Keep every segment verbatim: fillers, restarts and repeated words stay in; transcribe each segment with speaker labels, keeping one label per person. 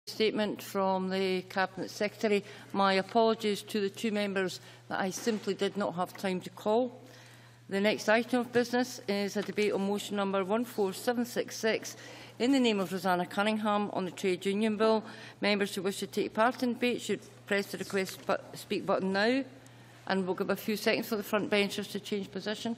Speaker 1: Statement from the Cabinet Secretary. My apologies to the two members that I simply did not have time to call. The next item of business is a debate on motion number one four seven six six in the name of Rosanna Cunningham on the Trade Union Bill. Members who wish to take part in the debate should press the request speak button now, and we'll give a few seconds for the front benchers to change position.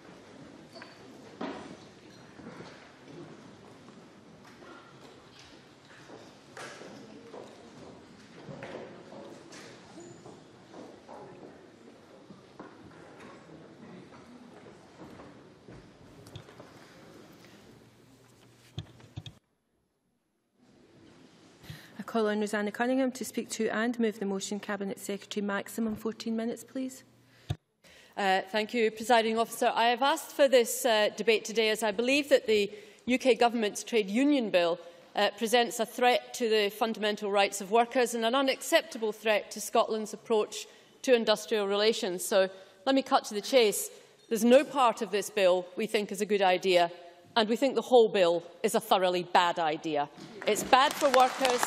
Speaker 2: I call on Rosanna Cunningham to speak to and move the motion. Cabinet Secretary, maximum fourteen minutes, please.
Speaker 3: Uh, thank you, Presiding Officer. I have asked for this uh, debate today as I believe that the U K Government's Trade Union Bill uh, presents a threat to the fundamental rights of workers and an unacceptable threat to Scotland's approach to industrial relations. So let me cut to the chase. There's no part of this bill we think is a good idea, and we think the whole bill is a thoroughly bad idea. It's bad for workers.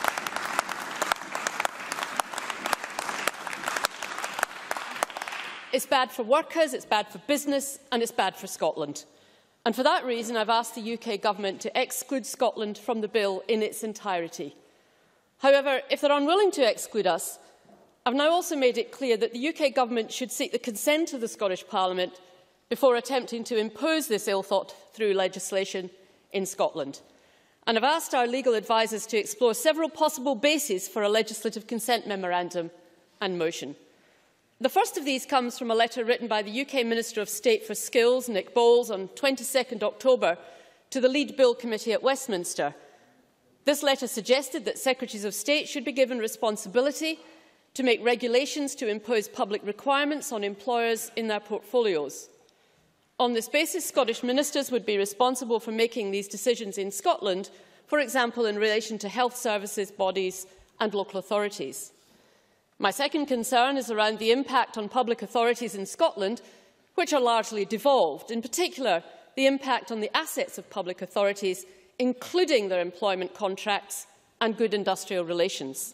Speaker 3: It's bad for workers, it's bad for business, and it's bad for Scotland. And for that reason, I've asked the U K Government to exclude Scotland from the bill in its entirety. However, if they're unwilling to exclude us, I've now also made it clear that the U K Government should seek the consent of the Scottish Parliament before attempting to impose this ill-thought-through legislation in Scotland. And I've asked our legal advisers to explore several possible bases for a legislative consent memorandum and motion. The first of these comes from a letter written by the U K Minister of State for Skills, Nick Bowles, on the twenty-second of October to the Lead Bill Committee at Westminster. This letter suggested that Secretaries of State should be given responsibility to make regulations to impose public requirements on employers in their portfolios. On this basis, Scottish ministers would be responsible for making these decisions in Scotland, for example in relation to health services, bodies and local authorities. My second concern is around the impact on public authorities in Scotland, which are largely devolved, in particular the impact on the assets of public authorities, including their employment contracts and good industrial relations.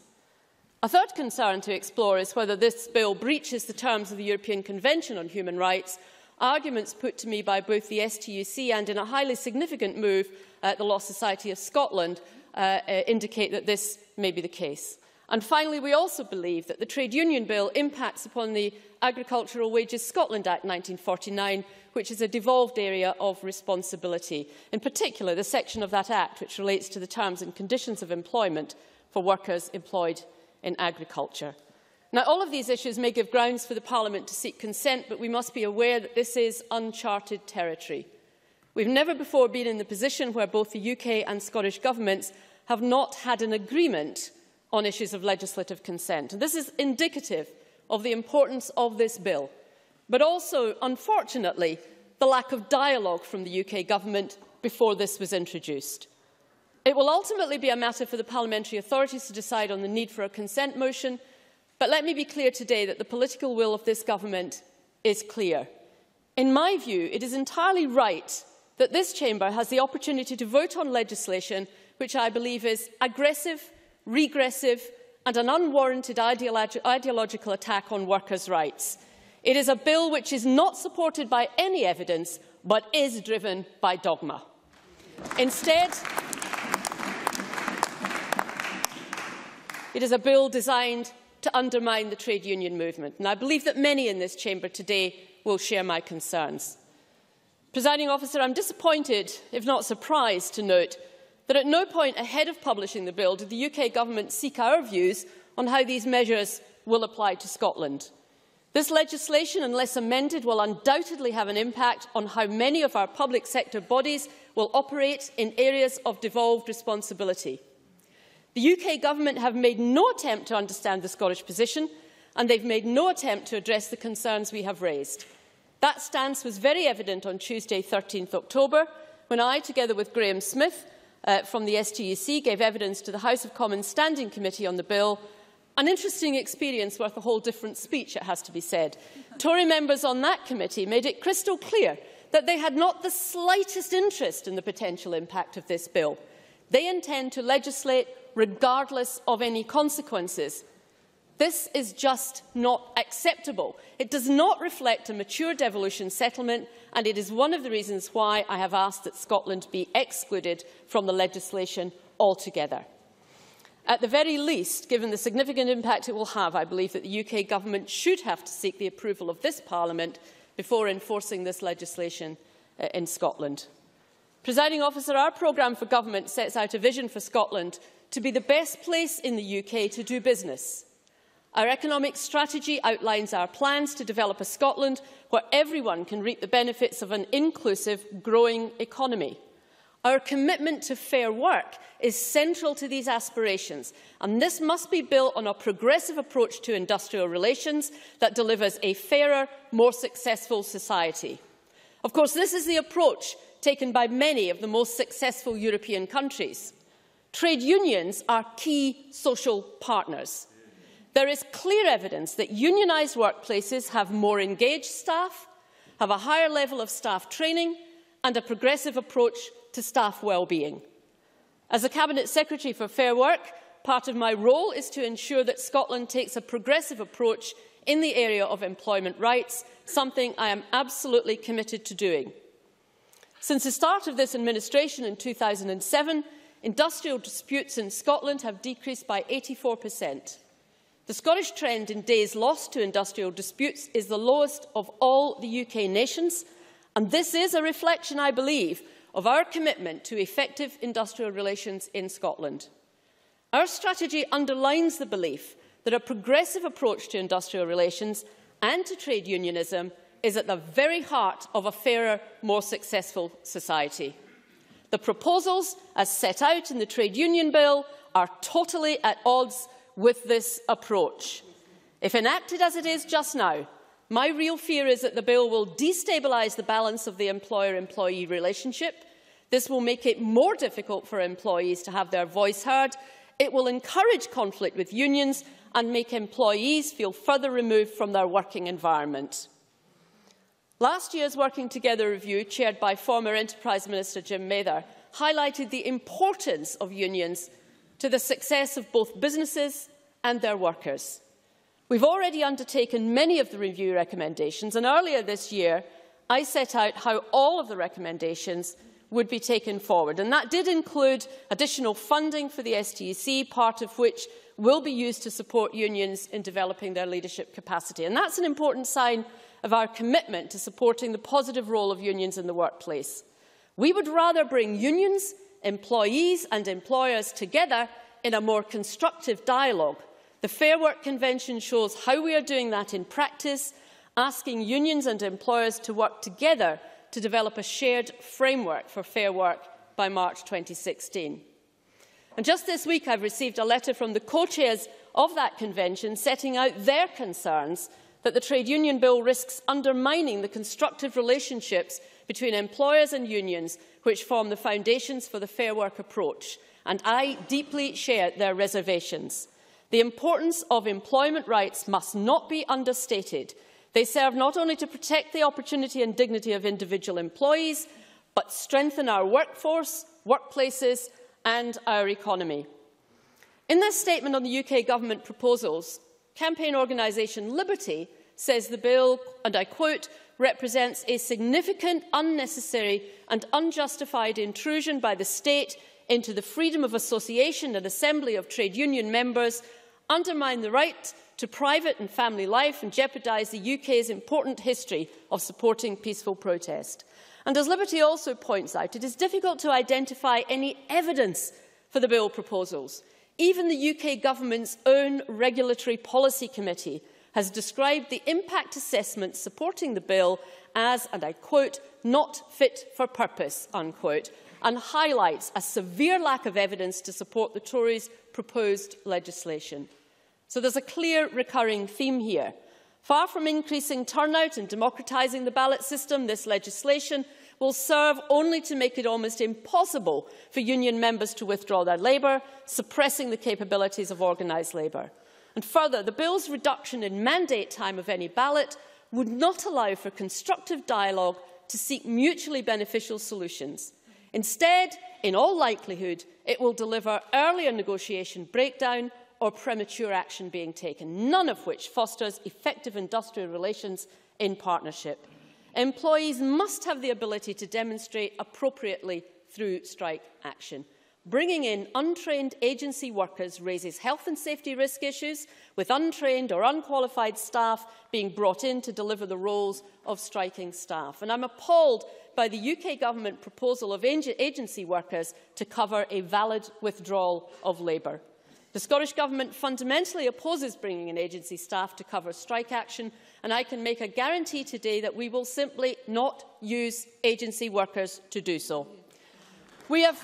Speaker 3: A third concern to explore is whether this bill breaches the terms of the European Convention on Human Rights. Arguments put to me by both the S T U C and, in a highly significant move, uh, the Law Society of Scotland uh, uh, indicate that this may be the case. And finally, we also believe that the Trade Union Bill impacts upon the Agricultural Wages Scotland Act nineteen forty-nine, which is a devolved area of responsibility, in particular the section of that Act which relates to the terms and conditions of employment for workers employed in agriculture. Now, all of these issues may give grounds for the Parliament to seek consent, but we must be aware that this is uncharted territory. We've never before been in the position where both the U K and Scottish governments have not had an agreement on issues of legislative consent. And this is indicative of the importance of this bill, but also, unfortunately, the lack of dialogue from the U K Government before this was introduced. It will ultimately be a matter for the parliamentary authorities to decide on the need for a consent motion, but let me be clear today that the political will of this Government is clear. In my view, it is entirely right that this chamber has the opportunity to vote on legislation which I believe is aggressive, regressive and an unwarranted ideolog ideological attack on workers' rights. It is a bill which is not supported by any evidence, but is driven by dogma. Instead, it is a bill designed to undermine the trade union movement, and I believe that many in this chamber today will share my concerns. Presiding Officer, I am disappointed, if not surprised, to note that at no point ahead of publishing the bill did the U K Government seek our views on how these measures will apply to Scotland. This legislation, unless amended, will undoubtedly have an impact on how many of our public sector bodies will operate in areas of devolved responsibility. The U K Government have made no attempt to understand the Scottish position, and they've made no attempt to address the concerns we have raised. That stance was very evident on Tuesday, thirteenth of October, when I, together with Graham Smith, Uh, from the S T U C, gave evidence to the House of Commons Standing Committee on the bill. An interesting experience worth a whole different speech, it has to be said. Tory members on that committee made it crystal clear that they had not the slightest interest in the potential impact of this bill. They intend to legislate regardless of any consequences. This is just not acceptable. It does not reflect a mature devolution settlement, and it is one of the reasons why I have asked that Scotland be excluded from the legislation altogether. At the very least, given the significant impact it will have, I believe that the U K Government should have to seek the approval of this Parliament before enforcing this legislation uh, in Scotland. Presiding Officer, our programme for government sets out a vision for Scotland to be the best place in the U K to do business. Our economic strategy outlines our plans to develop a Scotland where everyone can reap the benefits of an inclusive, growing economy. Our commitment to fair work is central to these aspirations, and this must be built on a progressive approach to industrial relations that delivers a fairer, more successful society. Of course, this is the approach taken by many of the most successful European countries. Trade unions are key social partners. There is clear evidence that unionised workplaces have more engaged staff, have a higher level of staff training, and a progressive approach to staff well-being. As the Cabinet Secretary for Fair Work, part of my role is to ensure that Scotland takes a progressive approach in the area of employment rights, something I am absolutely committed to doing. Since the start of this administration in two thousand seven, industrial disputes in Scotland have decreased by eighty-four percent. The Scottish trend in days lost to industrial disputes is the lowest of all the U K nations, and this is a reflection, I believe, of our commitment to effective industrial relations in Scotland. Our strategy underlines the belief that a progressive approach to industrial relations and to trade unionism is at the very heart of a fairer, more successful society. The proposals, as set out in the Trade Union Bill, are totally at odds with this approach. If enacted as it is just now, my real fear is that the bill will destabilise the balance of the employer-employee relationship. This will make it more difficult for employees to have their voice heard. It will encourage conflict with unions and make employees feel further removed from their working environment. Last year's Working Together review, chaired by former Enterprise Minister Jim Mather, highlighted the importance of unions to the success of both businesses and their workers. We've already undertaken many of the review recommendations, and earlier this year I set out how all of the recommendations would be taken forward, and that did include additional funding for the S T E C, part of which will be used to support unions in developing their leadership capacity. And that's an important sign of our commitment to supporting the positive role of unions in the workplace. We would rather bring unions, employees and employers together in a more constructive dialogue. The Fair Work Convention shows how we are doing that in practice, asking unions and employers to work together to develop a shared framework for fair work by March twenty sixteen. And just this week I've received a letter from the co-chairs of that convention setting out their concerns that the Trade Union Bill risks undermining the constructive relationships between employers and unions which form the foundations for the Fair Work approach, and I deeply share their reservations. The importance of employment rights must not be understated. They serve not only to protect the opportunity and dignity of individual employees, but strengthen our workforce, workplaces and our economy. In this statement on the U K Government proposals, campaign organisation Liberty says the bill, and I quote, represents a significant, unnecessary and unjustified intrusion by the state into the freedom of association and assembly of trade union members, undermine the right to private and family life and jeopardise the U K's important history of supporting peaceful protest. And as Liberty also points out, it is difficult to identify any evidence for the bill proposals. Even the U K Government's own Regulatory Policy Committee has described the impact assessment supporting the bill as, and I quote, not fit for purpose, unquote, and highlights a severe lack of evidence to support the Tories' proposed legislation. So there's a clear recurring theme here. Far from increasing turnout and democratising the ballot system, this legislation will serve only to make it almost impossible for union members to withdraw their labour, suppressing the capabilities of organised labour. And further, the bill's reduction in mandate time of any ballot would not allow for constructive dialogue to seek mutually beneficial solutions. Instead, in all likelihood, it will deliver earlier negotiation breakdown or premature action being taken, none of which fosters effective industrial relations in partnership. Employees must have the ability to demonstrate appropriately through strike action. Bringing in untrained agency workers raises health and safety risk issues, with untrained or unqualified staff being brought in to deliver the roles of striking staff. And I'm appalled by the U K Government proposal of agency workers to cover a valid withdrawal of labour. The Scottish Government fundamentally opposes bringing in agency staff to cover strike action, and I can make a guarantee today that we will simply not use agency workers to do so. We have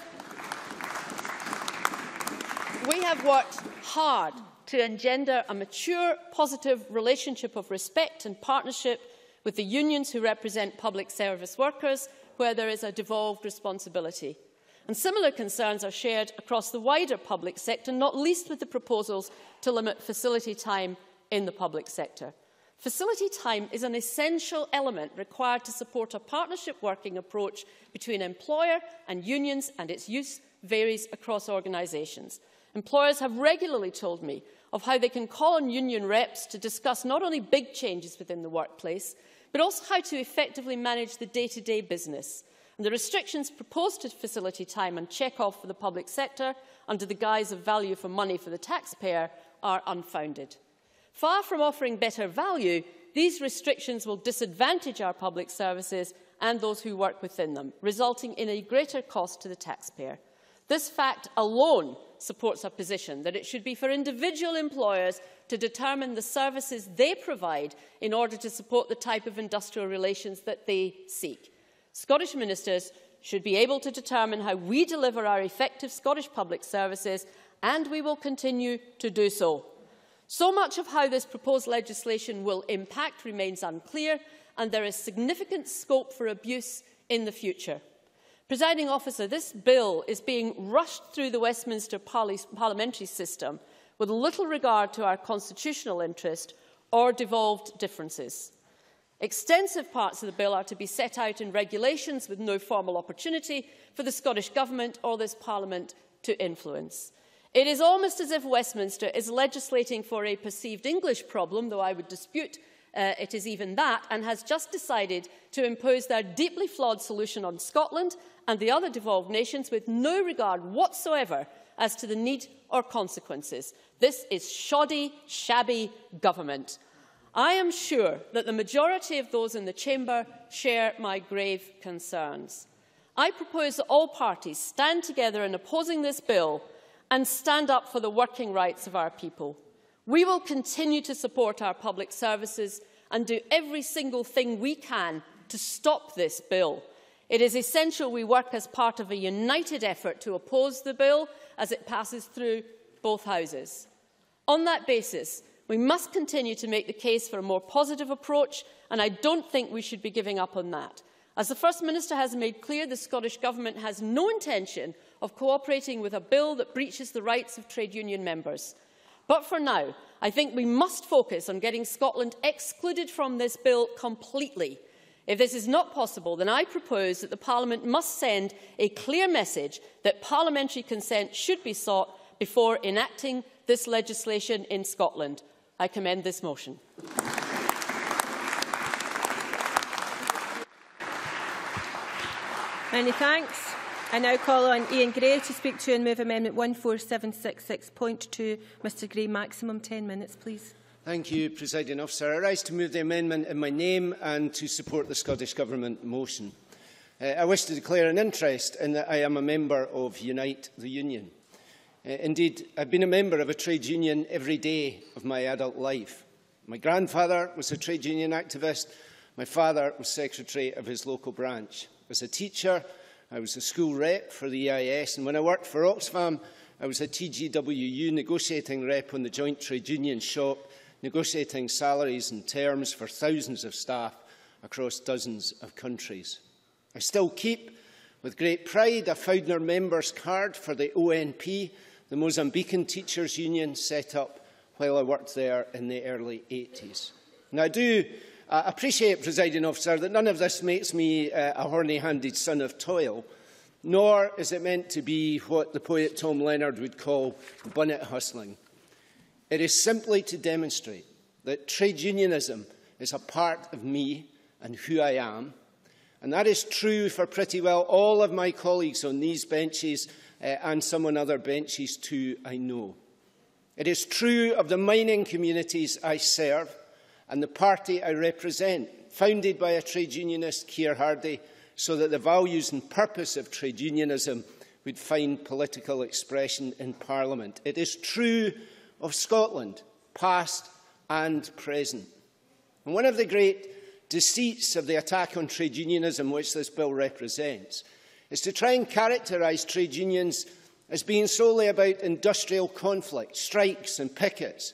Speaker 3: We have worked hard to engender a mature, positive relationship of respect and partnership with the unions who represent public service workers, where there is a devolved responsibility. And similar concerns are shared across the wider public sector, not least with the proposals to limit facility time in the public sector. Facility time is an essential element required to support a partnership working approach between employer and unions, and its use varies across organisations. Employers have regularly told me of how they can call on union reps to discuss not only big changes within the workplace, but also how to effectively manage the day-to-day business. And the restrictions proposed to facility time and check-off for the public sector under the guise of value for money for the taxpayer are unfounded. Far from offering better value, these restrictions will disadvantage our public services and those who work within them, resulting in a greater cost to the taxpayer. This fact alone supports a position that it should be for individual employers to determine the services they provide in order to support the type of industrial relations that they seek. Scottish ministers should be able to determine how we deliver our effective Scottish public services, and we will continue to do so. So much of how this proposed legislation will impact remains unclear, and there is significant scope for abuse in the future. Presiding Officer, this bill is being rushed through the Westminster parli parliamentary system with little regard to our constitutional interest or devolved differences. Extensive parts of the bill are to be set out in regulations with no formal opportunity for the Scottish Government or this Parliament to influence. It is almost as if Westminster is legislating for a perceived English problem, though I would dispute uh, it is even that, and has just decided to impose their deeply flawed solution on Scotland and the other devolved nations with no regard whatsoever as to the need or consequences. This is shoddy, shabby government. I am sure that the majority of those in the chamber share my grave concerns. I propose that all parties stand together in opposing this bill and stand up for the working rights of our people. We will continue to support our public services and do every single thing we can to stop this bill. It is essential we work as part of a united effort to oppose the bill as it passes through both houses. On that basis, we must continue to make the case for a more positive approach, and I don't think we should be giving up on that. As the First Minister has made clear, the Scottish Government has no intention of cooperating with a bill that breaches the rights of trade union members. But for now, I think we must focus on getting Scotland excluded from this bill completely. If this is not possible, then I propose that the Parliament must send a clear message that parliamentary consent should be sought before enacting this legislation in Scotland. I commend this motion.
Speaker 2: Many thanks. I now call on Ian Gray to speak to and move Amendment one four seven six six point two. Mr Gray, maximum ten minutes, please.
Speaker 4: Thank you, Presiding Officer. I rise to move the amendment in my name and to support the Scottish Government motion. Uh, I wish to declare an interest in that I am a member of Unite the Union. Uh, indeed, I've been a member of a trade union every day of my adult life. My grandfather was a trade union activist. My father was secretary of his local branch. As a teacher, I was a school rep for the E I S, and when I worked for Oxfam, I was a T G W U negotiating rep on the Joint Trade Union shop, negotiating salaries and terms for thousands of staff across dozens of countries. I still keep, with great pride, a Fowdner members card for the O N P, the Mozambican Teachers Union, set up while I worked there in the early eighties. Now, I do uh, appreciate, Presiding Officer, that none of this makes me uh, a horny-handed son of toil, nor is it meant to be what the poet Tom Leonard would call bunnet hustling. It is simply to demonstrate that trade unionism is a part of me and who I am, and that is true for pretty well all of my colleagues on these benches uh, and some on other benches too, I know. It is true of the mining communities I serve and the party I represent, founded by a trade unionist, Keir Hardie, so that the values and purpose of trade unionism would find political expression in Parliament. It is true of Scotland, past and present. And one of the great deceits of the attack on trade unionism which this bill represents is to try and characterise trade unions as being solely about industrial conflict, strikes and pickets.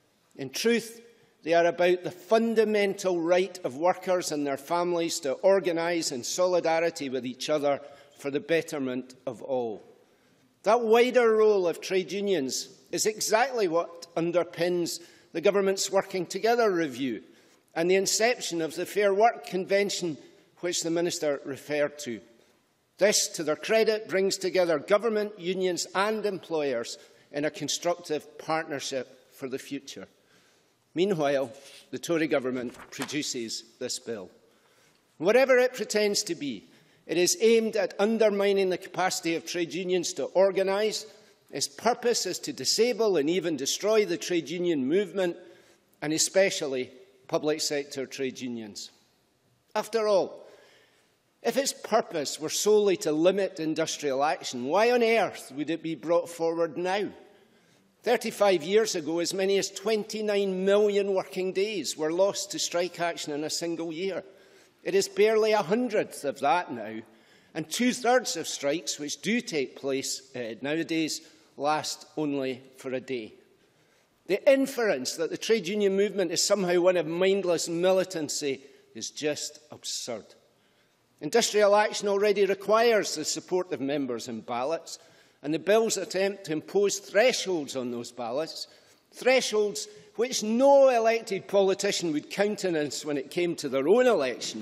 Speaker 4: In truth, they are about the fundamental right of workers and their families to organise in solidarity with each other for the betterment of all. That wider role of trade unions is exactly what underpins the Government's Working Together review and the inception of the Fair Work Convention which the Minister referred to. This, to their credit, brings together government, unions and employers in a constructive partnership for the future. Meanwhile, the Tory government produces this bill. Whatever it pretends to be, it is aimed at undermining the capacity of trade unions to organise. Its purpose is to disable and even destroy the trade union movement, and especially public sector trade unions. After all, if its purpose were solely to limit industrial action, why on earth would it be brought forward now? Thirty-five years ago, as many as twenty-nine million working days were lost to strike action in a single year. It is barely a hundredth of that now, and two-thirds of strikes which do take place uh, nowadays last only for a day. The inference that the trade union movement is somehow one of mindless militancy is just absurd. Industrial action already requires the support of members in ballots, and the bill's attempt to impose thresholds on those ballots, thresholds which no elected politician would countenance when it came to their own election.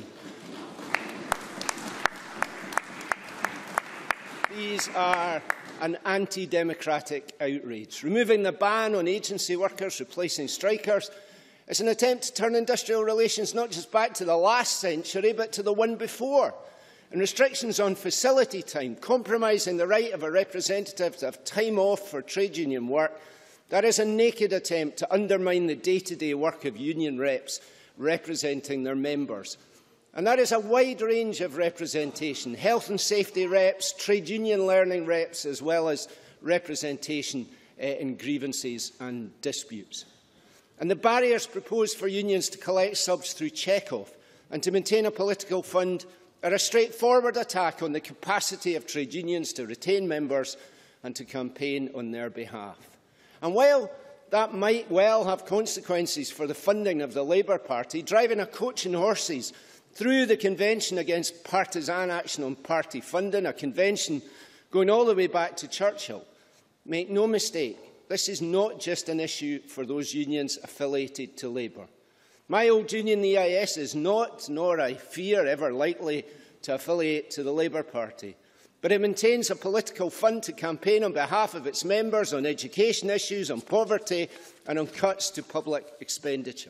Speaker 4: These are an anti-democratic outrage. Removing the ban on agency workers replacing strikers is an attempt to turn industrial relations not just back to the last century, but to the one before. And restrictions on facility time, compromising the right of a representative to have time off for trade union work, that is a naked attempt to undermine the day-to-day work of union reps representing their members. And that is a wide range of representation, health and safety reps, trade union learning reps, as well as representation uh, in grievances and disputes. And the barriers proposed for unions to collect subs through check-off and to maintain a political fund are a straightforward attack on the capacity of trade unions to retain members and to campaign on their behalf. And while that might well have consequences for the funding of the Labour Party, driving a coach and horses through the Convention against partisan action on party funding, a convention going all the way back to Churchill, make no mistake, this is not just an issue for those unions affiliated to Labour. My old union, the E I S, is not, nor I fear, ever likely to affiliate to the Labour Party. But it maintains a political fund to campaign on behalf of its members on education issues, on poverty and on cuts to public expenditure.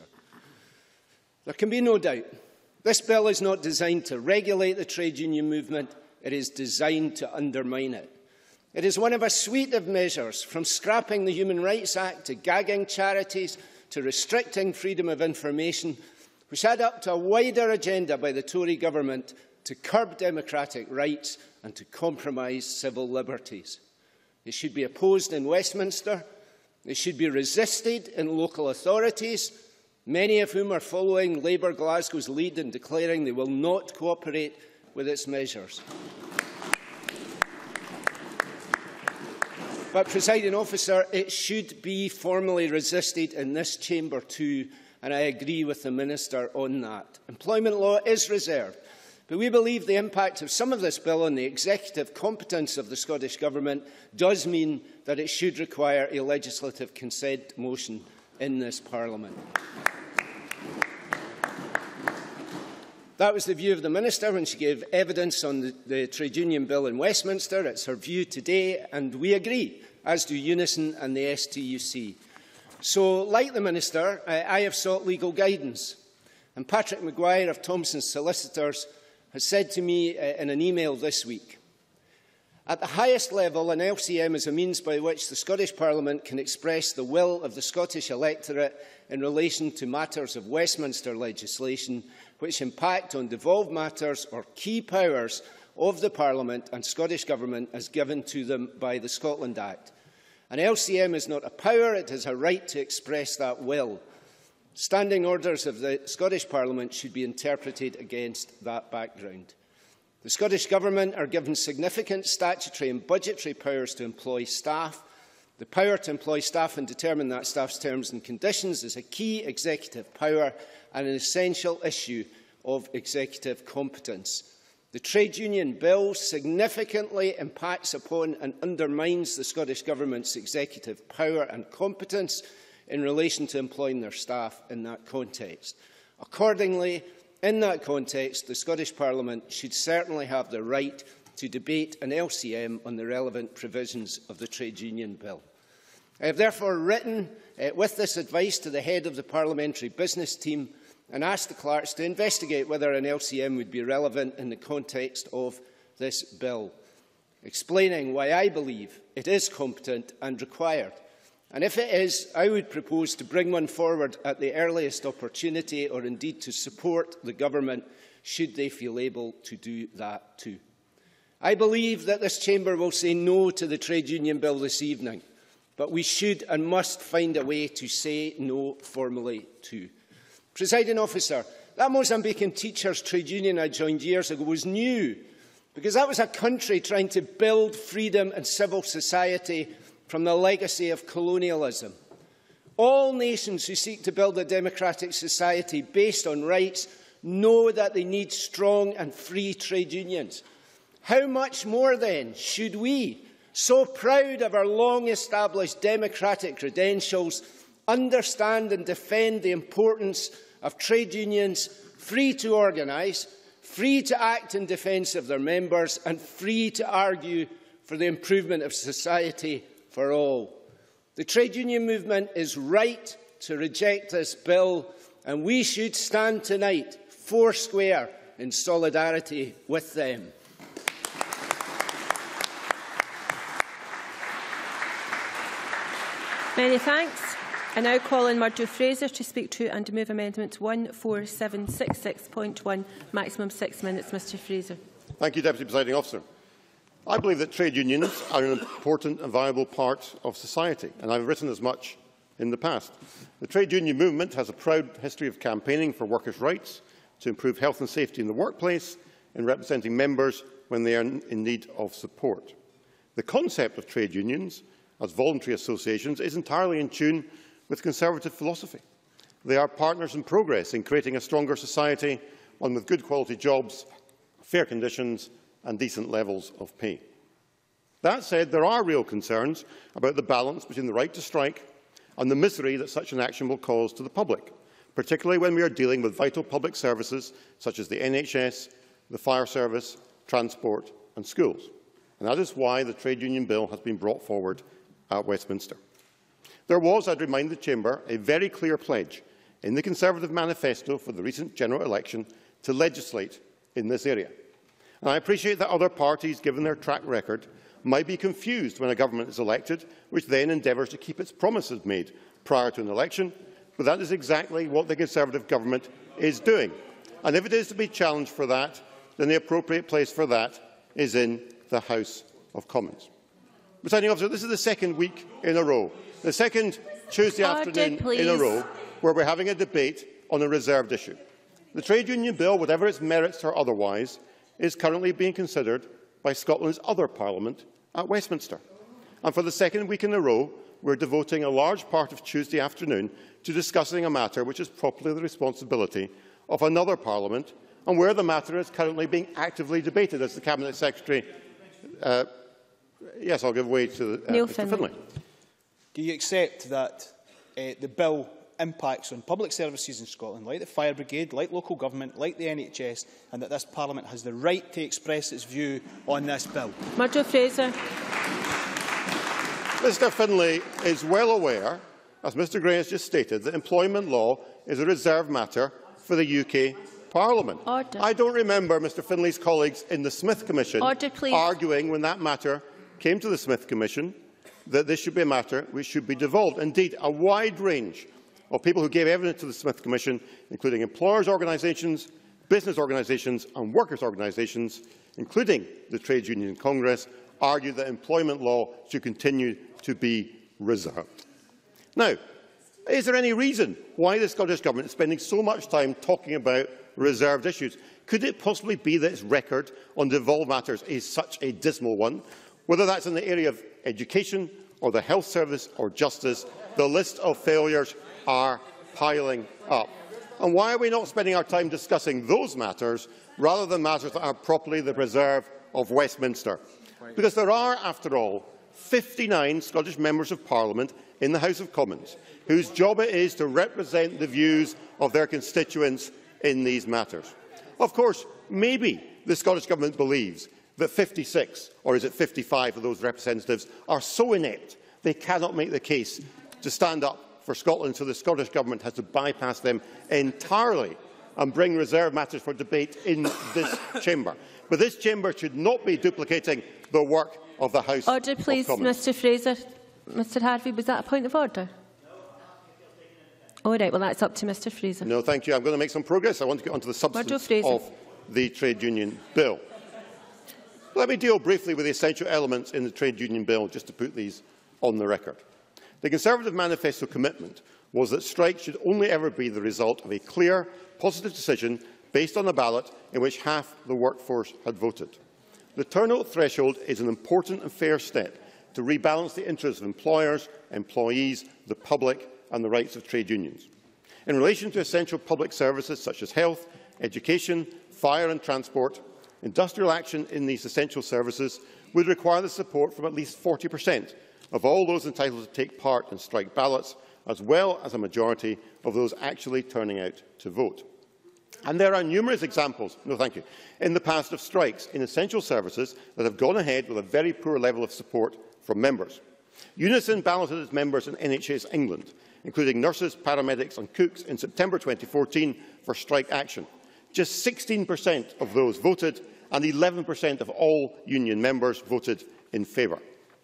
Speaker 4: There can be no doubt this bill is not designed to regulate the trade union movement, it is designed to undermine it. It is one of a suite of measures, from scrapping the Human Rights Act to gagging charities to restricting freedom of information, which add up to a wider agenda by the Tory government to curb democratic rights and to compromise civil liberties. They should be opposed in Westminster. They should be resisted in local authorities, many of whom are following Labour Glasgow's lead in declaring they will not cooperate with its measures. But, Presiding Officer, it should be formally resisted in this chamber too, and I agree with the Minister on that. Employment law is reserved, but we believe the impact of some of this bill on the executive competence of the Scottish Government does mean that it should require a legislative consent motion in this Parliament. That was the view of the Minister when she gave evidence on the, the Trade Union Bill in Westminster. It's her view today, and we agree, as do Unison and the S T U C. So, like the Minister, uh, I have sought legal guidance. And Patrick Maguire of Thomson's Solicitors has said to me uh, in an email this week, at the highest level, an L C M is a means by which the Scottish Parliament can express the will of the Scottish electorate in relation to matters of Westminster legislation which impact on devolved matters or key powers of the Parliament and Scottish Government as given to them by the Scotland Act. An L C M is not a power, it has a right to express that will. Standing orders of the Scottish Parliament should be interpreted against that background. The Scottish Government are given significant statutory and budgetary powers to employ staff. The power to employ staff and determine that staff's terms and conditions is a key executive power and an essential issue of executive competence. The Trade Union Bill significantly impacts upon and undermines the Scottish Government's executive power and competence in relation to employing their staff in that context. Accordingly, in that context, the Scottish Parliament should certainly have the right to debate an L C M on the relevant provisions of the Trade Union Bill. I have therefore written uh, with this advice to the head of the Parliamentary Business Team and asked the clerks to investigate whether an L C M would be relevant in the context of this bill, explaining why I believe it is competent and required. And if it is, I would propose to bring one forward at the earliest opportunity, or indeed to support the Government should they feel able to do that too. I believe that this Chamber will say no to the Trade Union Bill this evening, but we should and must find a way to say no formally too. Presiding Officer, that Mozambican teachers' trade union I joined years ago was new, because that was a country trying to build freedom and civil society from the legacy of colonialism. All nations who seek to build a democratic society based on rights know that they need strong and free trade unions. How much more, then, should we, so proud of our long-established democratic credentials, understand and defend the importance of trade unions free to organise, free to act in defence of their members, and free to argue for the improvement of society for all? The trade union movement is right to reject this bill, and we should stand tonight foursquare in solidarity with them.
Speaker 2: Many thanks. I now call on Murdo Fraser to speak to and move Amendment one four seven six six point one. Maximum six minutes. Mr Fraser.
Speaker 5: Thank you, Deputy Presiding Officer. I believe that trade unions are an important and viable part of society, and I have written as much in the past. The trade union movement has a proud history of campaigning for workers' rights, to improve health and safety in the workplace, and representing members when they are in need of support. The concept of trade unions as voluntary associations is entirely in tune with Conservative philosophy. They are partners in progress in creating a stronger society, one with good quality jobs, fair conditions and decent levels of pay. That said, there are real concerns about the balance between the right to strike and the misery that such an action will cause to the public, particularly when we are dealing with vital public services such as the N H S, the fire service, transport and schools. And that is why the Trade Union Bill has been brought forward at Westminster. There was, I'd remind the Chamber, a very clear pledge in the Conservative manifesto for the recent general election to legislate in this area. And I appreciate that other parties, given their track record, might be confused when a government is elected, which then endeavours to keep its promises made prior to an election, but that is exactly what the Conservative government is doing. And if it is to be challenged for that, then the appropriate place for that is in the House of Commons. Presiding Officer, this is the second week in a row, the second Tuesday
Speaker 2: Order,
Speaker 5: afternoon
Speaker 2: please.
Speaker 5: in a row, where we are having a debate on a reserved issue. The Trade Union Bill, whatever its merits or otherwise, is currently being considered by Scotland's other Parliament at Westminster. And for the second week in a row, we are devoting a large part of Tuesday afternoon to discussing a matter which is properly the responsibility of another Parliament, and where the matter is currently being actively debated, as the Cabinet Secretary. Uh, yes, I'll give way to uh, Mister Finlay.
Speaker 6: Do you accept that uh, the bill impacts on public services in Scotland, like the fire brigade, like local government, like the N H S, and that this Parliament has the right to express its view on this bill.
Speaker 2: Murdo Fraser.
Speaker 5: Mr Finlay is well aware, as Mr Gray has just stated, that employment law is a reserved matter for the U K Parliament.
Speaker 2: Order.
Speaker 5: I don't remember Mr Finlay's colleagues in the Smith Commission
Speaker 2: Order,
Speaker 5: arguing when that matter came to the Smith Commission that this should be a matter which should be devolved. Indeed, a wide range of people who gave evidence to the Smith Commission, including employers' organisations, business organisations and workers' organisations, including the Trades Union Congress, argued that employment law should continue to be reserved. Now, is there any reason why the Scottish Government is spending so much time talking about reserved issues? Could it possibly be that its record on devolved matters is such a dismal one? Whether that's in the area of education or the health service or justice, the list of failures are piling up. And why are we not spending our time discussing those matters rather than matters that are properly the preserve of Westminster? Because there are, after all, fifty-nine Scottish members of Parliament in the House of Commons whose job it is to represent the views of their constituents in these matters. Of course, maybe the Scottish Government believes that fifty-six, or is it fifty-five, of those representatives are so inept they cannot make the case to stand up for Scotland, so the Scottish Government has to bypass them entirely and bring reserved matters for debate in this chamber. But this chamber should not be duplicating the work of the House
Speaker 2: Order, please,
Speaker 5: of Commons.
Speaker 2: Mr Fraser. Mr Harvey, was that a point of order? All right, well, that's up to Mr Fraser.
Speaker 5: No, thank you. I'm going to make some progress. I want to get on to the substance of the Trade Union Bill. Let me deal briefly with the essential elements in the Trade Union Bill, just to put these on the record. The Conservative manifesto commitment was that strikes should only ever be the result of a clear, positive decision based on a ballot in which half the workforce had voted. The turnout threshold is an important and fair step to rebalance the interests of employers, employees, the public and the rights of trade unions. In relation to essential public services such as health, education, fire and transport, industrial action in these essential services would require the support from at least forty percent of all those entitled to take part in strike ballots, as well as a majority of those actually turning out to vote. And there are numerous examples no, thank you, in the past of strikes in essential services that have gone ahead with a very poor level of support from members. Unison balloted its members in N H S England, including nurses, paramedics and cooks, in September twenty fourteen for strike action. Just sixteen percent of those voted, and eleven percent of all union members voted in favour.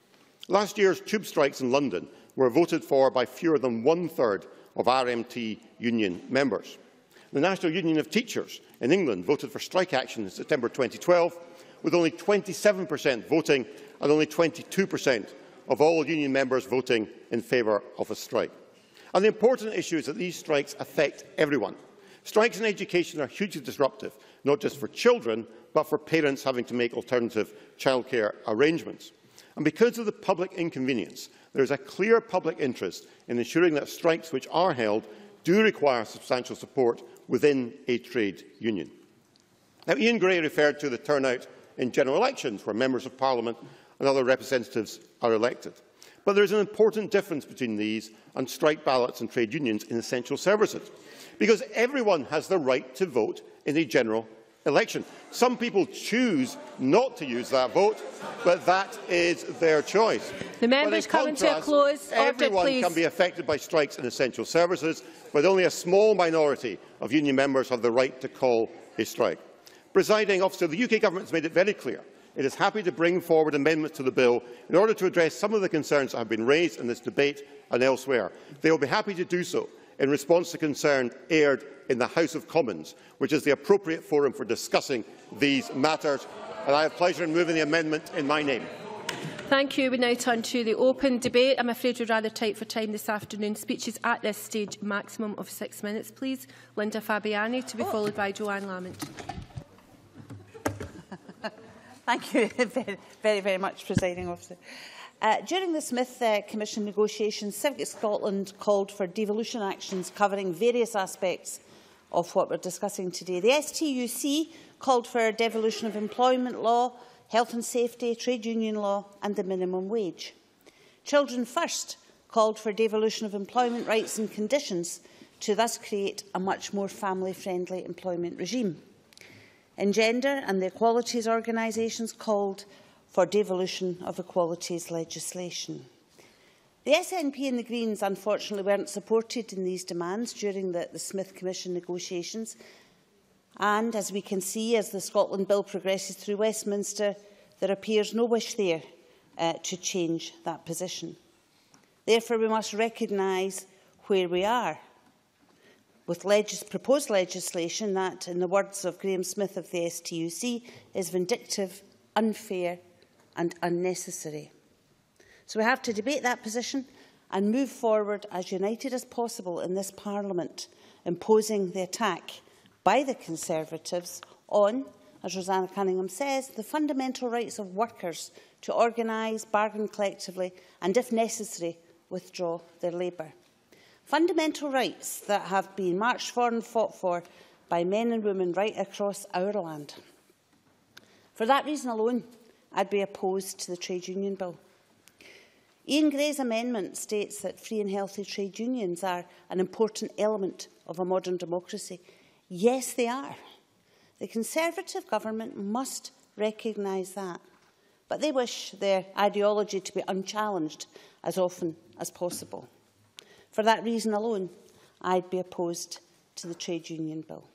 Speaker 5: Last year's tube strikes in London were voted for by fewer than one-third of R M T union members. The National Union of Teachers in England voted for strike action in September twenty twelve, with only twenty-seven percent voting and only twenty-two percent of all union members voting in favour of a strike. And the important issue is that these strikes affect everyone. Strikes in education are hugely disruptive, not just for children, but for parents having to make alternative childcare arrangements. And because of the public inconvenience, there is a clear public interest in ensuring that strikes which are held do require substantial support within a trade union. Now, Ian Gray referred to the turnout in general elections, where members of Parliament and other representatives are elected. But there is an important difference between these and strike ballots and trade unions in essential services, because everyone has the right to vote in a general election. Some people choose not to use that vote, but that is their choice.
Speaker 2: The members coming to a close. Order,
Speaker 5: everyone
Speaker 2: please.
Speaker 5: can be affected by strikes in essential services, but only a small minority of union members have the right to call a strike. Presiding officer, the U K Government has made it very clear it is happy to bring forward amendments to the bill in order to address some of the concerns that have been raised in this debate and elsewhere. They will be happy to do so in response to concern aired in the House of Commons, which is the appropriate forum for discussing these matters. And I have pleasure in moving the amendment in my name.
Speaker 2: Thank you. We now turn to the open debate. I'm afraid we're rather tight for time this afternoon. Speeches at this stage, maximum of six minutes, please. Linda Fabiani, to be followed by Joanne Lamont.
Speaker 7: Thank you very, very, very much, Presiding Officer. Uh, during the Smith uh, Commission negotiations, Civic Scotland called for devolution actions covering various aspects of what we're discussing today. The S T U C called for devolution of employment law, health and safety, trade union law and the minimum wage. Children First called for devolution of employment rights and conditions to thus create a much more family-friendly employment regime. In Gender and the Equalities organisations called for devolution of equalities legislation. The S N P and the Greens, unfortunately, weren't supported in these demands during the, the Smith Commission negotiations. And, as we can see, as the Scotland Bill progresses through Westminster, there appears no wish there uh, to change that position. Therefore, we must recognise where we are, with legis proposed legislation that, in the words of Graham Smith of the S T U C, is vindictive, unfair and unnecessary. So we have to debate that position and move forward as united as possible in this Parliament, imposing the attack by the Conservatives on, as Rosanna Cunningham says, the fundamental rights of workers to organise, bargain collectively and, if necessary, withdraw their labour. Fundamental rights that have been marched for and fought for by men and women right across our land. For that reason alone, I'd be opposed to the Trade Union Bill. Ian Gray's amendment states that free and healthy trade unions are an important element of a modern democracy. Yes, they are. The Conservative government must recognise that. But they wish their ideology to be unchallenged as often as possible. For that reason alone, I'd be opposed to the Trade Union Bill.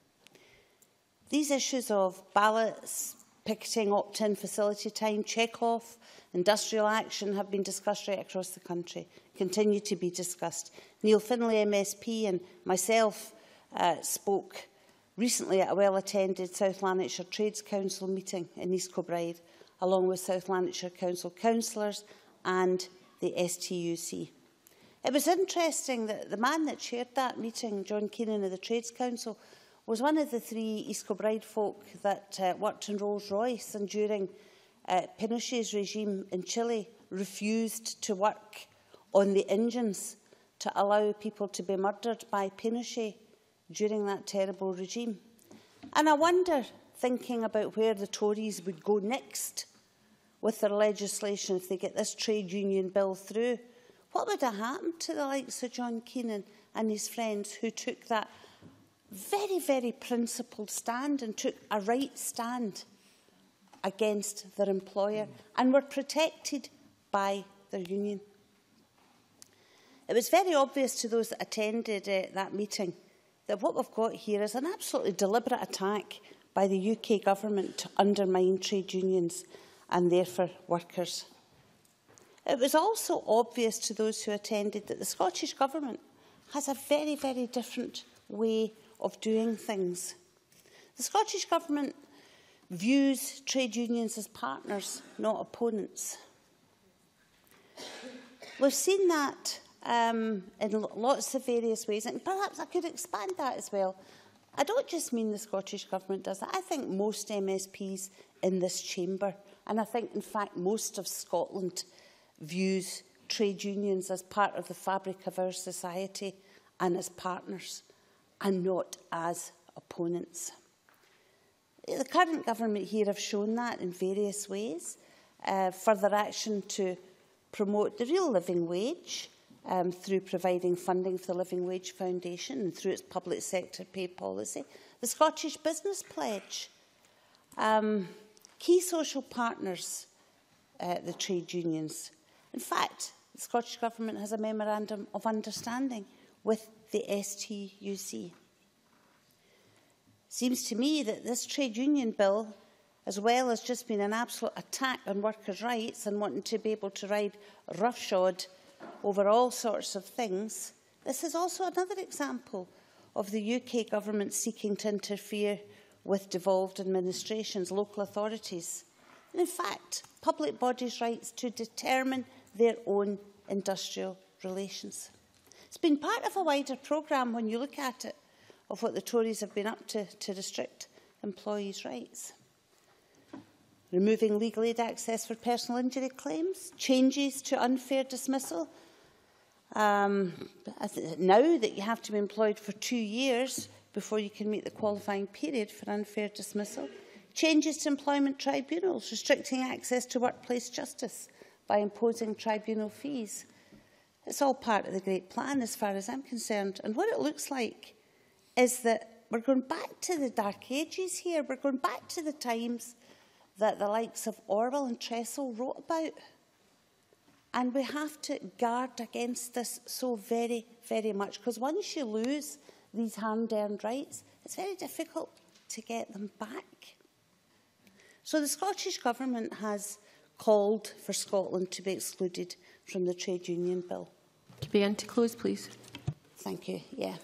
Speaker 7: These issues of ballots, picketing, opt-in, facility time, check-off, industrial action have been discussed right across the country, continue to be discussed. Neil Findlay, M S P, and myself uh, spoke recently at a well-attended South Lanarkshire Trades Council meeting in East Kilbride, along with South Lanarkshire Council councillors and the S T U C. It was interesting that the man that chaired that meeting, John Keenan of the Trades Council, was one of the three East Kilbride folk that uh, worked in Rolls-Royce and during uh, Pinochet's regime in Chile refused to work on the engines to allow people to be murdered by Pinochet during that terrible regime. And I wonder, thinking about where the Tories would go next with their legislation if they get this trade union bill through, what would have happened to the likes of John Keenan and his friends who took that very, very principled stand and took a right stand against their employer and were protected by their union? It was very obvious to those that attended uh, that meeting that what we've got here is an absolutely deliberate attack by the U K government to undermine trade unions and therefore workers. It was also obvious to those who attended that the Scottish Government has a very, very different way of doing things. The Scottish Government views trade unions as partners, not opponents. We've seen that um, in lots of various ways, and perhaps I could expand that as well. I don't just mean the Scottish Government does that. I think most M S Ps in this chamber, and I think, in fact, most of Scotland views trade unions as part of the fabric of our society and as partners and not as opponents. The current government here have shown that in various ways. Uh, further action to promote the real living wage um, through providing funding for the Living Wage Foundation and through its public sector pay policy. The Scottish Business Pledge. Um, key social partners, uh, the trade unions. In fact, the Scottish Government has a memorandum of understanding with the S T U C. Seems to me that this trade union bill, as well as just being an absolute attack on workers' rights and wanting to be able to ride roughshod over all sorts of things, this is also another example of the U K Government seeking to interfere with devolved administrations, local authorities, and in fact, public bodies' rights to determine their own industrial relations. It's been part of a wider programme, when you look at it, of what the Tories have been up to to restrict employees' rights. Removing legal aid access for personal injury claims, changes to unfair dismissal. Um, now that you have to be employed for two years before you can meet the qualifying period for unfair dismissal. Changes to employment tribunals, restricting access to workplace justice by imposing tribunal fees. It's all part of the great plan as far as I'm concerned. And what it looks like is that we're going back to the dark ages here. We're going back to the times that the likes of Orwell and Tressel wrote about. And we have to guard against this so very, very much, because once you lose these hand-earned rights, it's very difficult to get them back. So the Scottish Government has called for Scotland to be excluded from the Trade Union Bill.
Speaker 2: To begin to close, please.
Speaker 7: Thank you, yeah.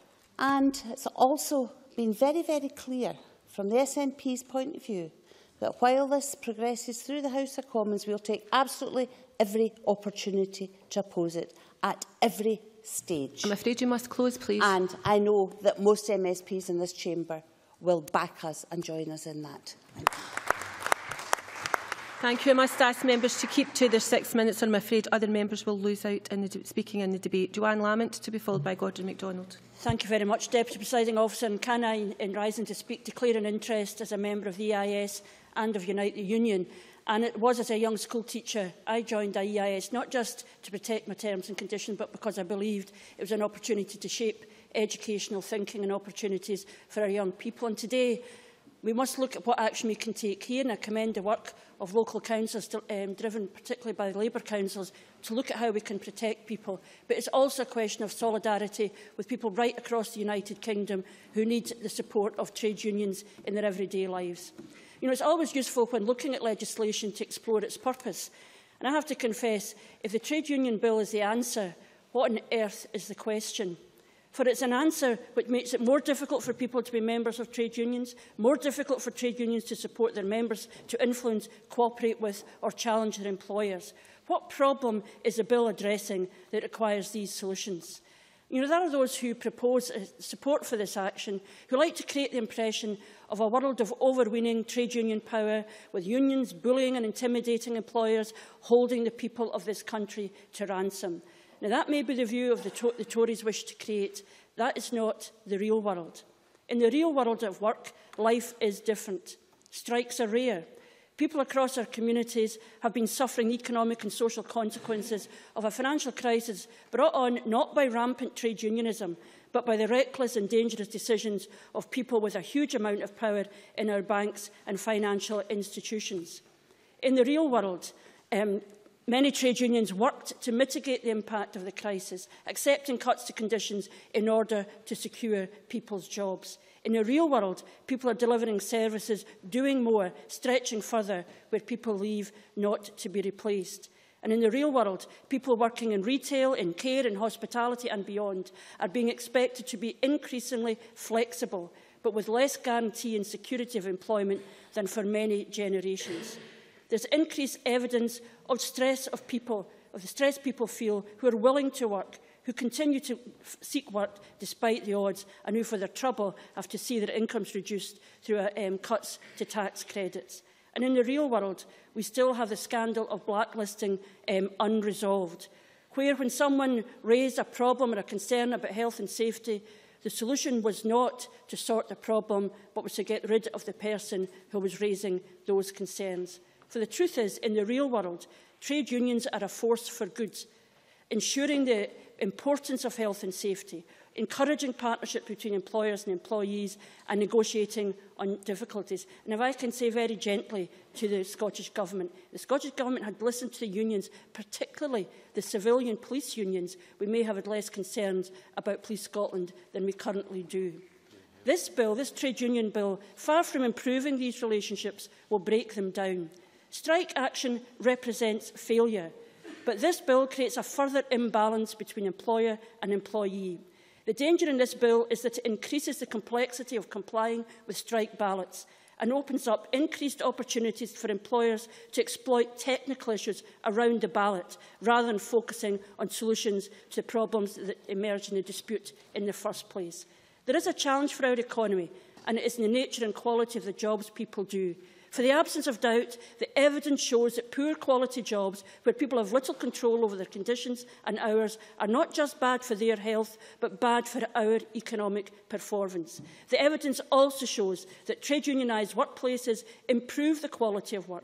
Speaker 7: And it's also been very, very clear from the S N P's point of view that while this progresses through the House of Commons, we will take absolutely every opportunity to oppose it at every stage.
Speaker 2: I'm afraid you must close, please.
Speaker 7: And I know that most M S Ps in this chamber will back us and join us in that. Thank you.
Speaker 2: Thank you. I must ask members to keep to their six minutes, or I'm afraid other members will lose out in the speaking in the debate. Joanne Lamont, to be followed by Gordon MacDonald.
Speaker 8: Thank you very much, Deputy Presiding Officer. And can I, in rising to speak, declare an interest as a member of the E I S and of Unite the Union? And it was as a young school teacher I joined the E I S, not just to protect my terms and conditions, but because I believed it was an opportunity to shape educational thinking and opportunities for our young people. And today, we must look at what action we can take here, and I commend the work of local councils, um, driven particularly by the Labour councils, to look at how we can protect people. But it's also a question of solidarity with people right across the United Kingdom who need the support of trade unions in their everyday lives. You know, it's always useful when looking at legislation to explore its purpose. And I have to confess, if the Trade Union Bill is the answer, what on earth is the question? For it's an answer which makes it more difficult for people to be members of trade unions, more difficult for trade unions to support their members, to influence, cooperate with or challenge their employers. What problem is the bill addressing that requires these solutions? You know, there are those who propose uh, support for this action, who like to create the impression of a world of overweening trade union power, with unions bullying and intimidating employers, holding the people of this country to ransom. Now, that may be the view of the, to the Tories wish to create. That is not the real world. In the real world of work, life is different. Strikes are rare. People across our communities have been suffering economic and social consequences of a financial crisis brought on not by rampant trade unionism, but by the reckless and dangerous decisions of people with a huge amount of power in our banks and financial institutions. In the real world, um, many trade unions worked to mitigate the impact of the crisis, accepting cuts to conditions in order to secure people's jobs. In the real world, people are delivering services, doing more, stretching further, where people leave not to be replaced. And in the real world, people working in retail, in care, in hospitality and beyond are being expected to be increasingly flexible, but with less guarantee and security of employment than for many generations. There's increased evidence of stress of people, of the stress people feel who are willing to work, who continue to seek work despite the odds, and who, for their trouble, have to see their incomes reduced through uh, um, cuts to tax credits. And in the real world, we still have the scandal of blacklisting um, unresolved, where when someone raised a problem or a concern about health and safety, the solution was not to sort the problem, but was to get rid of the person who was raising those concerns. For the truth is, in the real world, trade unions are a force for good, ensuring the importance of health and safety, encouraging partnership between employers and employees, and negotiating on difficulties. And if I can say very gently to the Scottish Government, the Scottish Government had listened to the unions, particularly the civilian police unions, we may have had less concerns about Police Scotland than we currently do. This bill, this trade union bill, far from improving these relationships, will break them down. Strike action represents failure, but this bill creates a further imbalance between employer and employee. The danger in this bill is that it increases the complexity of complying with strike ballots and opens up increased opportunities for employers to exploit technical issues around the ballot, rather than focusing on solutions to problems that emerge in the dispute in the first place. There is a challenge for our economy, and it is in the nature and quality of the jobs people do. For the absence of doubt, the evidence shows that poor quality jobs, where people have little control over their conditions and hours, are not just bad for their health, but bad for our economic performance. The evidence also shows that trade unionised workplaces improve the quality of work.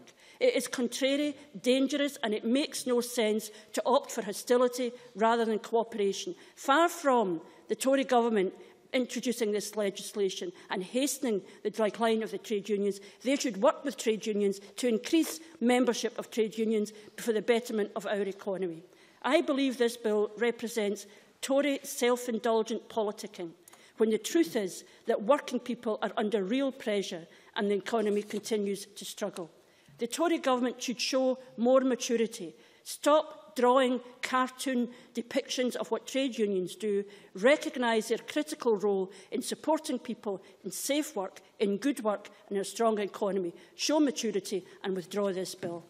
Speaker 8: It is contrary, dangerous, and it makes no sense to opt for hostility rather than cooperation. Far from the Tory government introducing this legislation and hastening the decline of the trade unions, they should work with trade unions to increase membership of trade unions for the betterment of our economy. I believe this bill represents Tory self-indulgent politicking, when the truth is that working people are under real pressure and the economy continues to struggle. The Tory government should show more maturity, stop drawing cartoon depictions of what trade unions do, recognise their critical role in supporting people in safe work, in good work and a strong economy, show maturity and withdraw this bill.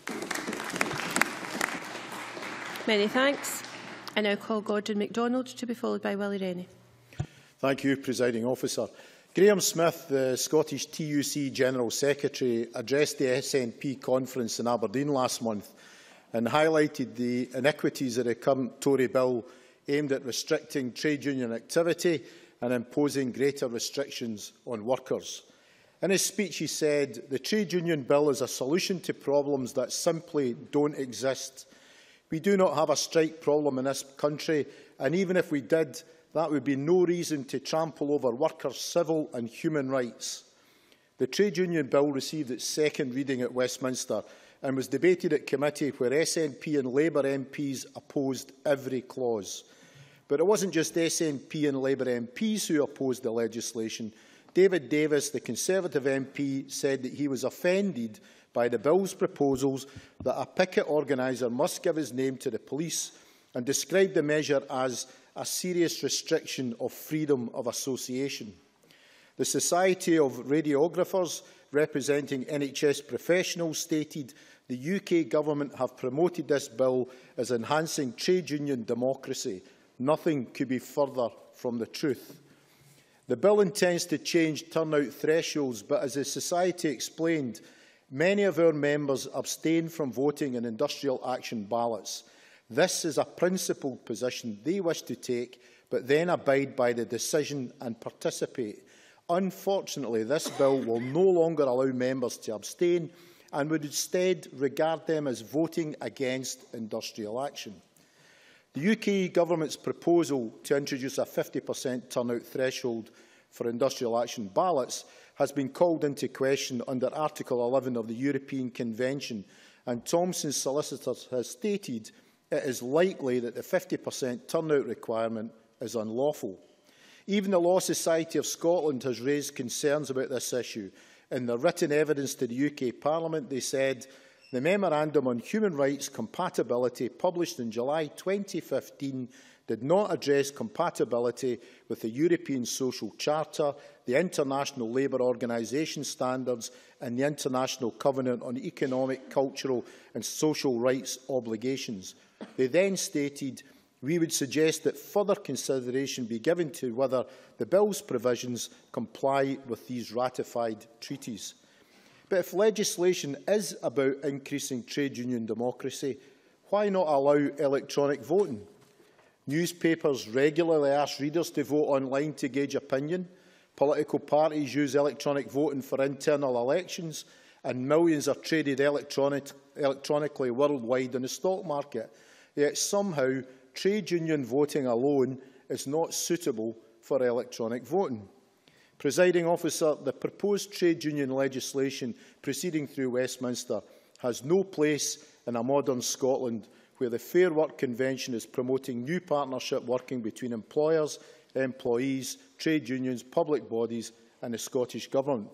Speaker 2: Many thanks. I now call Gordon MacDonald to be followed by Willie Rennie.
Speaker 9: Thank you, Presiding Officer. Graham Smith, the Scottish T U C General Secretary, addressed the S N P conference in Aberdeen last month and highlighted the iniquities of the current Tory bill aimed at restricting trade union activity and imposing greater restrictions on workers. In his speech, he said, "The trade union bill is a solution to problems that simply don't exist. We do not have a strike problem in this country, and even if we did, that would be no reason to trample over workers' civil and human rights." The trade union bill received its second reading at Westminster and was debated at committee, where S N P and Labour M Ps opposed every clause. But it wasn't just S N P and Labour M Ps who opposed the legislation. David Davis, the Conservative M P, said that he was offended by the bill's proposals that a picket organiser must give his name to the police, and described the measure as a serious restriction of freedom of association. The Society of Radiographers, representing N H S professionals, stated the U K Government have promoted this bill as enhancing trade union democracy. Nothing could be further from the truth. The bill intends to change turnout thresholds, but as the Society explained, many of our members abstain from voting in industrial action ballots. This is a principled position they wish to take, but then abide by the decision and participate. Unfortunately, this bill will no longer allow members to abstain and would instead regard them as voting against industrial action. The U K Government's proposal to introduce a fifty percent turnout threshold for industrial action ballots has been called into question under Article eleven of the European Convention, and Thomson's solicitors has stated it is likely that the fifty percent turnout requirement is unlawful. Even the Law Society of Scotland has raised concerns about this issue. In their written evidence to the U K Parliament, they said the Memorandum on Human Rights Compatibility, published in July twenty fifteen, did not address compatibility with the European Social Charter, the International Labour Organisation standards and the International Covenant on Economic, Cultural and Social Rights obligations. They then stated, "We would suggest that further consideration be given to whether the bill's provisions comply with these ratified treaties." But if legislation is about increasing trade union democracy, why not allow electronic voting? Newspapers regularly ask readers to vote online to gauge opinion. Political parties use electronic voting for internal elections, and millions are traded electronic, electronically worldwide in the stock market. Yet somehow, trade union voting alone is not suitable for electronic voting. Presiding Officer, the proposed trade union legislation proceeding through Westminster has no place in a modern Scotland where the Fair Work Convention is promoting new partnership working between employers, employees, trade unions, public bodies and the Scottish Government.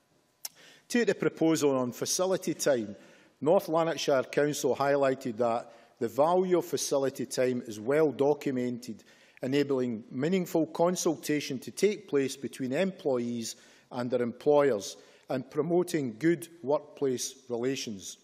Speaker 9: Take the proposal on facility time. North Lanarkshire Council highlighted that the value of facility time is well documented, enabling meaningful consultation to take place between employees and their employers and promoting good workplace relations.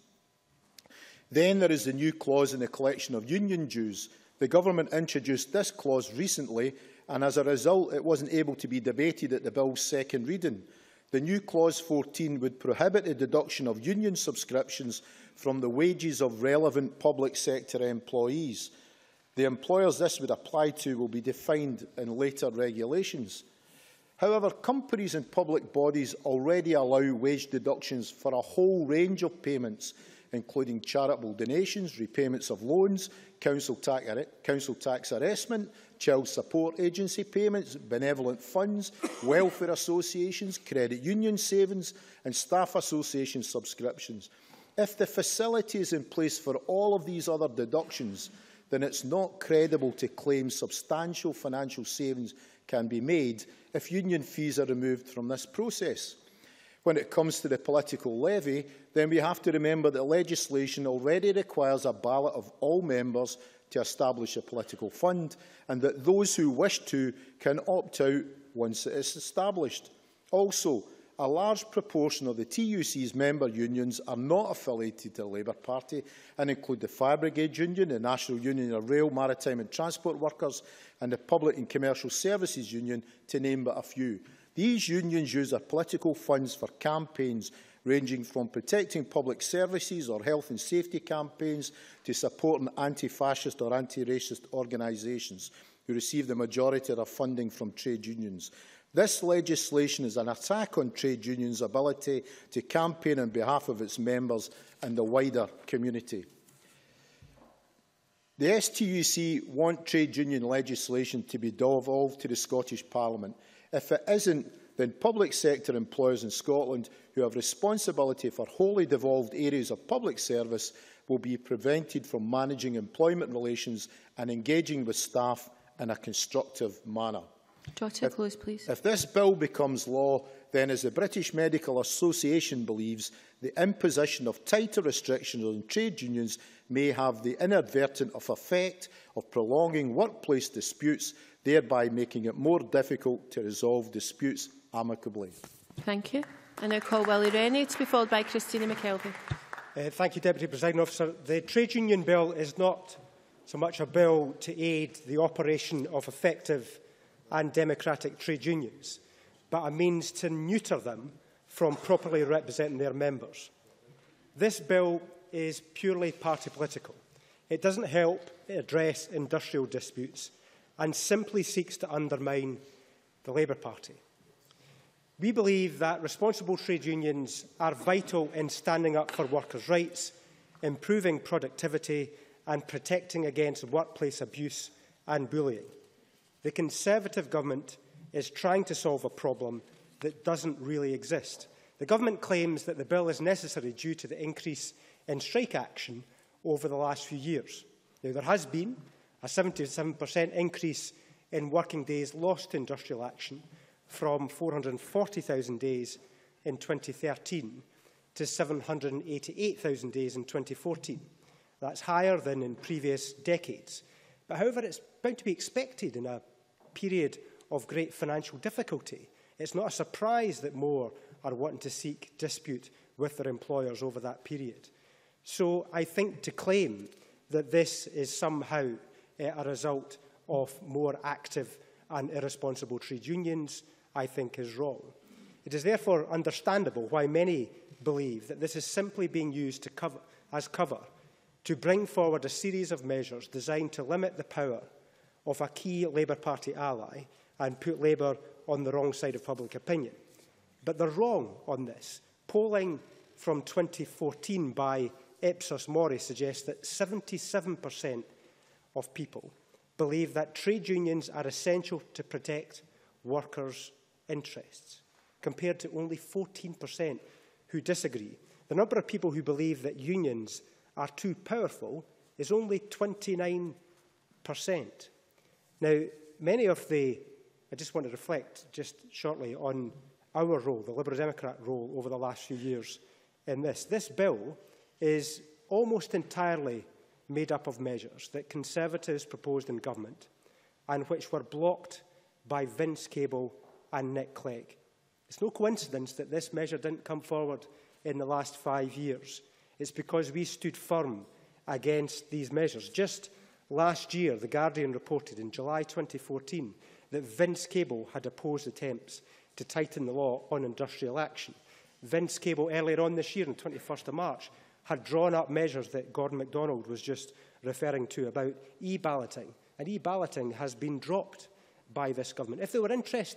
Speaker 9: Then there is the new clause in the collection of union dues. The Government introduced this clause recently, and as a result it wasn't able to be debated at the bill's second reading. The new clause fourteen would prohibit the deduction of union subscriptions from the wages of relevant public sector employees. The employers this would apply to will be defined in later regulations. However, companies and public bodies already allow wage deductions for a whole range of payments, including charitable donations, repayments of loans, council tax, council tax assessment, child support agency payments, benevolent funds, welfare associations, credit union savings and staff association subscriptions. If the facility is in place for all of these other deductions, then it's not credible to claim substantial financial savings can be made if union fees are removed from this process. When it comes to the political levy, then we have to remember that legislation already requires a ballot of all members to establish a political fund, and that those who wish to can opt out once it is established. Also, a large proportion of the T U C's member unions are not affiliated to the Labour Party and include the Fire Brigade Union, the National Union of Rail, Maritime and Transport Workers and the Public and Commercial Services Union, to name but a few. These unions use their political funds for campaigns ranging from protecting public services or health and safety campaigns to supporting anti-fascist or anti-racist organisations who receive the majority of their funding from trade unions. This legislation is an attack on trade unions' ability to campaign on behalf of its members and the wider community. The S T U C want trade union legislation to be devolved to the Scottish Parliament. If it isn't, then public sector employers in Scotland who have responsibility for wholly devolved areas of public service will be prevented from managing employment relations and engaging with staff in a constructive manner.
Speaker 2: Draw to a close, please.
Speaker 9: If this bill becomes law, then, as the British Medical Association believes, the imposition of tighter restrictions on trade unions may have the inadvertent effect of prolonging workplace disputes, thereby making it more difficult to resolve disputes amicably.
Speaker 2: Thank you. I now call Willie Rennie to be followed by Christina McKelvey.
Speaker 10: Uh, thank you, Deputy Presiding Officer. The Trade Union Bill is not so much a bill to aid the operation of effective and democratic trade unions, but a means to neuter them from properly representing their members. This bill is purely party political. It doesn't help address industrial disputes and simply seeks to undermine the Labour Party. We believe that responsible trade unions are vital in standing up for workers' rights, improving productivity and protecting against workplace abuse and bullying. The Conservative government is trying to solve a problem that doesn't really exist. The government claims that the bill is necessary due to the increase in strike action over the last few years. Now, there has been a seventy-seven percent increase in working days lost to industrial action from four hundred and forty thousand days in twenty thirteen to seven hundred and eighty-eight thousand days in twenty fourteen. That's higher than in previous decades. But however, it's bound to be expected in a period of great financial difficulty. It's not a surprise that more are wanting to seek dispute with their employers over that period. So I think to claim that this is somehow uh, a result of more active and irresponsible trade unions, I think is wrong. It is therefore understandable why many believe that this is simply being used to cover, as cover to bring forward a series of measures designed to limit the power of a key Labour Party ally and put Labour on the wrong side of public opinion. But they're wrong on this. Polling from twenty fourteen by Ipsos Mori suggests that seventy-seven percent of people believe that trade unions are essential to protect workers' interests, compared to only fourteen percent who disagree. The number of people who believe that unions are too powerful is only twenty-nine percent. Now, many of the, I just want to reflect just shortly on our role, the Liberal Democrat role over the last few years in this. This bill is almost entirely made up of measures that Conservatives proposed in government and which were blocked by Vince Cable and Nick Clegg. It's no coincidence that this measure didn't come forward in the last five years. It's because we stood firm against these measures. Just last year, The Guardian reported in July twenty fourteen that Vince Cable had opposed attempts to tighten the law on industrial action. Vince Cable, earlier on this year, on the twenty-first of March, had drawn up measures that Gordon MacDonald was just referring to about e-balloting. And e-balloting has been dropped by this government. If they were interested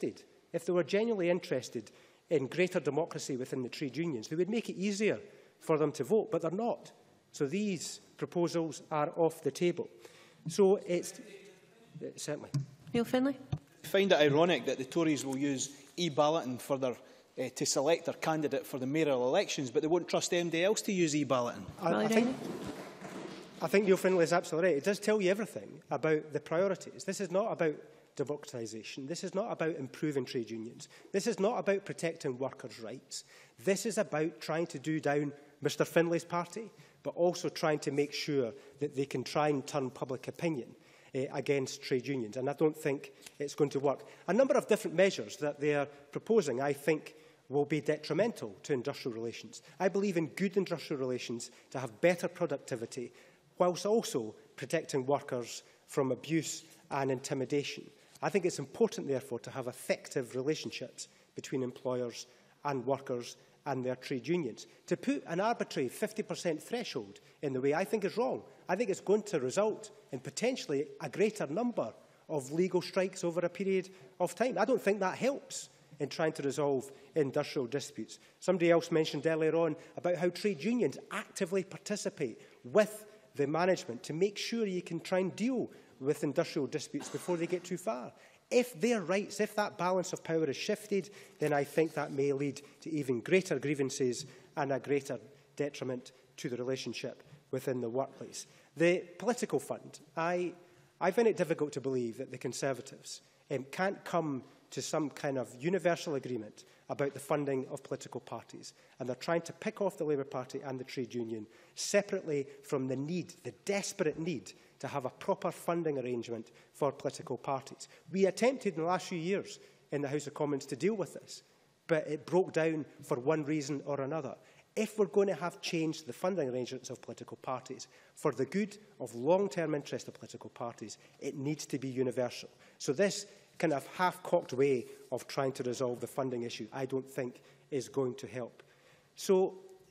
Speaker 10: If they were genuinely interested in greater democracy within the trade unions, they would make it easier for them to vote, but they're not. So these proposals are off the table. So it's... Uh, certainly.
Speaker 2: Neil Findlay.
Speaker 6: I find it ironic that the Tories will use e-balloting for their, uh, to select their candidate for the mayoral elections, but they won't trust anybody else to use e-balloting.
Speaker 10: I, I, think, I think Neil Findlay is absolutely right. It does tell you everything about the priorities. This is not about democratisation. This is not about improving trade unions. This is not about protecting workers' rights. This is about trying to do down Mr Findlay's party, but also trying to make sure that they can try and turn public opinion uh, against trade unions. And I don't think it's going to work. A number of different measures that they are proposing, I think, will be detrimental to industrial relations. I believe in good industrial relations to have better productivity, whilst also protecting workers from abuse and intimidation. I think it's important, therefore, to have effective relationships between employers and workers and their trade unions. To put an arbitrary fifty percent threshold in the way, I think is wrong. I think it's going to result in potentially a greater number of legal strikes over a period of time. I don't think that helps in trying to resolve industrial disputes. Somebody else mentioned earlier on about how trade unions actively participate with the management to make sure you can try and deal with industrial disputes before they get too far. If their rights, if that balance of power is shifted, then I think that may lead to even greater grievances and a greater detriment to the relationship within the workplace. The political fund, I, I find it difficult to believe that the Conservatives um, can't come to some kind of universal agreement about the funding of political parties. And they're trying to pick off the Labour Party and the trade union separately from the need, the desperate need, to have a proper funding arrangement for political parties. We attempted in the last few years in the House of Commons to deal with this, but it broke down for one reason or another. If we're going to have changed the funding arrangements of political parties for the good of long-term interest of political parties, it needs to be universal. So this kind of half-cocked way of trying to resolve the funding issue, I don't think is going to help. So,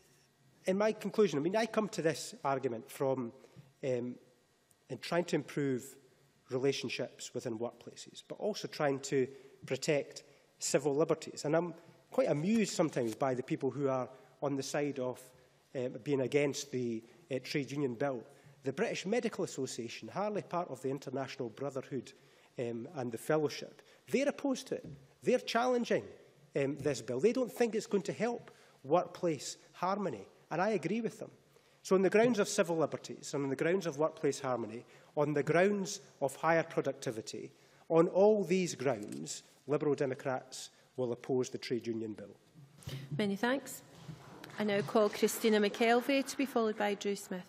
Speaker 10: in my conclusion, I mean, I come to this argument from um, in trying to improve relationships within workplaces, but also trying to protect civil liberties. And I'm quite amused sometimes by the people who are on the side of um, being against the uh, trade union bill. The British Medical Association, hardly part of the International Brotherhood um, and the Fellowship, they're opposed to it. They're challenging um, this bill. They don't think it's going to help workplace harmony, and I agree with them. So on the grounds of civil liberties, on the grounds of workplace harmony, on the grounds of higher productivity, on all these grounds, Liberal Democrats will oppose the trade union bill.
Speaker 2: Many thanks. I now call Christina McKelvey to be followed by Drew Smith.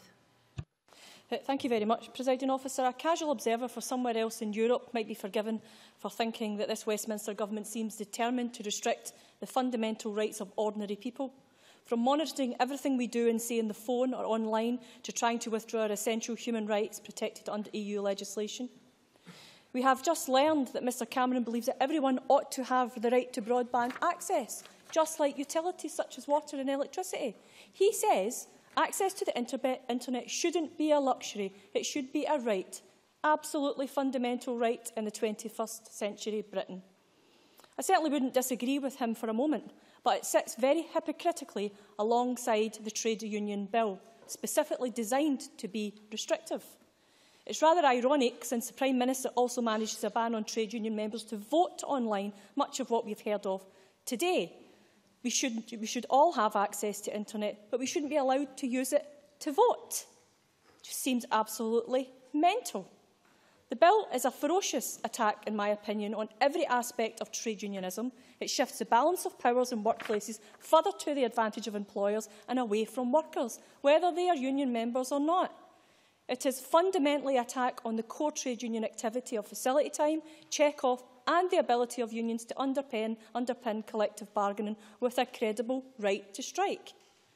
Speaker 11: Uh, thank you very much, Presiding Officer. A casual observer for somewhere else in Europe might be forgiven for thinking that this Westminster Government seems determined to restrict the fundamental rights of ordinary people. From monitoring everything we do and say on the phone or online to trying to withdraw our essential human rights protected under E U legislation. We have just learned that Mr Cameron believes that everyone ought to have the right to broadband access, just like utilities such as water and electricity. He says access to the internet shouldn't be a luxury, it should be a right, absolutely fundamental right in the twenty-first century Britain. I certainly wouldn't disagree with him for a moment, but it sits very hypocritically alongside the trade union bill, specifically designed to be restrictive. It's rather ironic, since the Prime Minister also manages a ban on trade union members to vote online, much of what we've heard of today. We should, we should all have access to internet, but we shouldn't be allowed to use it to vote. It just seems absolutely mental. The bill is a ferocious attack, in my opinion, on every aspect of trade unionism. It shifts the balance of powers in workplaces further to the advantage of employers and away from workers, whether they are union members or not. It is fundamentally an attack on the core trade union activity of facility time, check-off and the ability of unions to underpin, underpin collective bargaining with a credible right to strike.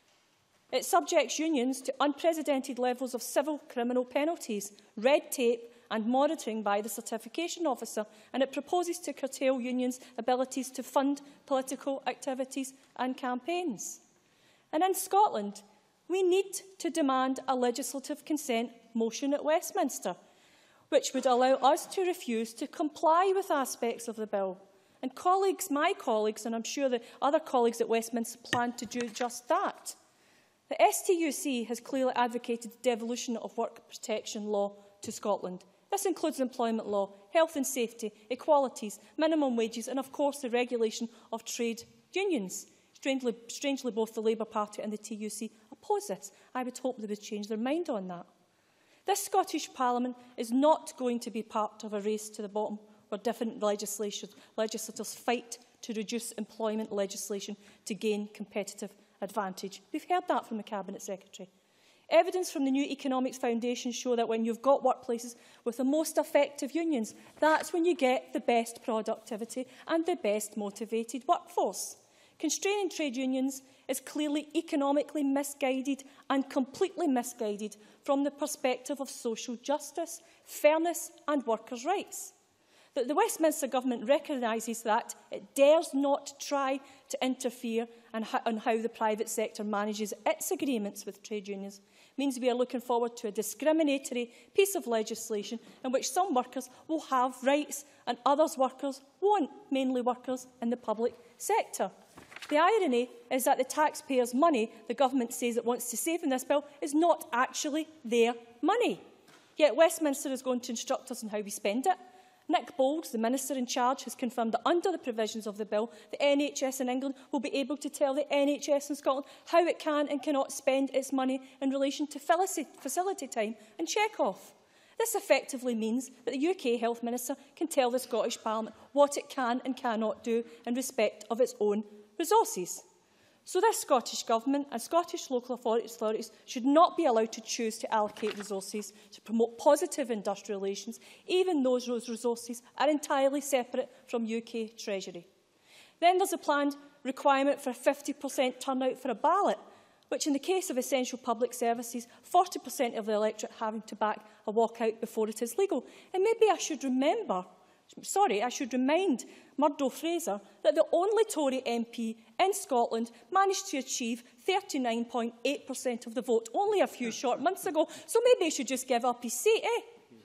Speaker 11: It subjects unions to unprecedented levels of civil criminal penalties, red tape and monitoring by the certification officer, and it proposes to curtail unions' abilities to fund political activities and campaigns. And in Scotland, we need to demand a legislative consent motion at Westminster, which would allow us to refuse to comply with aspects of the bill. And colleagues, my colleagues, and I'm sure the other colleagues at Westminster plan to do just that. The S T U C has clearly advocated the devolution of work protection law to Scotland. This includes employment law, health and safety, equalities, minimum wages and, of course, the regulation of trade unions. Strangely, strangely both the Labour Party and the T U C oppose this. I would hope they would change their mind on that. This Scottish Parliament is not going to be part of a race to the bottom where different legislators fight to reduce employment legislation to gain competitive advantage. We've heard that from the Cabinet Secretary. Evidence from the New Economics Foundation show that when you've got workplaces with the most effective unions, that's when you get the best productivity and the best motivated workforce. Constraining trade unions is clearly economically misguided and completely misguided from the perspective of social justice, fairness and workers' rights. That the Westminster Government recognises that it dares not try to interfere in how, on how the private sector manages its agreements with trade unions means we are looking forward to a discriminatory piece of legislation in which some workers will have rights and others workers won't, mainly workers in the public sector. The irony is that the taxpayers' money the government says it wants to save in this bill is not actually their money. Yet Westminster is going to instruct us on how we spend it. Nick Bowles, the Minister in charge, has confirmed that under the provisions of the bill, the N H S in England will be able to tell the N H S in Scotland how it can and cannot spend its money in relation to facility time and check-off. This effectively means that the U K Health Minister can tell the Scottish Parliament what it can and cannot do in respect of its own resources. So this Scottish Government and Scottish local authorities should not be allowed to choose to allocate resources to promote positive industrial relations, even though those resources are entirely separate from U K Treasury. Then there's a planned requirement for a fifty percent turnout for a ballot, which in the case of essential public services, forty percent of the electorate having to back a walkout before it is legal. And maybe I should remember Sorry, I should remind Murdo Fraser that the only Tory M P in Scotland managed to achieve thirty-nine point eight percent of the vote only a few short months ago, so maybe he should just give up his seat, eh?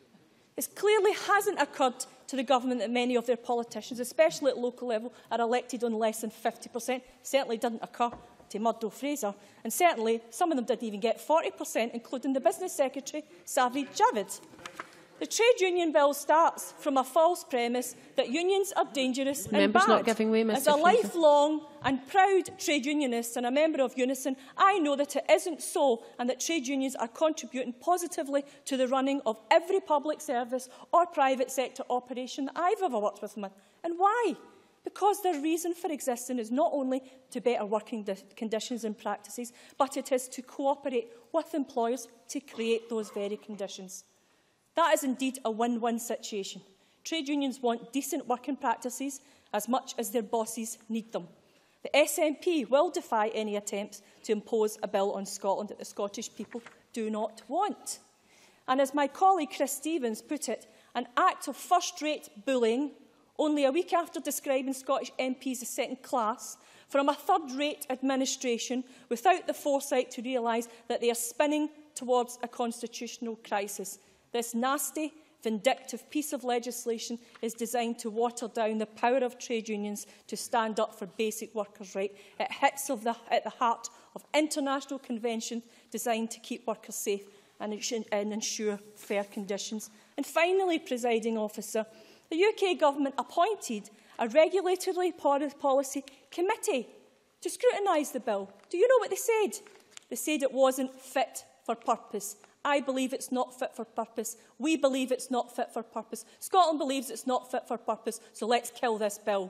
Speaker 11: It clearly hasn't occurred to the government that many of their politicians, especially at local level, are elected on less than fifty percent. It certainly didn't occur to Murdo Fraser, and certainly some of them didn't even get forty percent, including the Business Secretary, Savri Javid. The trade union bill starts from a false premise that unions are dangerous and
Speaker 2: Members
Speaker 11: bad.
Speaker 2: not giving way, Mr
Speaker 11: As a
Speaker 2: Fraser.
Speaker 11: lifelong and proud trade unionist and a member of Unison, I know that it isn't so and that trade unions are contributing positively to the running of every public service or private sector operation that I've ever worked with them in. And why? Because their reason for existing is not only to better working conditions and practices, but it is to cooperate with employers to create those very conditions. That is indeed a win-win situation. Trade unions want decent working practices as much as their bosses need them. The S N P will defy any attempts to impose a bill on Scotland that the Scottish people do not want. And as my colleague Chris Stevens put it, an act of first-rate bullying, only a week after describing Scottish M Ps as second class, from a third-rate administration without the foresight to realise that they are spinning towards a constitutional crisis. This nasty, vindictive piece of legislation is designed to water down the power of trade unions to stand up for basic workers' rights. It hits of the, at the heart of international conventions designed to keep workers safe and, and ensure fair conditions. And finally, presiding officer, the U K Government appointed a regulatory policy committee to scrutinise the bill. Do you know what they said? They said it wasn't fit for purpose. I believe it's not fit for purpose. We believe it's not fit for purpose. Scotland believes it's not fit for purpose. So let's kill this bill.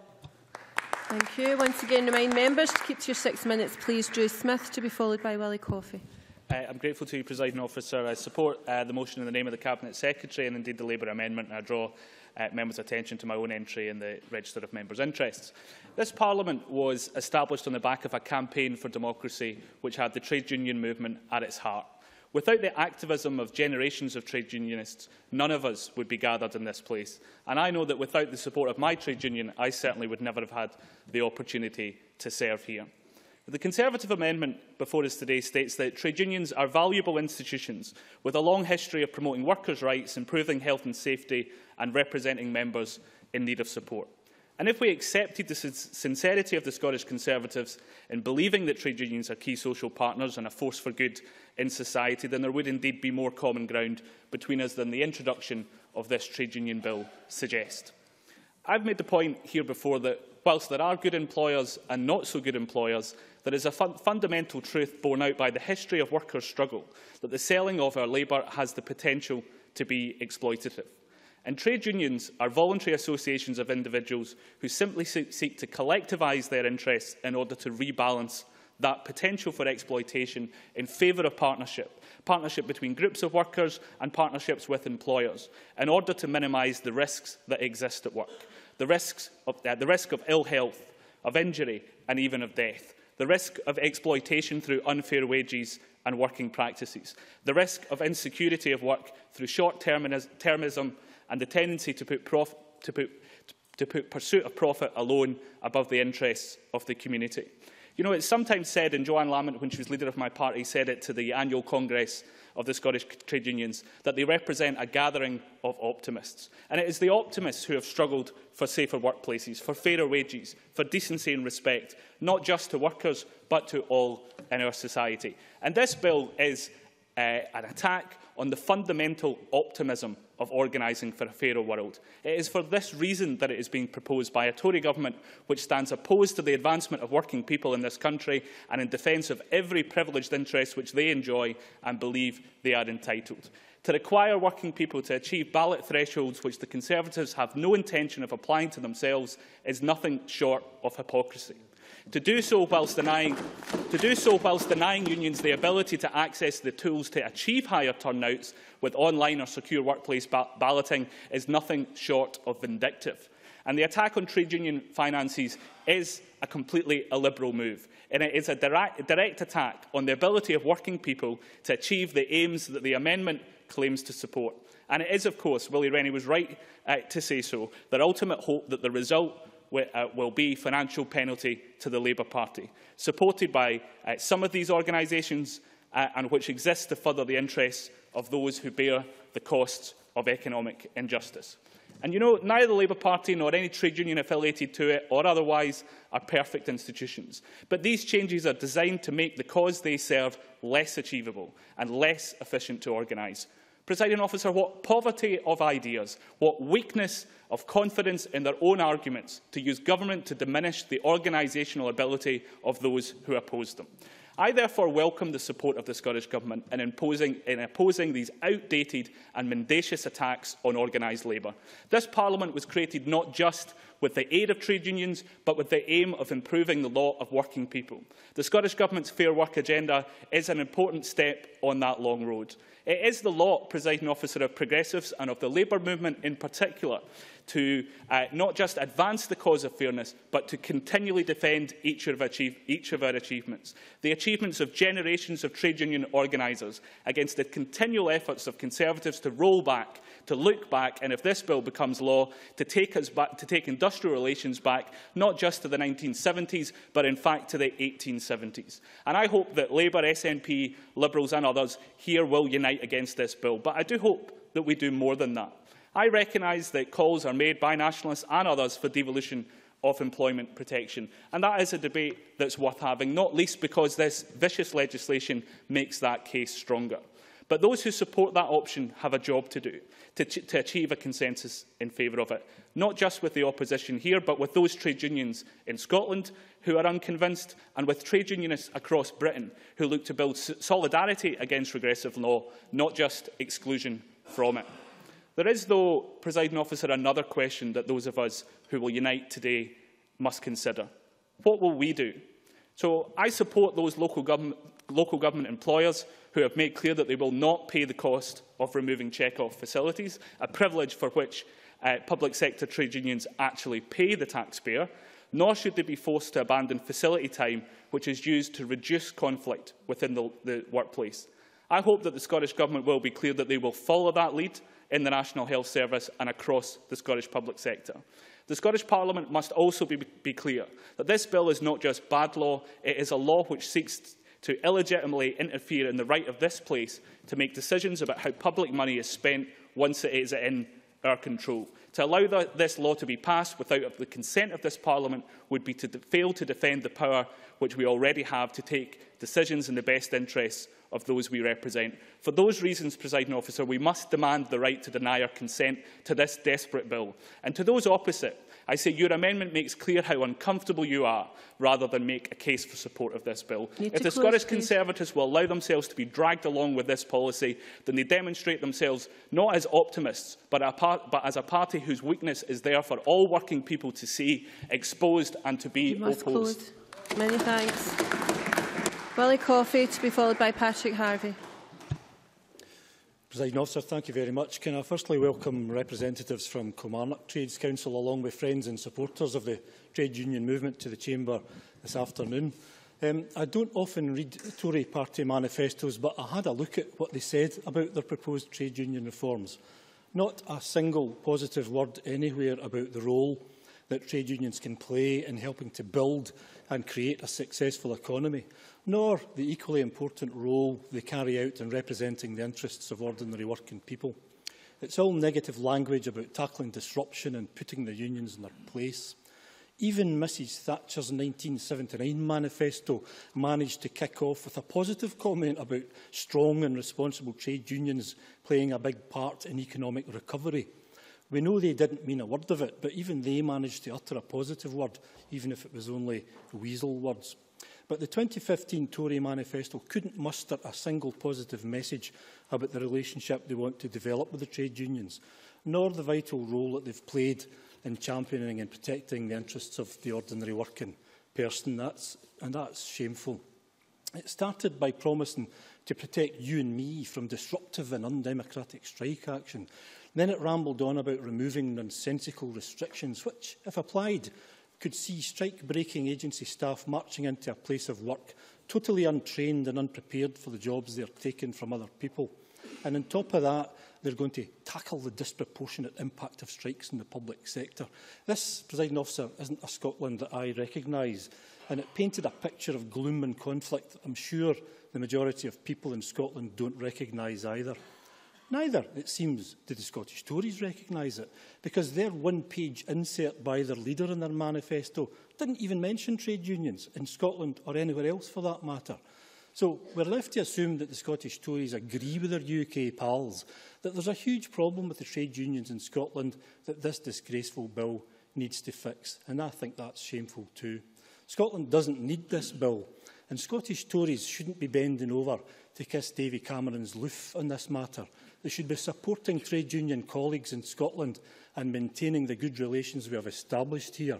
Speaker 2: Thank you. Once again, remind members to keep to your six minutes, please. Drew Smith, to be followed by Willie Coffey.
Speaker 12: Uh, I'm grateful to you, Presiding Officer. I support uh, the motion in the name of the Cabinet Secretary and indeed the Labour amendment. And I draw uh, members' attention to my own entry in the Register of Members' Interests. This Parliament was established on the back of a campaign for democracy which had the trade union movement at its heart. Without the activism of generations of trade unionists, none of us would be gathered in this place. And I know that without the support of my trade union, I certainly would never have had the opportunity to serve here. The Conservative amendment before us today states that trade unions are valuable institutions with a long history of promoting workers' rights, improving health and safety and representing members in need of support. And if we accepted the sincerity of the Scottish Conservatives in believing that trade unions are key social partners and a force for good in society, then there would indeed be more common ground between us than the introduction of this trade union bill suggests. I've made the point here before that whilst there are good employers and not so good employers, there is a fun fundamental truth borne out by the history of workers' struggle that the selling of our labour has the potential to be exploitative. And trade unions are voluntary associations of individuals who simply seek to collectivise their interests in order to rebalance that potential for exploitation in favour of partnership, partnership between groups of workers and partnerships with employers, in order to minimise the risks that exist at work, the, risks of, uh, the risk of ill health, of injury and even of death, the risk of exploitation through unfair wages and working practices, the risk of insecurity of work through short-termism and the tendency to put, prof to, put, to put pursuit of profit alone above the interests of the community. You know, it's sometimes said, and Joanne Lamont, when she was leader of my party, said it to the annual Congress of the Scottish Trade Unions, that they represent a gathering of optimists. And it is the optimists who have struggled for safer workplaces, for fairer wages, for decency and respect, not just to workers, but to all in our society. And this bill is uh, an attack on the fundamental optimism of organising for a fairer world. It is for this reason that it is being proposed by a Tory government which stands opposed to the advancement of working people in this country and in defence of every privileged interest which they enjoy and believe they are entitled. To require working people to achieve ballot thresholds which the Conservatives have no intention of applying to themselves is nothing short of hypocrisy. To do so whilst denying, to do so whilst denying unions the ability to access the tools to achieve higher turnouts with online or secure workplace ba balloting is nothing short of vindictive. And the attack on trade union finances is a completely illiberal move. And it is a direct, direct attack on the ability of working people to achieve the aims that the amendment claims to support. And it is, of course, Willie Rennie was right uh, to say so, their ultimate hope that the result Uh, will be financial penalty to the Labour Party, supported by uh, some of these organisations uh, and which exists to further the interests of those who bear the costs of economic injustice. And you know, neither the Labour Party nor any trade union affiliated to it or otherwise are perfect institutions. But these changes are designed to make the cause they serve less achievable and less efficient to organise. Presiding Officer, what poverty of ideas, what weakness of confidence in their own arguments to use government to diminish the organisational ability of those who oppose them. I therefore welcome the support of the Scottish Government in, imposing, in opposing these outdated and mendacious attacks on organised labour. This Parliament was created not just with the aid of trade unions, but with the aim of improving the law of working people. The Scottish Government's Fair Work agenda is an important step on that long road. It is the lot, Presiding Officer, of progressives and of the Labour movement in particular to uh, not just advance the cause of fairness, but to continually defend each of, achieve, each of our achievements. The achievements of generations of trade union organisers against the continual efforts of Conservatives to roll back, to look back, and if this bill becomes law, to take, us back, to take industrial relations back, not just to the nineteen seventies, but in fact to the eighteen seventies. And I hope that Labour, S N P, Liberals and others here will unite against this bill. But I do hope that we do more than that. I recognise that calls are made by nationalists and others for devolution of employment protection, and that is a debate that's worth having, not least because this vicious legislation makes that case stronger. But those who support that option have a job to do, to, to achieve a consensus in favour of it, not just with the opposition here, but with those trade unions in Scotland who are unconvinced, and with trade unionists across Britain who look to build solidarity against regressive law, not just exclusion from it. There is, though, Presiding Officer, another question that those of us who will unite today must consider. What will we do? So I support those local government, local government employers who have made clear that they will not pay the cost of removing check-off facilities, a privilege for which uh, public sector trade unions actually pay the taxpayer, nor should they be forced to abandon facility time which is used to reduce conflict within the, the workplace. I hope that the Scottish Government will be clear that they will follow that lead in the National Health Service and across the Scottish public sector. The Scottish Parliament must also be, be clear that this bill is not just bad law, it is a law which seeks to illegitimately interfere in the right of this place to make decisions about how public money is spent once it is in our control, To allow the, this law to be passed without the consent of this Parliament would be to fail to defend the power which we already have to take decisions in the best interests of those we represent. For those reasons, Presiding Officer, we must demand the right to deny our consent to this desperate bill. And to those opposite, I say your amendment makes clear how uncomfortable you are, rather than make a case for support of this bill.
Speaker 2: Need
Speaker 12: if the
Speaker 2: close,
Speaker 12: Scottish
Speaker 2: please.
Speaker 12: Conservatives will allow themselves to be dragged along with this policy, then they demonstrate themselves not as optimists, but, a part, but as a party whose weakness is there for all working people to see, exposed and to be
Speaker 2: You must
Speaker 12: opposed.
Speaker 2: close. Many thanks. Willie Coffey, to be followed by Patrick Harvey.
Speaker 13: Presiding Officer, thank you very much. Can I firstly welcome representatives from Kilmarnock Trades Council, along with friends and supporters of the trade union movement, to the Chamber this afternoon. Um, I don't often read Tory party manifestos, but I had a look at what they said about their proposed trade union reforms. Not a single positive word anywhere about the role that trade unions can play in helping to build and create a successful economy, nor the equally important role they carry out in representing the interests of ordinary working people. It's all negative language about tackling disruption and putting the unions in their place. Even Missus Thatcher's nineteen seventy-nine manifesto managed to kick off with a positive comment about strong and responsible trade unions playing a big part in economic recovery. We know they didn't mean a word of it, but even they managed to utter a positive word, even if it was only weasel words. But the twenty fifteen Tory manifesto couldn't muster a single positive message about the relationship they want to develop with the trade unions, nor the vital role that they've played in championing and protecting the interests of the ordinary working person. That's, and that's shameful. It started by promising to protect you and me from disruptive and undemocratic strike action. Then it rambled on about removing nonsensical restrictions, which, if applied, could see strike-breaking agency staff marching into a place of work totally untrained and unprepared for the jobs they're taking from other people. And on top of that, they're going to tackle the disproportionate impact of strikes in the public sector. This, Presiding Officer, isn't a Scotland that I recognise, and it painted a picture of gloom and conflict that I'm sure the majority of people in Scotland don't recognise either. Neither, it seems, do the Scottish Tories recognise it, because their one-page insert by their leader in their manifesto didn't even mention trade unions in Scotland or anywhere else for that matter. So we're left to assume that the Scottish Tories agree with their U K pals that there's a huge problem with the trade unions in Scotland that this disgraceful bill needs to fix, and I think that's shameful too. Scotland doesn't need this bill, and Scottish Tories shouldn't be bending over to kiss Davy Cameron's loof on this matter. They should be supporting trade union colleagues in Scotland and maintaining the good relations we have established here.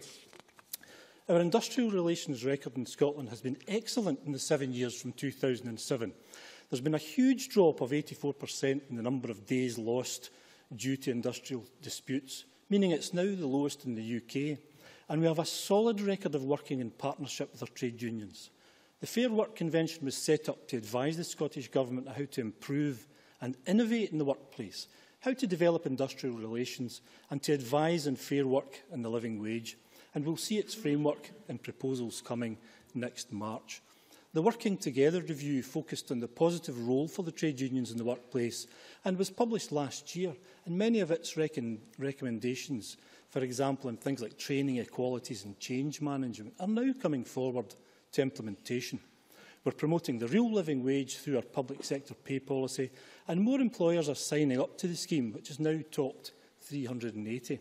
Speaker 13: Our industrial relations record in Scotland has been excellent in the seven years from two thousand and seven. There's been a huge drop of eighty-four percent in the number of days lost due to industrial disputes, meaning it's now the lowest in the U K. And we have a solid record of working in partnership with our trade unions. The Fair Work Convention was set up to advise the Scottish Government on how to improve and innovate in the workplace, how to develop industrial relations, and to advise on fair work and the living wage. And we'll see its framework and proposals coming next March. The Working Together review focused on the positive role for the trade unions in the workplace and was published last year, and many of its rec recommendations, for example, in things like training, equalities and change management, are now coming forward to implementation. We're promoting the real living wage through our public sector pay policy, and more employers are signing up to the scheme, which has now topped three hundred and eighty.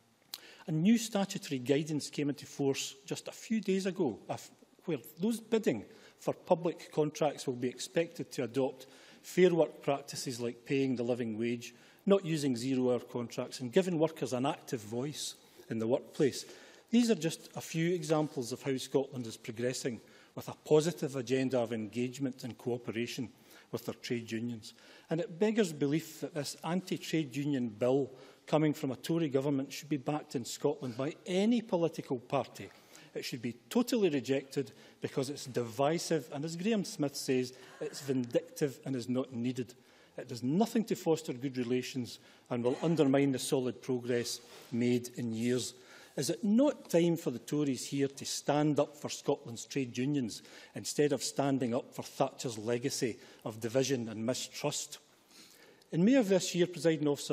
Speaker 13: A new statutory guidance came into force just a few days ago, where those bidding for public contracts will be expected to adopt fair work practices like paying the living wage, not using zero-hour contracts, and giving workers an active voice in the workplace. These are just a few examples of how Scotland is progressing with a positive agenda of engagement and cooperation with their trade unions. And it beggars belief that this anti-trade union bill coming from a Tory government should be backed in Scotland by any political party. It should be totally rejected because it's divisive and, as Graham Smith says, it's vindictive and is not needed. It does nothing to foster good relations and will undermine the solid progress made in years. Is it not time for the Tories here to stand up for Scotland's trade unions instead of standing up for Thatcher's legacy of division and mistrust? In May of this year, Presiding Officer,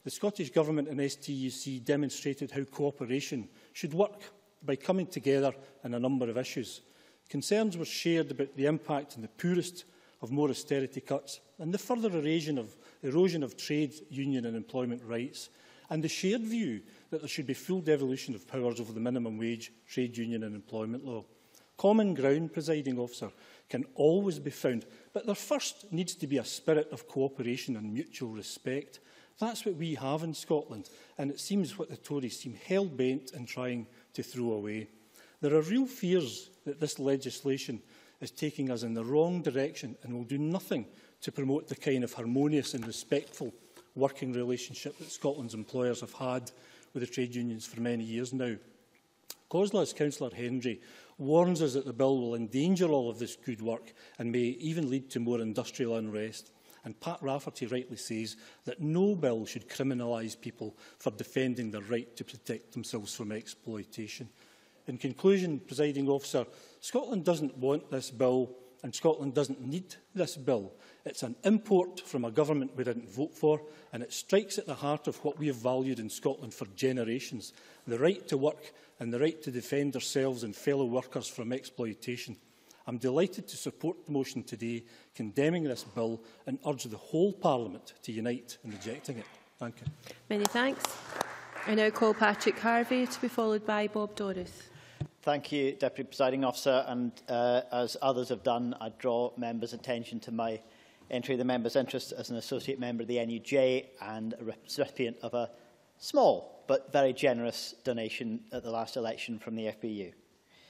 Speaker 13: the Scottish Government and S T U C demonstrated how cooperation should work by coming together on a number of issues. Concerns were shared about the impact on the poorest of more austerity cuts and the further erosion of, erosion of trade, union and employment rights, and the shared view that there should be full devolution of powers over the minimum wage, trade union and employment law. Common ground, presiding officer, can always be found, but there first needs to be a spirit of cooperation and mutual respect. That's what we have in Scotland, and it seems what the Tories seem hell-bent in trying to throw away. There are real fears that this legislation is taking us in the wrong direction and will do nothing to promote the kind of harmonious and respectful working relationship that Scotland's employers have had with the trade unions for many years now. COSLA's Councillor Henry warns us that the bill will endanger all of this good work and may even lead to more industrial unrest. And Pat Rafferty rightly says that no bill should criminalise people for defending their right to protect themselves from exploitation. In conclusion, presiding officer, Scotland doesn't want this bill and Scotland doesn't need this bill. It's an import from a government we didn't vote for, and it strikes at the heart of what we have valued in Scotland for generations, the right to work and the right to defend ourselves and fellow workers from exploitation. I'm delighted to support the motion today condemning this bill and urge the whole Parliament to unite in rejecting it. Thank you.
Speaker 2: Many thanks. I now call Patrick Harvey to be followed by Bob Doris.
Speaker 14: Thank you, Deputy Presiding Officer. And uh, as others have done, I draw members' attention to my entry of the member's interest as an associate member of the N U J and a recipient of a small but very generous donation at the last election from the F B U.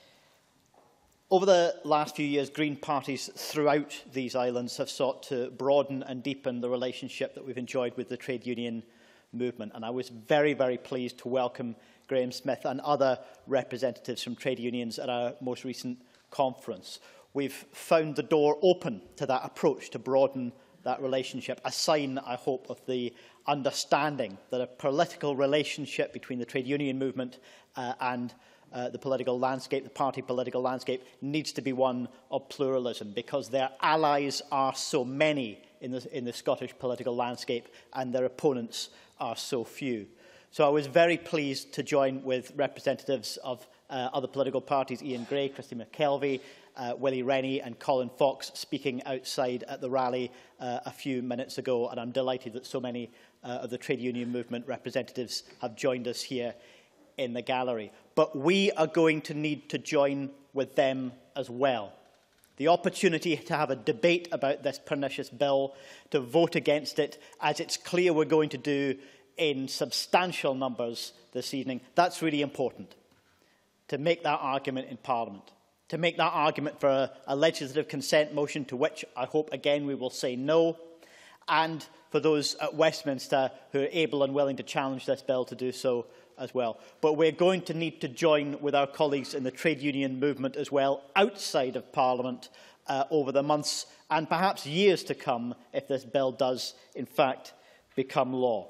Speaker 14: Over the last few years, Green parties throughout these islands have sought to broaden and deepen the relationship that we've enjoyed with the trade union movement. And I was very, very pleased to welcome Graham Smith and other representatives from trade unions at our most recent conference. We've found the door open to that approach to broaden that relationship, a sign, I hope, of the understanding that a political relationship between the trade union movement uh, and uh, the political landscape, the party political landscape, needs to be one of pluralism, because their allies are so many in the, in the Scottish political landscape and their opponents are so few. So I was very pleased to join with representatives of uh, other political parties, Ian Gray, Christy McKelvey, uh, Willie Rennie and Colin Fox, speaking outside at the rally uh, a few minutes ago, and I'm delighted that so many uh, of the trade union movement representatives have joined us here in the gallery. But we are going to need to join with them as well. The opportunity to have a debate about this pernicious bill, to vote against it, as it's clear we're going to do in substantial numbers this evening, that's really important. To make that argument in Parliament, to make that argument for a, a legislative consent motion, to which I hope again we will say no, and for those at Westminster who are able and willing to challenge this bill to do so as well. But we're going to need to join with our colleagues in the trade union movement as well, outside of Parliament, uh, over the months and perhaps years to come if this bill does in fact become law.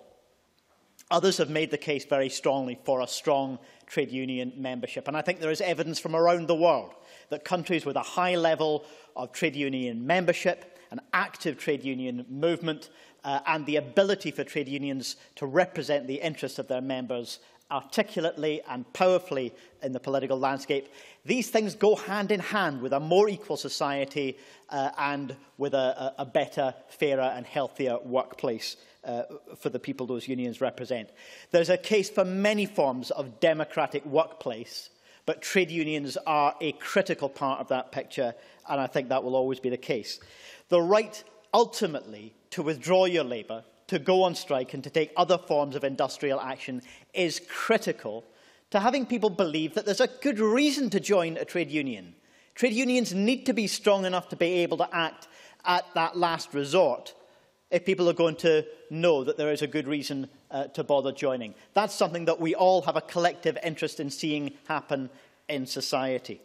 Speaker 14: Others have made the case very strongly for a strong trade union membership, and I think there is evidence from around the world that countries with a high level of trade union membership, an active trade union movement, uh, and the ability for trade unions to represent the interests of their members articulately and powerfully in the political landscape, these things go hand in hand with a more equal society uh, and with a, a better, fairer and healthier workplace Uh, for the people those unions represent. There's a case for many forms of democratic workplace, but trade unions are a critical part of that picture, and I think that will always be the case. The right, ultimately, to withdraw your labour, to go on strike and to take other forms of industrial action is critical to having people believe that there's a good reason to join a trade union. Trade unions need to be strong enough to be able to act at that last resort if people are going to know that there is a good reason uh, to bother joining. That's something that we all have a collective interest in seeing happen in society.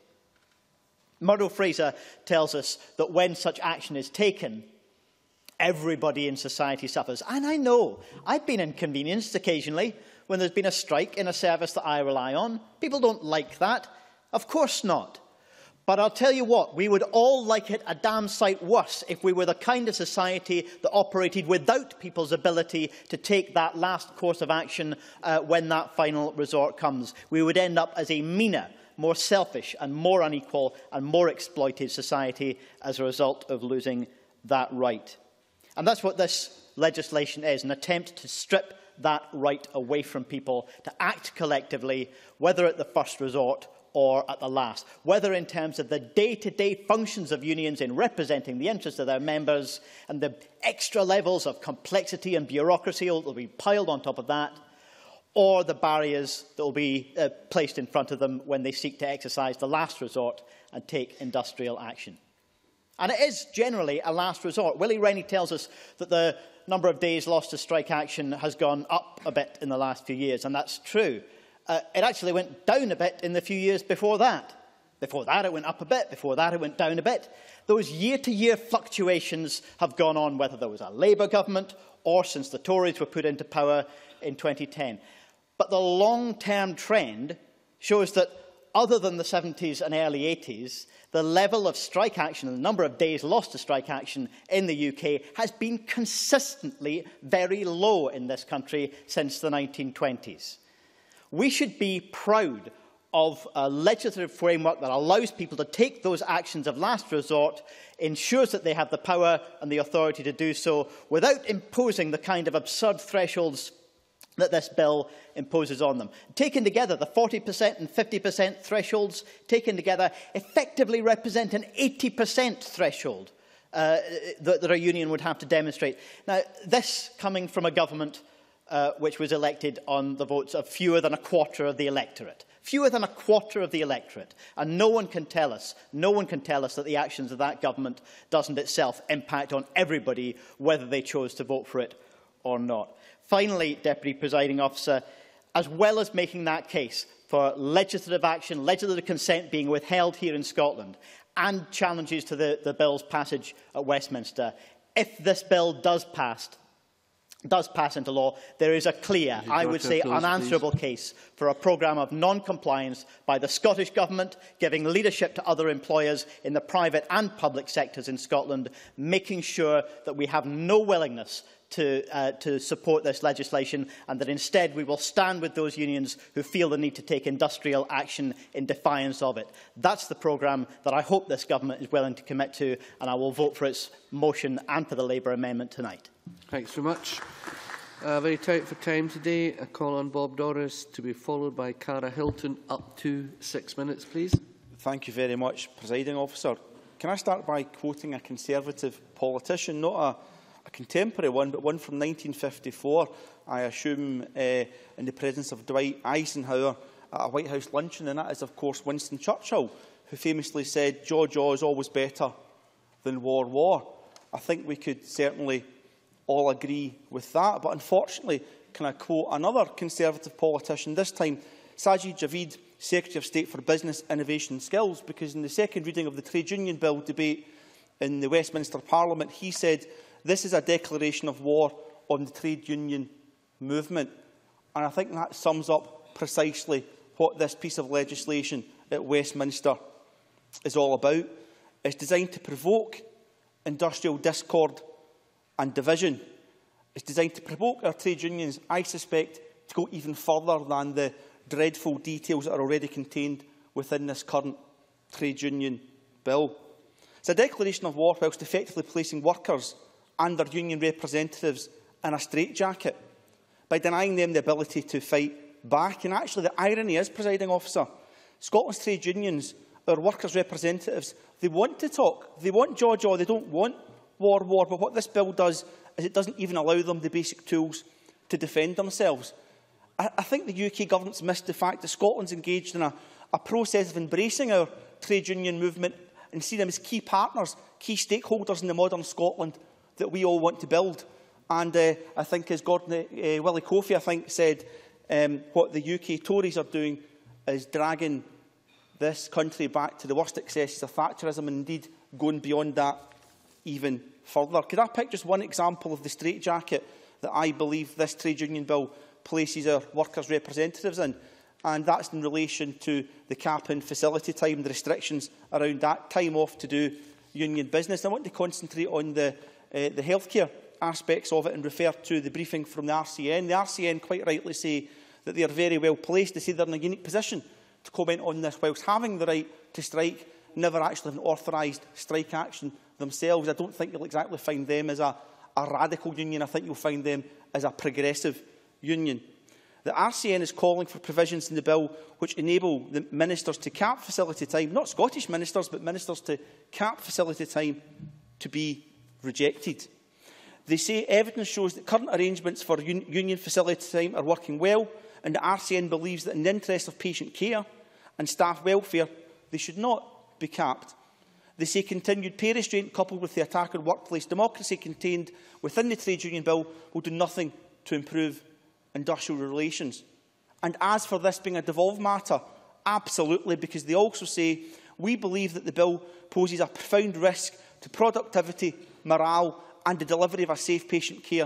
Speaker 14: Murdo Fraser tells us that when such action is taken, everybody in society suffers. And I know, I've been inconvenienced occasionally when there's been a strike in a service that I rely on. People don't like that. Of course not. But I'll tell you what, we would all like it a damn sight worse if we were the kind of society that operated without people's ability to take that last course of action uh, when that final resort comes. We would end up as a meaner, more selfish and more unequal and more exploited society as a result of losing that right. And that's what this legislation is, an attempt to strip that right away from people, to act collectively, whether at the first resort or at the last, whether in terms of the day-to-day functions of unions in representing the interests of their members and the extra levels of complexity and bureaucracy that will be piled on top of that, or the barriers that will be uh, placed in front of them when they seek to exercise the last resort and take industrial action. And it is generally a last resort. Willie Rennie tells us that the number of days lost to strike action has gone up a bit in the last few years, and that's true. Uh, it actually went down a bit in the few years before that. Before that, it went up a bit. Before that, it went down a bit. Those year-to-year fluctuations have gone on, whether there was a Labour government or since the Tories were put into power in twenty ten. But the long-term trend shows that, other than the seventies and early eighties, the level of strike action and the number of days lost to strike action in the U K has been consistently very low in this country since the nineteen twenties. We should be proud of a legislative framework that allows people to take those actions of last resort, ensures that they have the power and the authority to do so without imposing the kind of absurd thresholds that this bill imposes on them. Taken together, the forty percent and fifty percent thresholds, taken together, effectively represent an eighty percent threshold uh, that, that a union would have to demonstrate. Now, this coming from a government Uh, which was elected on the votes of fewer than a quarter of the electorate. Fewer than a quarter of the electorate. And no one can tell us, no one can tell us that the actions of that government doesn't itself impact on everybody, whether they chose to vote for it or not. Finally, Deputy Presiding Officer, as well as making that case for legislative action, legislative consent being withheld here in Scotland, and challenges to the, the bill's passage at Westminster, if this bill does pass, does pass into law, there is a clear, I would say, unanswerable case for a programme of non-compliance by the Scottish Government, giving leadership to other employers in the private and public sectors in Scotland, making sure that we have no willingness to, uh, to support this legislation, and that instead we will stand with those unions who feel the need to take industrial action in defiance of it. That's the programme that I hope this government is willing to commit to, and I will vote for its motion and for the Labour amendment tonight.
Speaker 15: Thanks very much. Uh, very tight for time today. I call on Bob Doris to be followed by Cara Hilton. Up to six minutes, please.
Speaker 6: Thank you very much, Presiding Officer. Can I start by quoting a Conservative politician, not a, a contemporary one, but one from nineteen fifty-four, I assume uh, in the presence of Dwight Eisenhower at a White House luncheon, and that is, of course, Winston Churchill, who famously said, "Jaw jaw is always better than war war." I think we could certainly all agree with that. But unfortunately, can I quote another Conservative politician, this time Sajid Javid, Secretary of State for Business, Innovation and Skills, because in the second reading of the Trade Union Bill debate in the Westminster Parliament, he said, "This is a declaration of war on the trade union movement." And I think that sums up precisely what this piece of legislation at Westminster is all about. It's designed to provoke industrial discord and division. It's designed to provoke our trade unions, I suspect, to go even further than the dreadful details that are already contained within this current trade union bill. It's a declaration of war whilst effectively placing workers and their union representatives in a straitjacket by denying them the ability to fight back. And actually, the irony is, Presiding Officer, Scotland's trade unions, our workers' representatives, they want to talk, they want jaw-jaw, they don't want war, war, but what this bill does is it doesn't even allow them the basic tools to defend themselves. I, I think the U K government's missed the fact that Scotland's engaged in a, a process of embracing our trade union movement and see them as key partners, key stakeholders in the modern Scotland that we all want to build. And uh, I think, as Gordon, uh, Willie Coffey, I think, said, um, what the U K Tories are doing is dragging this country back to the worst excesses of Thatcherism, and indeed going beyond that even further. Could I pick just one example of the straitjacket that I believe this trade union bill places our workers' representatives in? and that's in relation to the cap in facility time, the restrictions around that, time off to do union business. I want to concentrate on the, uh, the healthcare aspects of it and refer to the briefing from the R C N. The R C N quite rightly say that they are very well placed. They say they're in a unique position to comment on this, whilst having the right to strike, never actually have an authorised strike action themselves. I don't think you'll exactly find them as a, a radical union. I think you'll find them as a progressive union. The R C N is calling for provisions in the bill which enable the ministers to cap facility time, not Scottish ministers, but ministers to cap facility time, to be rejected. They say evidence shows that current arrangements for un union facility time are working well, and the R C N believes that in the interest of patient care and staff welfare, they should not be capped. They say continued pay restraint coupled with the attack on workplace democracy contained within the trade union bill will do nothing to improve industrial relations. And as for this being a devolved matter, absolutely, because they also say, we believe that the bill poses a profound risk to productivity, morale and the delivery of a safe patient care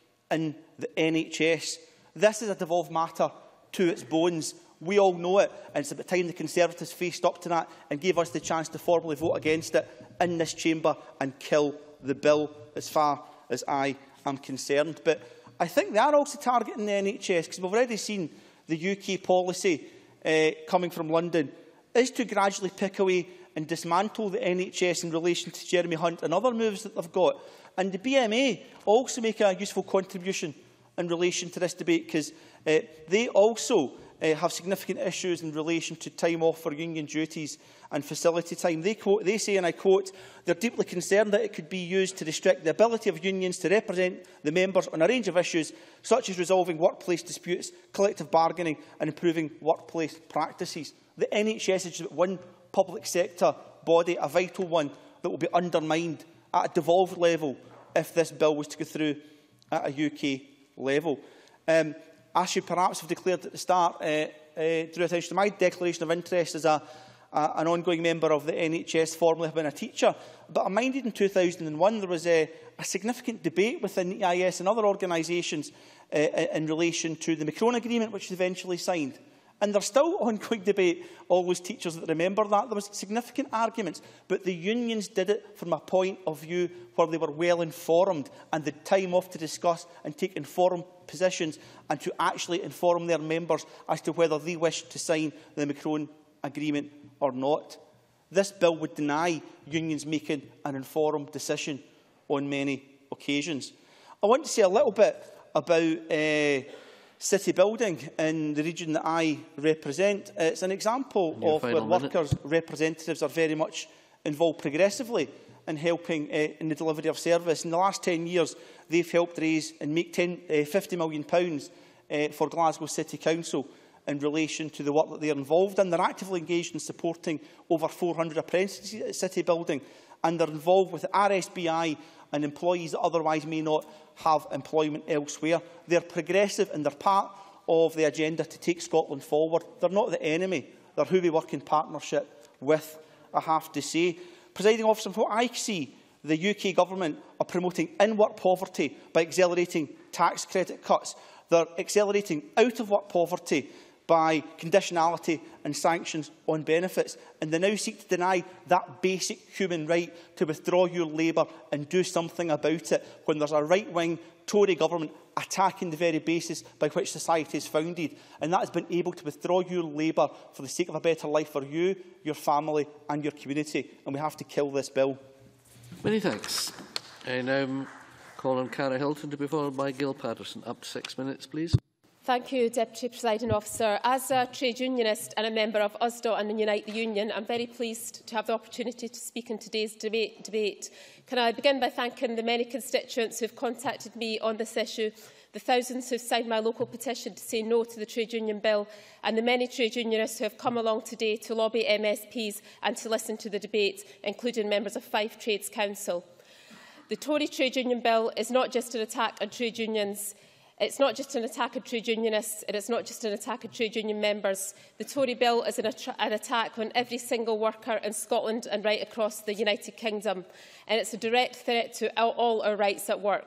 Speaker 6: in the N H S. This is a devolved matter to its bones. We all know it, and it's about time the Conservatives faced up to that and gave us the chance to formally vote against it in this chamber and kill the bill, as far as I am concerned. But I think they are also targeting the N H S, because we've already seen the U K policy uh, coming from London is to gradually pick away and dismantle the N H S in relation to Jeremy Hunt and other moves that they've got. And the B M A also make a useful contribution in relation to this debate, because uh, they also uh, have significant issues in relation to time off for union duties and facility time. They, quote, they say, and I quote, they're deeply concerned that it could be used to restrict the ability of unions to represent the members on a range of issues, such as resolving workplace disputes, collective bargaining and improving workplace practices. The N H S is one public sector body, a vital one, that will be undermined at a devolved level if this bill was to go through at a U K level. Um, I should perhaps have declared at the start, uh, uh, drew attention to my declaration of interest as a, a, an ongoing member of the N H S, formerly have been a teacher. But I'm minded in two thousand one there was a, a significant debate within the E I S and other organisations uh, in relation to the Macron Agreement, which was eventually signed. And there's still ongoing debate, all those teachers that remember that. There was significant arguments, but the unions did it from a point of view where they were well informed and the time off to discuss and take informed positions and to actually inform their members as to whether they wished to sign the Macron Agreement or not. This bill would deny unions making an informed decision on many occasions. I want to say a little bit about uh, city building in the region that I represent. It's an example of where workers' representatives are very much involved progressively in helping uh, in the delivery of service. In the last ten years, they've helped raise and make ten, uh, fifty million pounds uh, for Glasgow City Council in relation to the work that they are involved in. They're actively engaged in supporting over four hundred apprentices at city building, and they're involved with the R S B I and employees that otherwise may not have employment elsewhere. They're progressive and they're part of the agenda to take Scotland forward. They're not the enemy. They're who we work in partnership with, I have to say. Presiding Officer, from what I see, the U K Government are promoting in-work poverty by accelerating tax credit cuts. They're accelerating out-of-work poverty by conditionality and sanctions on benefits. And they now seek to deny that basic human right to withdraw your labour and do something about it when there's a right-wing Tory government attacking the very basis by which society is founded. And that has been able to withdraw your labour for the sake of a better life for you, your family and your community. And we have to kill this bill.
Speaker 15: Many thanks. I now call on Cara Hilton to be followed by Gil Patterson. Up to six minutes, please.
Speaker 16: Thank you, Deputy Presiding Officer. As a trade unionist and a member of U S D O and Unite the Union, I'm very pleased to have the opportunity to speak in today's debate. debate. Can I begin by thanking the many constituents who have contacted me on this issue, the thousands who have signed my local petition to say no to the trade union bill, and the many trade unionists who have come along today to lobby M S Ps and to listen to the debate, including members of Fife Trades Council. The Tory trade union bill is not just an attack on trade unions. It's not just an attack on trade unionists, and it's not just an attack on trade union members. The Tory bill is an, an attack on every single worker in Scotland and right across the United Kingdom, and it's a direct threat to all, all our rights at work.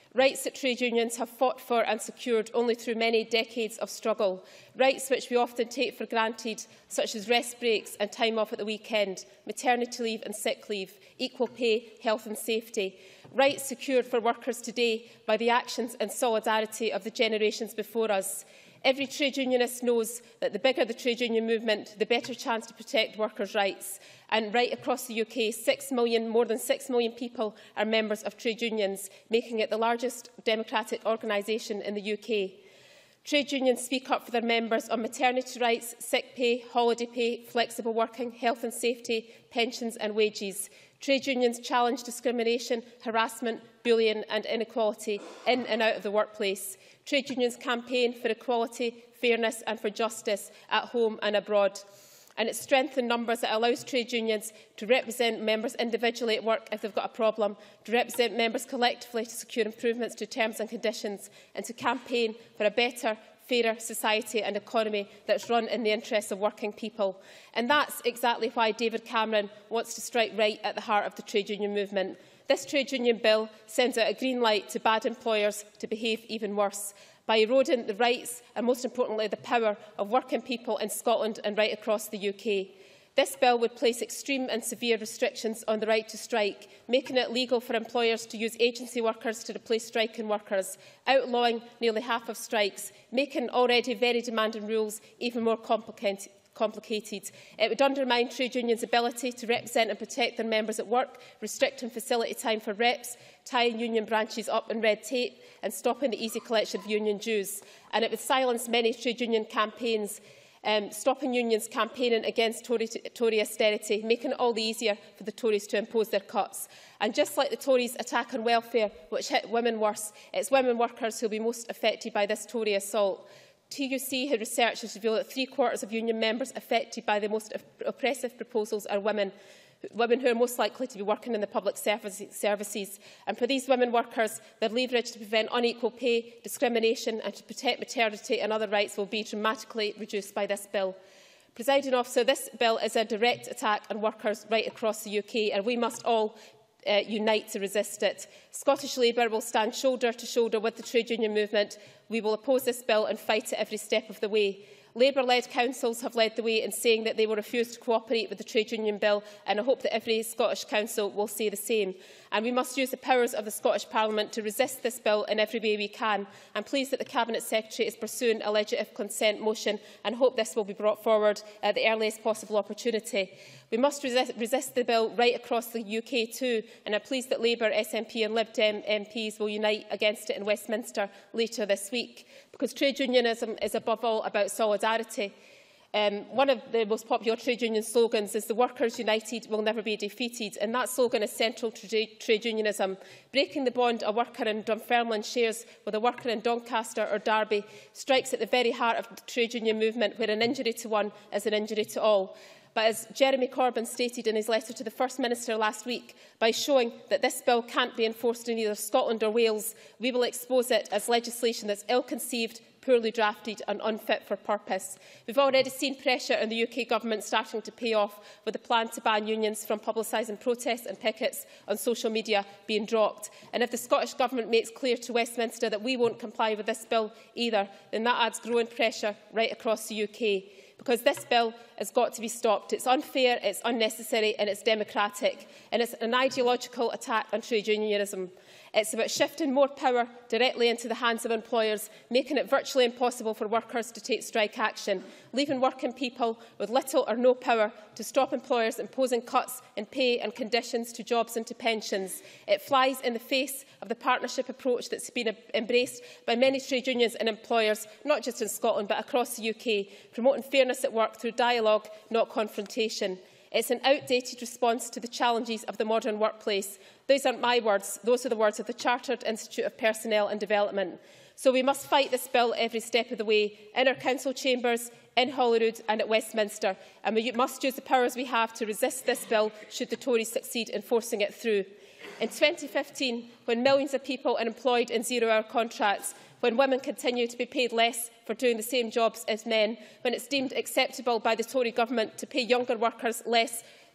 Speaker 16: rights that trade unions have fought for and secured only through many decades of struggle, rights which we often take for granted, such as rest breaks and time off at the weekend, maternity leave and sick leave, equal pay, health and safety, rights secured for workers today by the actions and solidarity of the generations before us. Every trade unionist knows that the bigger the trade union movement, the better chance to protect workers' rights. And right across the U K, six million, more than six million people are members of trade unions, making it the largest democratic organisation in the U K. Trade unions speak up for their members on maternity rights, sick pay, holiday pay, flexible working, health and safety, pensions and wages. Trade unions challenge discrimination, harassment, bullying and inequality in and out of the workplace. Trade unions campaign for equality, fairness and for justice at home and abroad. And its strength in numbers that allows trade unions to represent members individually at work if they've got a problem, to represent members collectively to secure improvements to terms and conditions, and to campaign for a better, fairer society and economy that's run in the interests of working people. And that's exactly why David Cameron wants to strike right at the heart of the trade union movement. This trade union bill sends out a green light to bad employers to behave even worse by eroding the rights and, most importantly, the power of working people in Scotland and right across the U K. This bill would place extreme and severe restrictions on the right to strike, making it legal for employers to use agency workers to replace striking workers, outlawing nearly half of strikes, making already very demanding rules even more complicated. complicated. It would undermine trade unions' ability to represent and protect their members at work, restricting facility time for reps, tying union branches up in red tape and stopping the easy collection of union dues. And it would silence many trade union campaigns, um, stopping unions campaigning against Tory, Tory austerity, making it all the easier for the Tories to impose their cuts. And just like the Tories' attack on welfare, which hit women worse, it's women workers who will be most affected by this Tory assault. T U C had researchers reveal that three quarters of union members affected by the most oppressive proposals are women, women who are most likely to be working in the public services. And for these women workers, their leverage to prevent unequal pay, discrimination and to protect maternity and other rights will be dramatically reduced by this bill. Presiding Officer, this bill is a direct attack on workers right across the U K, and we must all Uh, unite to resist it. Scottish Labour will stand shoulder to shoulder with the trade union movement. We will oppose this bill and fight it every step of the way. Labour-led councils have led the way in saying that they will refuse to cooperate with the trade union bill, and I hope that every Scottish council will say the same. And we must use the powers of the Scottish Parliament to resist this bill in every way we can. I'm pleased that the Cabinet Secretary is pursuing a legislative consent motion and hope this will be brought forward at the earliest possible opportunity. We must resist, resist the bill right across the U K too, and I'm pleased that Labour, S N P and Lib Dem M Ps will unite against it in Westminster later this week, because trade unionism is above all about solidarity. Um, one of the most popular trade union slogans is "The workers united will never be defeated," and that slogan is central to trade unionism. Breaking the bond a worker in Dunfermline shares with a worker in Doncaster or Derby strikes at the very heart of the trade union movement, where an injury to one is an injury to all. But as Jeremy Corbyn stated in his letter to the First Minister last week, by showing that this bill can't be enforced in either Scotland or Wales, we will expose it as legislation that's ill-conceived, poorly drafted and unfit for purpose. We've already seen pressure on the U K Government starting to pay off, with the plan to ban unions from publicising protests and pickets on social media being dropped. And if the Scottish Government makes clear to Westminster that we won't comply with this bill either, then that adds growing pressure right across the U K. Because this bill has got to be stopped. It's unfair, it's unnecessary and it's democratic. And it's an ideological attack on trade unionism. It's about shifting more power directly into the hands of employers, making it virtually impossible for workers to take strike action, leaving working people with little or no power to stop employers imposing cuts in pay and conditions to jobs and to pensions. It flies in the face of the partnership approach that's been embraced by many trade unions and employers, not just in Scotland but across the U K, promoting fairness at work through dialogue, not confrontation. It's an outdated response to the challenges of the modern workplace. Those aren't my words, those are the words of the Chartered Institute of Personnel and Development. So we must fight this bill every step of the way, in our council chambers, in Holyrood and at Westminster. And we must use the powers we have to resist this bill should the Tories succeed in forcing it through. In twenty fifteen, when millions of people are employed in zero-hour contracts, when women continue to be paid less for doing the same jobs as men, when it's deemed acceptable by the Tory government to pay younger workers less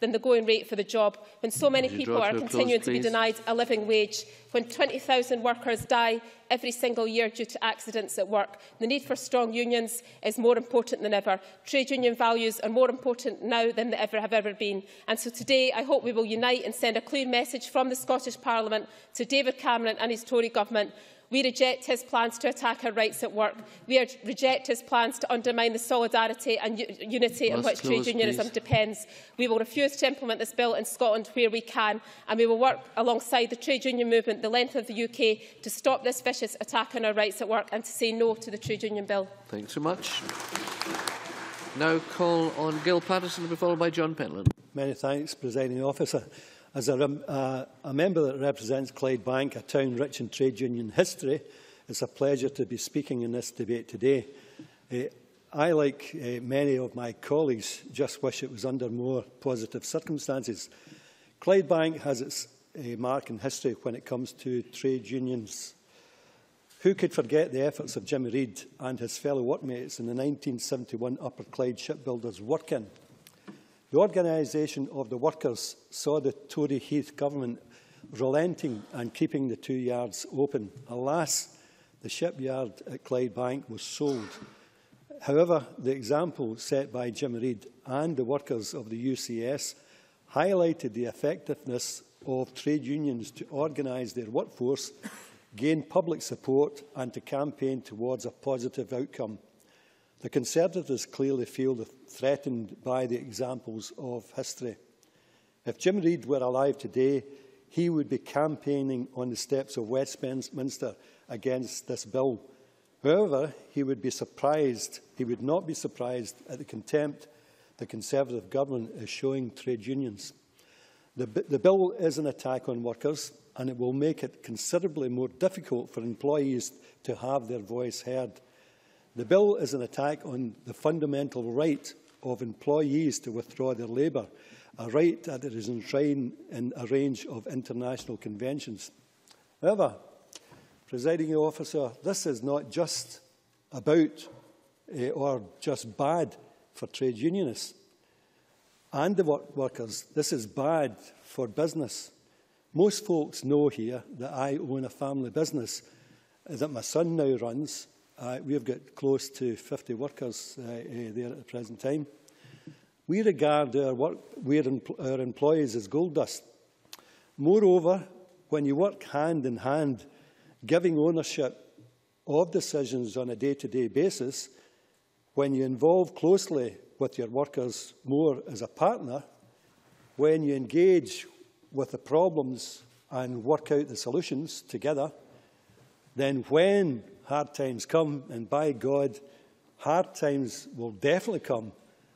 Speaker 16: than the going rate for the job, when so many
Speaker 15: Would you
Speaker 16: people
Speaker 15: draw
Speaker 16: are
Speaker 15: to a
Speaker 16: continuing
Speaker 15: close,
Speaker 16: to be
Speaker 15: please?
Speaker 16: denied a living wage, when twenty thousand workers die every single year due to accidents at work. The need for strong unions is more important than ever. Trade union values are more important now than they ever have ever been. And so today I hope we will unite and send a clear message from the Scottish Parliament to David Cameron and his Tory government. We reject his plans to attack our rights at work. We are, reject his plans to undermine the solidarity and unity on which trade unionism depends. We will refuse to implement this bill in Scotland where we can, and we will work alongside the trade union movement the length of the U K to stop this vicious attack on our rights at work and to say no to the trade union bill.
Speaker 15: Thanks so much. Now call on Gil Patterson to be followed by John Pentland.
Speaker 17: Many thanks, Presiding Officer. As a, uh, a member that represents Clydebank, a town rich in trade union history, it's a pleasure to be speaking in this debate today. Uh, I, like uh, many of my colleagues, just wish it was under more positive circumstances. Clydebank has its uh, mark in history when it comes to trade unions. Who could forget the efforts of Jimmy Reid and his fellow workmates in the nineteen seventy-one Upper Clyde Shipbuilders work-in? The organisation of the workers saw the Tory Heath government relenting and keeping the two yards open. Alas, the shipyard at Clydebank was sold. However, the example set by Jimmy Reid and the workers of the U C S highlighted the effectiveness of trade unions to organise their workforce, gain public support and to campaign towards a positive outcome. The Conservatives clearly feel threatened by the examples of history. If Jim Reid were alive today, he would be campaigning on the steps of Westminster against this bill. However, he would be surprised, he would not be surprised at the contempt the Conservative government is showing trade unions. The, the bill is an attack on workers, and it will make it considerably more difficult for employees to have their voice heard. The bill is an attack on the fundamental right of employees to withdraw their labour, a right that is enshrined in a range of international conventions. However, Presiding Officer, this is not just about uh, or just bad for trade unionists and the work workers. This is bad for business. Most folks know here that I own a family business uh, that my son now runs. Uh, we've got close to fifty workers uh, uh, there at the present time. We regard our, work, our employees as gold dust. Moreover, when you work hand in hand, giving ownership of decisions on a day-to-day basis, when you involve closely with your workers more as a partner, when you engage with the problems and work out the solutions together, then when hard times come, and by God, hard times will definitely come,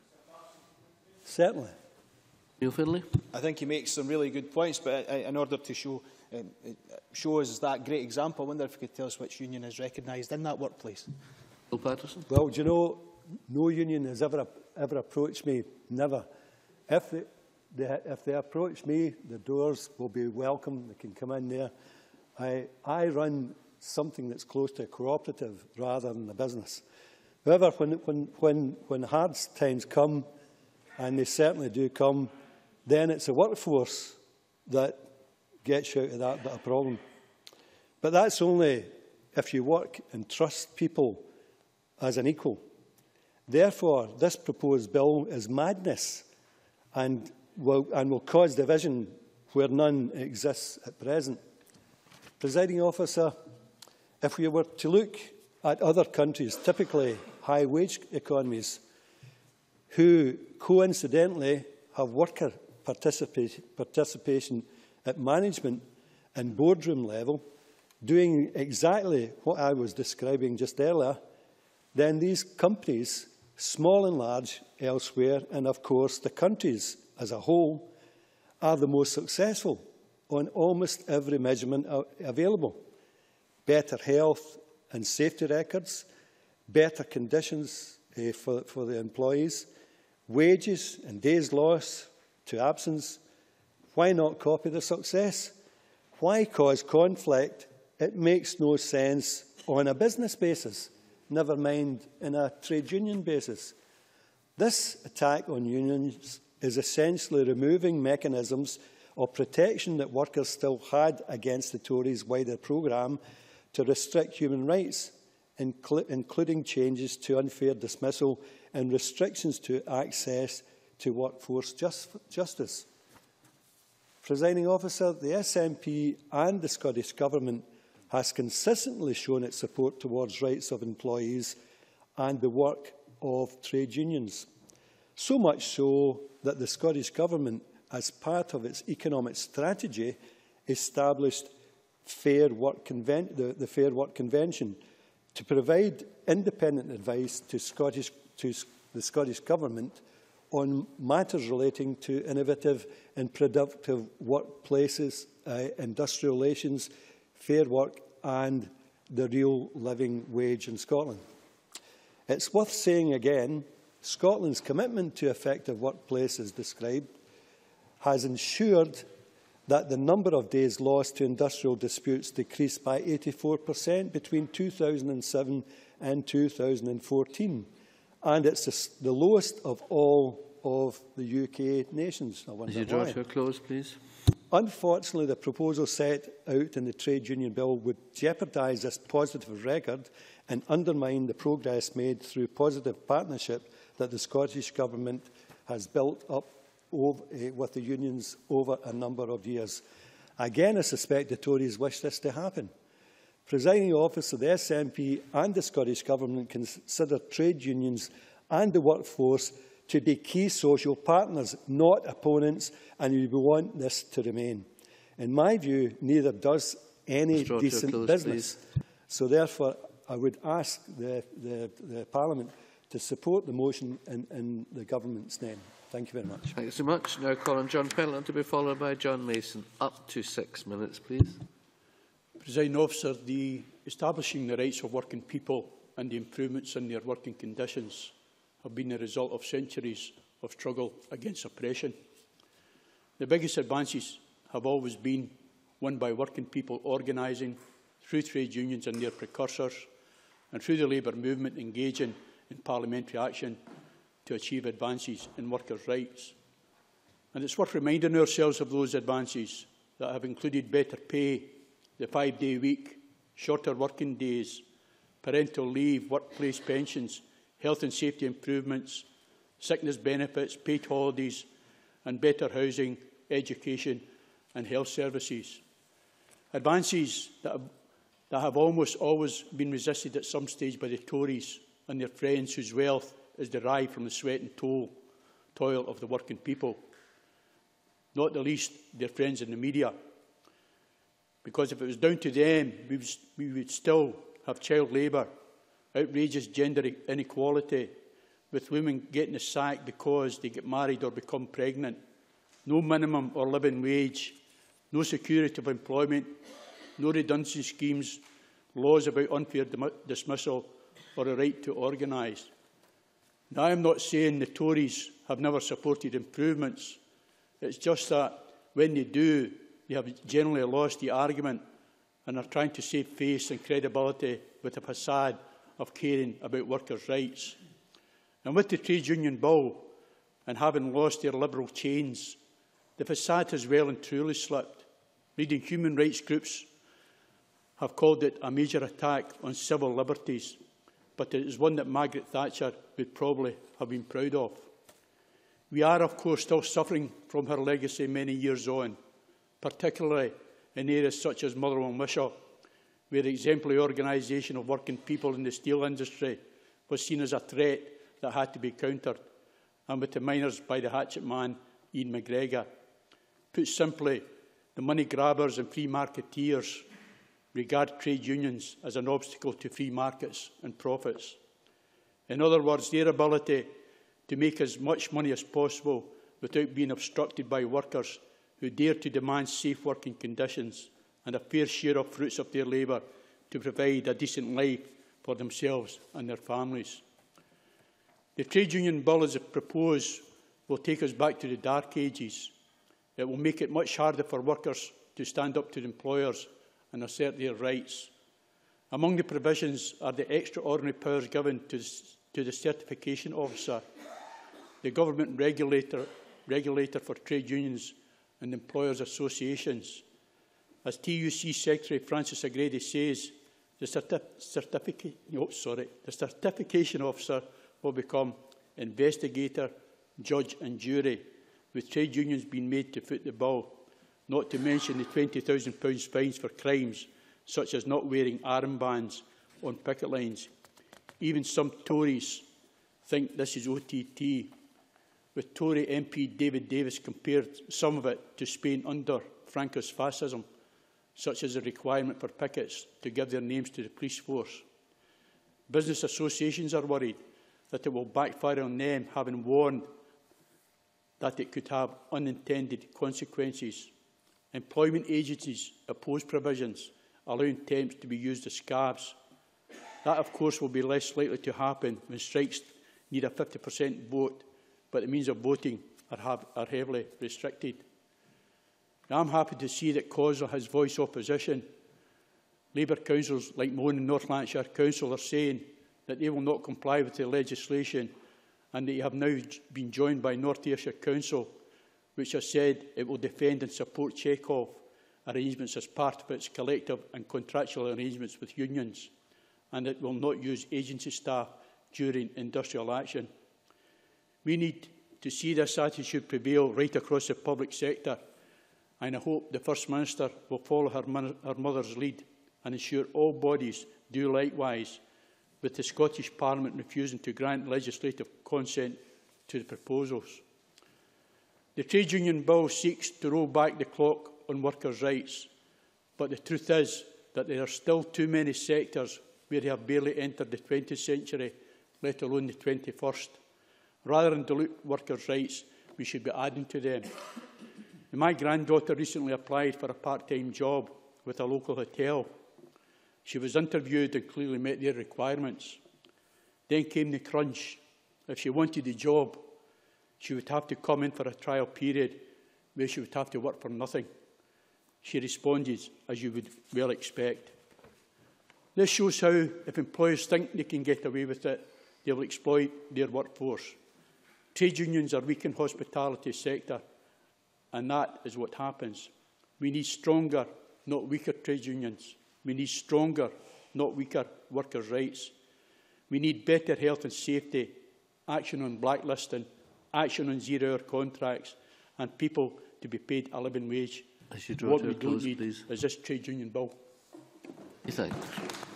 Speaker 17: certainly.
Speaker 6: Neil Findlay. I think he makes some really good points, but in order to show, um, show us that great example, I wonder if you could tell us which union is recognised in that workplace.
Speaker 15: Bill Patterson.
Speaker 17: Well, do you know, no union has ever, ever approached me, never. If they, they, if they approach me, the doors will be welcome, they can come in there. I, I run something that's close to a cooperative rather than a business. However, when, when, when, when hard times come, and they certainly do come, then it's the workforce that gets you out of that bit of problem. But that's only if you work and trust people as an equal. Therefore, this proposed bill is madness and will, and will cause division where none exists at present. Presiding Officer, if we were to look at other countries, typically high-wage economies, who coincidentally have worker participa participation at management and boardroom level, doing exactly what I was describing just earlier, then these companies, small and large elsewhere, and of course the countries as a whole, are the most successful on almost every measurement available. Better health and safety records, better conditions uh, for, for the employees, wages and days lost to absence. Why not copy the success? Why cause conflict? It makes no sense on a business basis, never mind in a trade union basis. This attack on unions is essentially removing mechanisms of protection that workers still had against the Tories' wider programme to restrict human rights, incl including changes to unfair dismissal and restrictions to access to workforce just justice. Presiding Officer, the S N P and the Scottish Government has consistently shown its support towards rights of employees and the work of trade unions. So much so that the Scottish Government, as part of its economic strategy, established Fair Work Conven the, the Fair Work Convention to provide independent advice to, Scottish, to the Scottish Government on matters relating to innovative and productive workplaces, uh, industrial relations, fair work and the real living wage in Scotland. It's worth saying again, Scotland's commitment to effective workplace, as described, has ensured that the number of days lost to industrial disputes decreased by eighty-four percent between two thousand seven and two thousand fourteen, and it's the lowest of all of the U K nations. I wonder
Speaker 15: As you draw
Speaker 17: why.
Speaker 15: to a close, please.
Speaker 17: Unfortunately, the proposal set out in the Trade Union Bill would jeopardise this positive record and undermine the progress made through positive partnership that the Scottish Government has built up over, uh, with the unions over a number of years. Again, I suspect the Tories wish this to happen. Presiding Officer, the S N P and the Scottish Government consider trade unions and the workforce to be key social partners, not opponents, and we want this to remain. In my view, neither does any decent close, business. Please. So therefore, I would ask the, the, the Parliament to support the motion in, in the Government's name. Thank you very much.
Speaker 15: Thank you so much. Now call on John Pennant to be followed by John Mason. Up to six minutes, please.
Speaker 18: Presiding Officer, the establishing the rights of working people and the improvements in their working conditions have been the result of centuries of struggle against oppression. The biggest advances have always been won by working people organising through trade unions and their precursors, and through the labour movement engaging in parliamentary action to achieve advances in workers' rights. And it's worth reminding ourselves of those advances that have included better pay, the five-day week, shorter working days, parental leave, workplace pensions, health and safety improvements, sickness benefits, paid holidays, and better housing, education and health services. Advances that have, that have almost always been resisted at some stage by the Tories and their friends whose wealth is derived from the sweat and toil, toil of the working people, not the least their friends in the media. Because if it was down to them, we would, we would still have child labour, outrageous gender inequality, with women getting the sack because they get married or become pregnant, no minimum or living wage, no security of employment, no redundancy schemes, laws about unfair dismissal or a right to organise. Now, I am not saying the Tories have never supported improvements. It's just that when they do, they have generally lost the argument and are trying to save face and credibility with a facade of caring about workers' rights. And with the Trade Union Bill and having lost their liberal chains, the facade has well and truly slipped. Leading human rights groups have called it a major attack on civil liberties, but it is one that Margaret Thatcher would probably have been proud of. We are, of course, still suffering from her legacy many years on, particularly in areas such as Motherwell and Wishaw, where the exemplary organisation of working people in the steel industry was seen as a threat that had to be countered, and with the miners by the hatchet man, Ian McGregor. Put simply, the money grabbers and free marketeers regard trade unions as an obstacle to free markets and profits. In other words, their ability to make as much money as possible without being obstructed by workers who dare to demand safe working conditions and a fair share of fruits of their labour to provide a decent life for themselves and their families. The Trade Union Bill, as it proposed, will take us back to the dark ages. It will make it much harder for workers to stand up to employers and assert their rights. Among the provisions are the extraordinary powers given to, to the certification officer, the government regulator regulator for trade unions and employers' associations. As T U C Secretary Francis Agredi says, the, certi certificate, oh, sorry, the certification officer will become investigator, judge and jury, with trade unions being made to foot the bill, not to mention the twenty thousand pounds fines for crimes such as not wearing armbands on picket lines. Even some Tories think this is O T T, with Tory M P David Davis compared some of it to Spain under Franco's fascism, such as the requirement for pickets to give their names to the police force. Business associations are worried that it will backfire on them, having warned that it could have unintended consequences. Employment agencies oppose provisions allowing temps to be used as scabs. That, of course, will be less likely to happen when strikes need a fifty percent vote, but the means of voting are, have, are heavily restricted. Now, I'm happy to see that COSLA has voiced opposition. Labour councillors like Moan and North Lanarkshire Council are saying that they will not comply with the legislation, and they have now been joined by North Ayrshire Council, which has said it will defend and support check-off arrangements as part of its collective and contractual arrangements with unions, and it will not use agency staff during industrial action. We need to see this attitude prevail right across the public sector, and I hope the First Minister will follow her, her mother's lead and ensure all bodies do likewise, with the Scottish Parliament refusing to grant legislative consent to the proposals. The Trade Union Bill seeks to roll back the clock on workers' rights, but the truth is that there are still too many sectors where they have barely entered the twentieth century, let alone the twenty-first. Rather than dilute workers' rights, we should be adding to them. My granddaughter recently applied for a part-time job with a local hotel. She was interviewed and clearly met their requirements. Then came the crunch. If she wanted the job, she would have to come in for a trial period where she would have to work for nothing. She responded, as you would well expect. This shows how, if employers think they can get away with it, they will exploit their workforce. Trade unions are weak in the hospitality sector, and that is what happens. We need stronger, not weaker trade unions. We need stronger, not weaker workers' rights. We need better health and safety, action on blacklisting, action on zero-hour contracts, and people to be paid a living wage.
Speaker 15: As you draw
Speaker 18: what
Speaker 15: to
Speaker 18: we
Speaker 15: a
Speaker 18: don't
Speaker 15: close,
Speaker 18: need
Speaker 15: please.
Speaker 18: is this trade union bill.
Speaker 15: Thank you.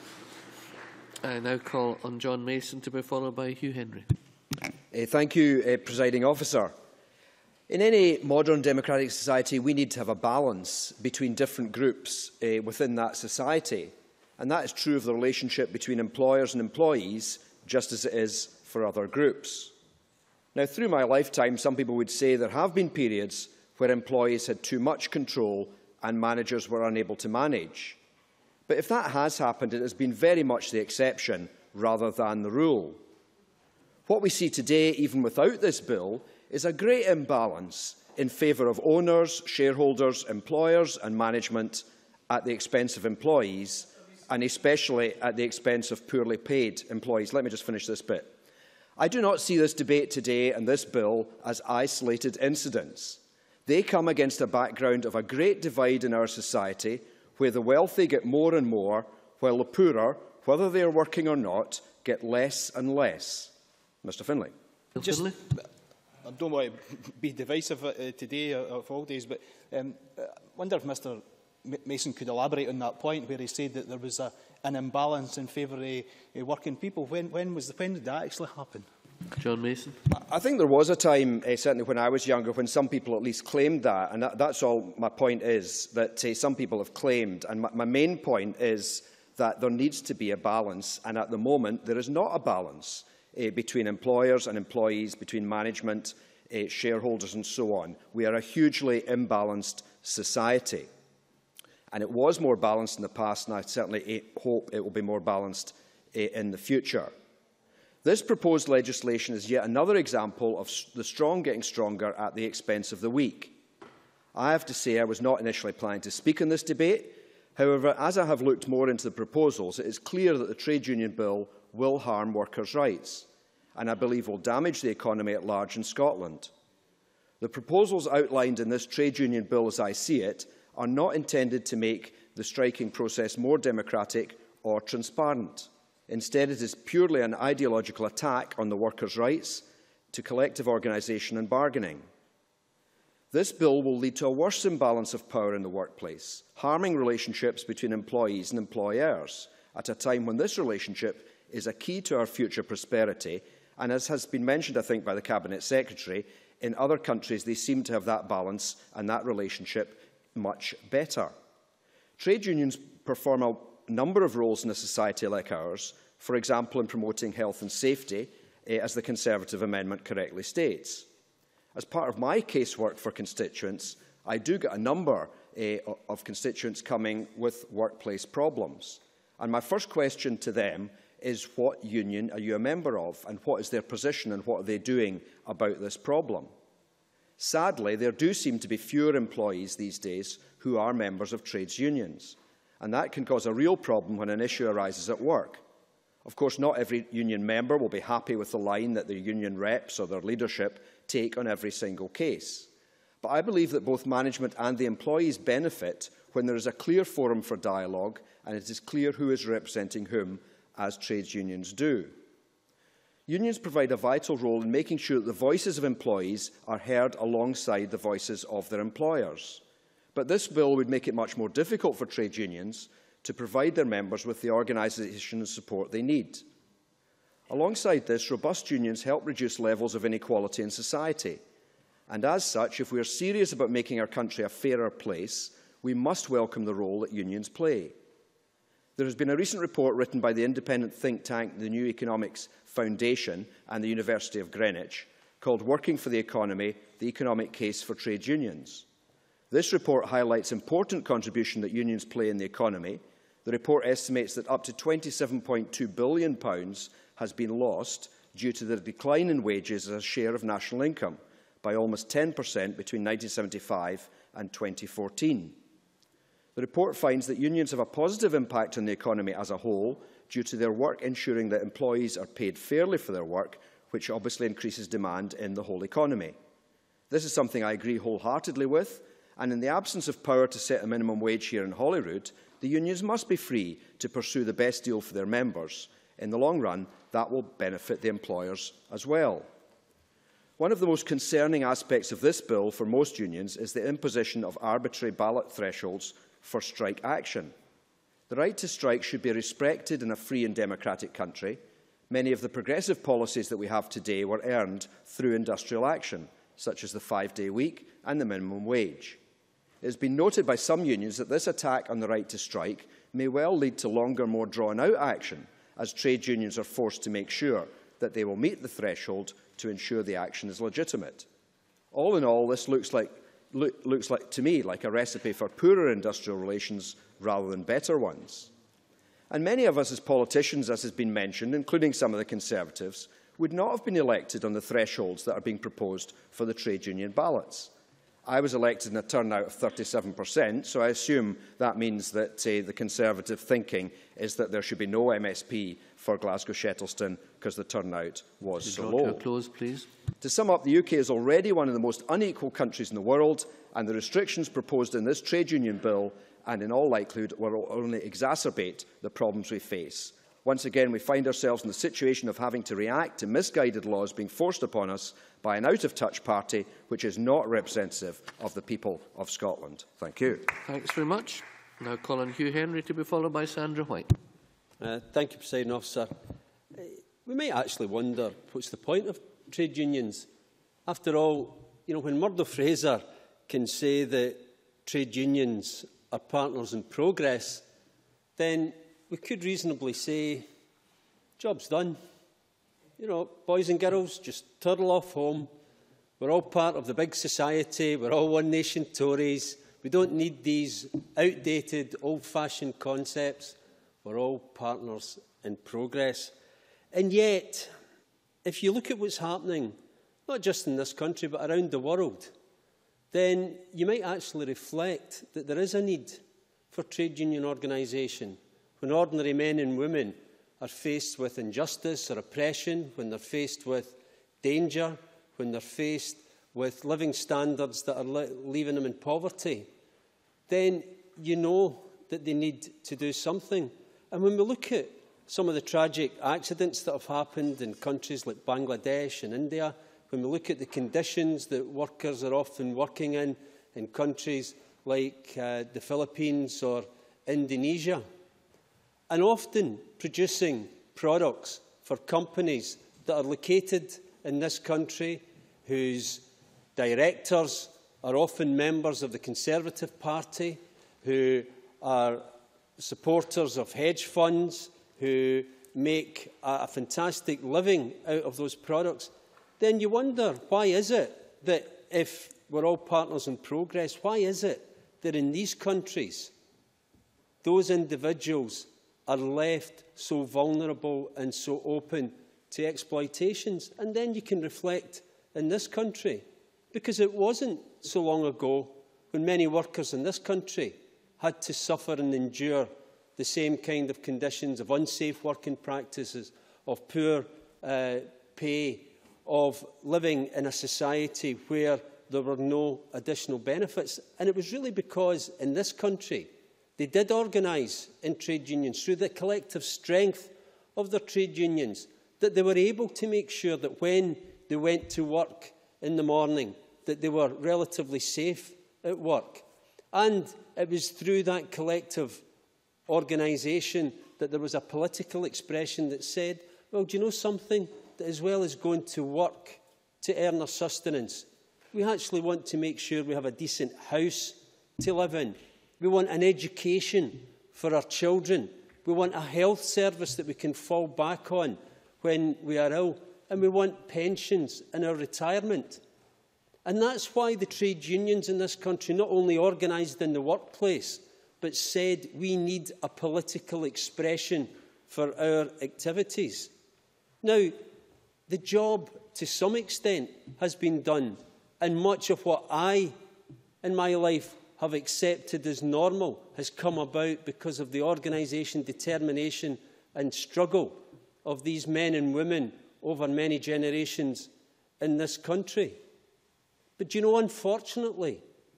Speaker 15: I now call on John Mason to be followed by Hugh Henry.
Speaker 19: Uh, thank you, uh, Presiding Officer. In any modern democratic society, we need to have a balance between different groups uh, within that society. And that is true of the relationship between employers and employees, just as it is for other groups. Now, through my lifetime, some people would say there have been periods where employees had too much control and managers were unable to manage. But if that has happened, it has been very much the exception rather than the rule. What we see today, even without this bill, is a great imbalance in favour of owners, shareholders, employers and management at the expense of employees, and especially at the expense of poorly paid employees. Let me just finish this bit. I do not see this debate today and this bill as isolated incidents. They come against a background of a great divide in our society, where the wealthy get more and more, while the poorer, whether they are working or not, get less and less. Mister Finlay.
Speaker 20: Just, I don't want to be divisive uh, today uh, of all days, but um, I wonder if Mister Mason could elaborate on that point where he said that there was a, an imbalance in favour of uh, working people. When, when, was the, when did that actually happen?
Speaker 15: John Mason.
Speaker 19: I think there was a time, uh, certainly when I was younger, when some people at least claimed that, and that, that's all my point is, that uh, some people have claimed. And my, my main point is that there needs to be a balance, and at the moment there is not a balance uh, between employers and employees, between management, uh, shareholders and so on. We are a hugely imbalanced society. And it was more balanced in the past, and I certainly hope it will be more balanced uh, in the future. This proposed legislation is yet another example of the strong getting stronger at the expense of the weak. I have to say I was not initially planning to speak in this debate. However, as I have looked more into the proposals, it is clear that the trade union bill will harm workers' rights, and I believe will damage the economy at large in Scotland. The proposals outlined in this trade union bill, as I see it, are not intended to make the striking process more democratic or transparent. Instead, it is purely an ideological attack on the workers' rights to collective organisation and bargaining. This bill will lead to a worse imbalance of power in the workplace, harming relationships between employees and employers at a time when this relationship is a key to our future prosperity, and as has been mentioned, I think, by the Cabinet Secretary, in other countries they seem to have that balance and that relationship much better. Trade unions perform a number of roles in a society like ours, for example in promoting health and safety, eh, as the Conservative amendment correctly states. As part of my casework for constituents, I do get a number eh, of constituents coming with workplace problems. And my first question to them is, what union are you a member of, and what is their position, and what are they doing about this problem? Sadly, there do seem to be fewer employees these days who are members of trades unions, and that can cause a real problem when an issue arises at work. Of course, not every union member will be happy with the line that their union reps or their leadership take on every single case. But I believe that both management and the employees benefit when there is a clear forum for dialogue and it is clear who is representing whom, as trades unions do. Unions provide a vital role in making sure that the voices of employees are heard alongside the voices of their employers. But this bill would make it much more difficult for trade unions to provide their members with the organisation and support they need. Alongside this, robust unions help reduce levels of inequality in society. And as such, if we are serious about making our country a fairer place, we must welcome the role that unions play. There has been a recent report written by the independent think tank, the New Economics Foundation and the University of Greenwich, called Working for the Economy, the Economic Case for Trade Unions. This report highlights important contribution that unions play in the economy. The report estimates that up to twenty-seven point two billion pounds has been lost due to the decline in wages as a share of national income by almost ten percent between nineteen seventy-five and twenty fourteen. The report finds that unions have a positive impact on the economy as a whole due to their work ensuring that employees are paid fairly for their work, which obviously increases demand in the whole economy. This is something I agree wholeheartedly with, and in the absence of power to set a minimum wage here in Holyrood, the unions must be free to pursue the best deal for their members. In the long run, that will benefit the employers as well. One of the most concerning aspects of this bill for most unions is the imposition of arbitrary ballot thresholds for strike action. The right to strike should be respected in a free and democratic country. Many of the progressive policies that we have today were earned through industrial action, such as the five-day week and the minimum wage. It has been noted by some unions that this attack on the right to strike may well lead to longer, more drawn-out action, as trade unions are forced to make sure that they will meet the threshold to ensure the action is legitimate. All in all, this looks like Look, looks like, to me like a recipe for poorer industrial relations rather than better ones. And many of us as politicians, as has been mentioned, including some of the Conservatives, would not have been elected on the thresholds that are being proposed for the trade union ballots. I was elected in a turnout of thirty-seven percent, so I assume that means that uh, the Conservative thinking is that there should be no M S P for Glasgow-Shettleston because the turnout was so low.
Speaker 15: To a close, please.
Speaker 19: To sum up, the U K is already one of the most unequal countries in the world, and the restrictions proposed in this trade union bill and in all likelihood will only exacerbate the problems we face. Once again, we find ourselves in the situation of having to react to misguided laws being forced upon us by an out-of-touch party which is not representative of the people of Scotland. Thank you.
Speaker 15: Thanks very much. Now call on Hugh Henry to be followed by Sandra White.
Speaker 21: Uh, thank you, Presiding Officer. Uh, we might actually wonder what's the point of trade unions. After all, you know, when Murdo Fraser can say that trade unions are partners in progress, then we could reasonably say, job's done. You know, boys and girls, just toddle off home. We're all part of the big society. We're all one nation Tories. We don't need these outdated, old-fashioned concepts. We're all partners in progress. And yet, if you look at what's happening, not just in this country, but around the world, then you might actually reflect that there is a need for trade union organisation. When ordinary men and women are faced with injustice or oppression, when they're faced with danger, when they're faced with living standards that are le leaving them in poverty, then you know that they need to do something. And when we look at some of the tragic accidents that have happened in countries like Bangladesh and India, when we look at the conditions that workers are often working in, in countries like uh, the Philippines or Indonesia, and often producing products for companies that are located in this country, whose directors are often members of the Conservative Party, who are supporters of hedge funds, who make a, a fantastic living out of those products, then you wonder, why is it that if we're all partners in progress, why is it that in these countries those individuals are left so vulnerable and so open to exploitations? And then you can reflect in this country, because it wasn't so long ago when many workers in this country had to suffer and endure the same kind of conditions of unsafe working practices, of poor uh, pay, of living in a society where there were no additional benefits. And it was really because in this country they did organise in trade unions through the collective strength of their trade unions, that they were able to make sure that when they went to work in the morning, that they were relatively safe at work. And it was through that collective organisation that there was a political expression that said, well, do you know something? That as well as going to work to earn our sustenance, we actually want to make sure we have a decent house to live in. We want an education for our children. We want a health service that we can fall back on when we are ill. And we want pensions in our retirement. And that's why the trade unions in this country not only organised in the workplace, but said we need a political expression for our activities. Now, the job, to some extent, has been done, and much of what I, in my life, have accepted as normal has come about because of the organisation, determination and struggle of these men and women over many generations in this country. But, you know, unfortunately,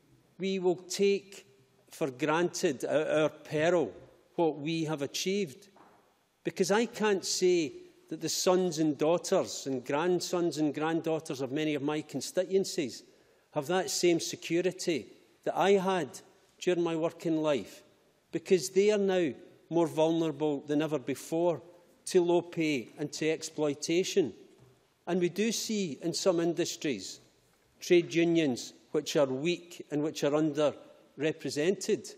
Speaker 21: we will take for granted at our peril what we have achieved. Because I can't say that the sons and daughters and grandsons and granddaughters of many of my constituencies have that same security that I had during my working life, because they are now more vulnerable than ever before to low pay and to exploitation. And we do see in some industries trade unions which are weak and which are underrepresented.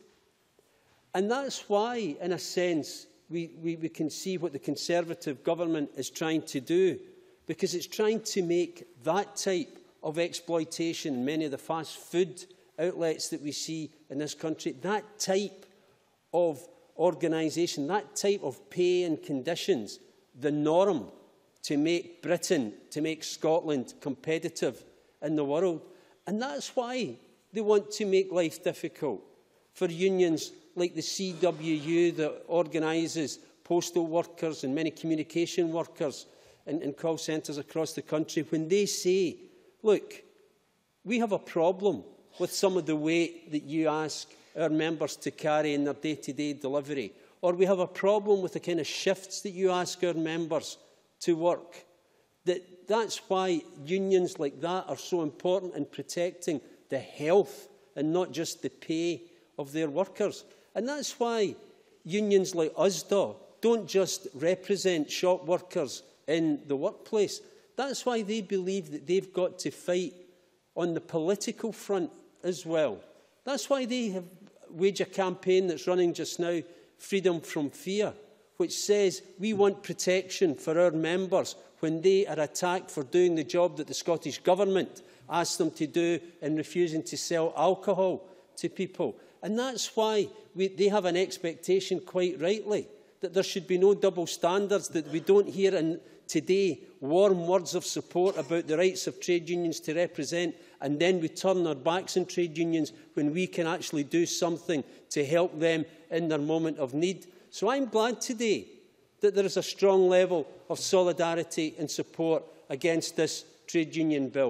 Speaker 21: And that's why, in a sense, we, we, we can see what the Conservative government is trying to do, because it's trying to make that type of exploitation in many of the fast food outlets that we see in this country, that type of organisation, that type of pay and conditions, the norm to make Britain, to make Scotland competitive in the world. And that's why they want to make life difficult for unions like the C W U that organises postal workers and many communication workers in, in call centres across the country, when they say, look, we have a problem with some of the weight that you ask our members to carry in their day-to-day delivery, or we have a problem with the kind of shifts that you ask our members to work. That, that's why unions like that are so important in protecting the health and not just the pay of their workers. And that's why unions like U S D O don't just represent shop workers in the workplace. That's why they believe that they've got to fight on the political front as well. That's why they have waged a campaign that's running just now, Freedom from Fear, which says we want protection for our members when they are attacked for doing the job that the Scottish Government asked them to do in refusing to sell alcohol to people. And that's why we, they have an expectation, quite rightly, that there should be no double standards, that we don't hear in today warm words of support about the rights of trade unions to represent, and then we turn our backs on trade unions when we can actually do something to help them in their moment of need. So I'm glad today that there is a strong level of solidarity and support against this trade union bill.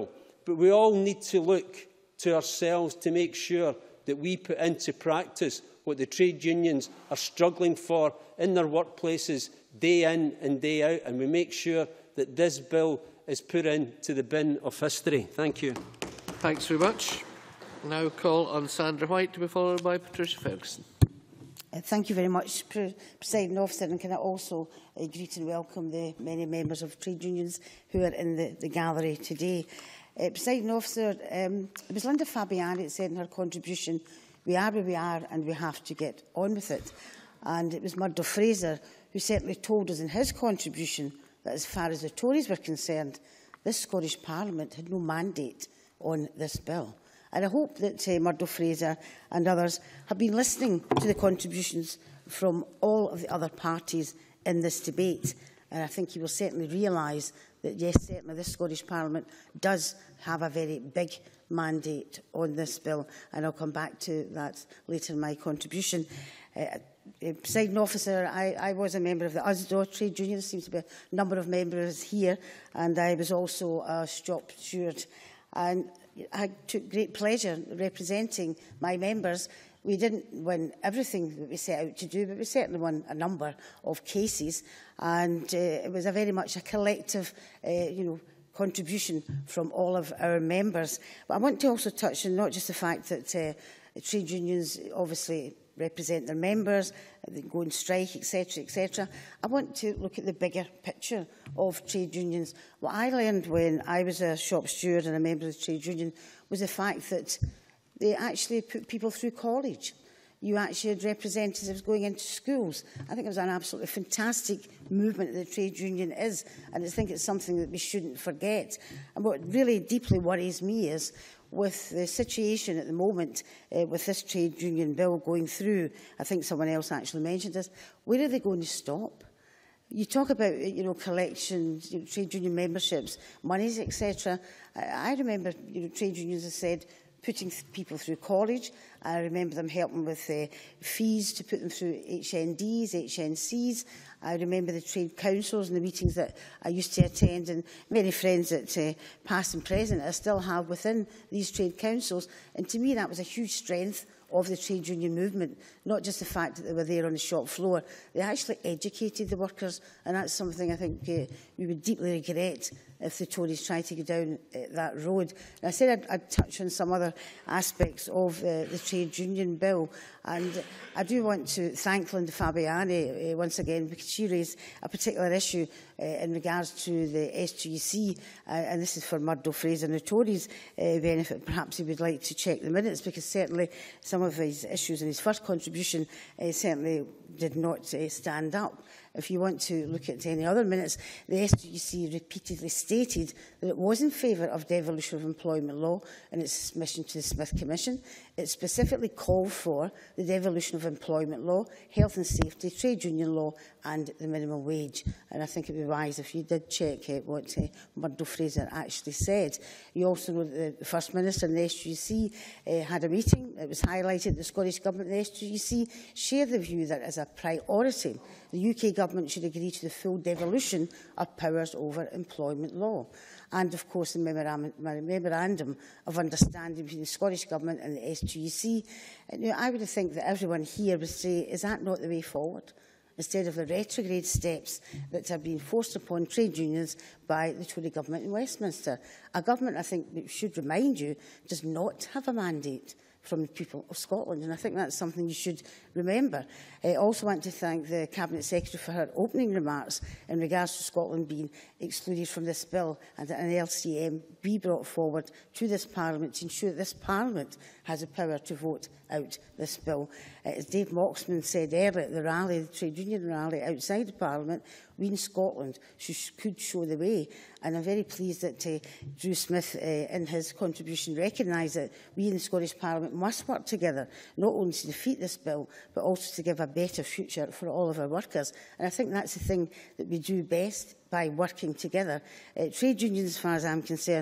Speaker 21: but we all need to look to ourselves to make sure that we put into practice what the trade unions are struggling for in their workplaces day in and day out, and we make sure that this bill is put into the bin of history. Thank you.
Speaker 15: Thanks very much. I now call on Sandra White to be followed by Patricia Ferguson.
Speaker 1: Uh, thank you very much, Presiding Officer, and can I also uh, greet and welcome the many members of trade unions who are in the, the gallery today. Uh, Presiding Officer, um, it was Linda Fabiani that said in her contribution, we are where we are and we have to get on with it. And it was Murdo Fraser who certainly told us in his contribution that as far as the Tories were concerned, this Scottish Parliament had no mandate on this bill. And I hope that uh, Murdo Fraser and others have been listening to the contributions from all of the other parties in this debate. And I think he will certainly realise that, yes, certainly this Scottish Parliament does have a very big mandate on this bill. And I'll come back to that later in my contribution. Uh, uh, Presiding Officer, I, I was a member of the U S D O trade union. There seems to be a number of members here. And I was also a shop steward. And I took great pleasure representing my members. We didn't win everything that we set out to do, but we certainly won a number of cases. And uh, it was a very much a collective, uh, you know, contribution from all of our members. But I want to also touch on not just the fact that uh, trade unions obviously represent their members, they go on strike, et cetera, et cetera. I want to look at the bigger picture of trade unions. What I learned when I was a shop steward and a member of the trade union was the fact that they actually put people through college. You actually had representatives going into schools. I think it was an absolutely fantastic movement that the trade union is, and I think it's something that we shouldn't forget. And what really deeply worries me is, with the situation at the moment, uh, with this trade union bill going through, I think someone else actually mentioned this, where are they going to stop? You talk about, you know, collections, you know, trade union memberships, monies, et cetera. I, I remember, you know, trade unions have said putting people through college. I remember them helping with uh, fees to put them through H N Ds, H N Cs. I remember the trade councils and the meetings that I used to attend, and many friends that uh, past and present I still have within these trade councils. And to me, that was a huge strength of the trade union movement, not just the fact that they were there on the shop floor. They actually educated the workers, and that's something I think uh, we would deeply regret if the Tories try to go down uh, that road. And I said I'd, I'd touch on some other aspects of uh, the trade union bill, and I do want to thank Linda Fabiani uh, once again, because she raised a particular issue uh, in regards to the S G C, uh, and this is for Murdo Fraser and the Tories' uh, benefit. Perhaps he would like to check the minutes, because certainly some of his issues in his first contribution uh, certainly did not uh, stand up. If you want to look at any other minutes, the S G C repeatedly stated that it was in favour of devolution of employment law in its submission to the Smith Commission. It specifically called for the devolution of employment law, health and safety, trade union law and the minimum wage. And I think it would be wise if you did check uh, what uh, Murdo Fraser actually said. You also know that the First Minister and the S G C uh, had a meeting. It was highlighted that the Scottish Government and the S G C share the view that as a priority, the U K Government should agree to the full devolution of powers over employment law. And, of course, the memorandum of understanding between the Scottish Government and the S G C. And, you know, I would think that everyone here would say, is that not the way forward? Instead of the retrograde steps that have been forced upon trade unions by the Tory Government in Westminster. A government, I think, should remind you, does not have a mandate from the people of Scotland, and I think that's something you should remember. I also want to thank the Cabinet Secretary for her opening remarks in regards to Scotland being excluded from this bill, and that an L C M be brought forward to this Parliament to ensure that this Parliament has the power to vote out this bill. Uh, as Dave Moxman said earlier at the rally, the trade union rally outside the Parliament, we in Scotland should, could show the way. And I'm very pleased that uh, Drew Smith, uh, in his contribution, recognised that we in the Scottish Parliament must work together, not only to defeat this bill, but also to give a better future for all of our workers. And I think that's the thing that we do best, by working together. Uh, trade unions, as far as I'm concerned,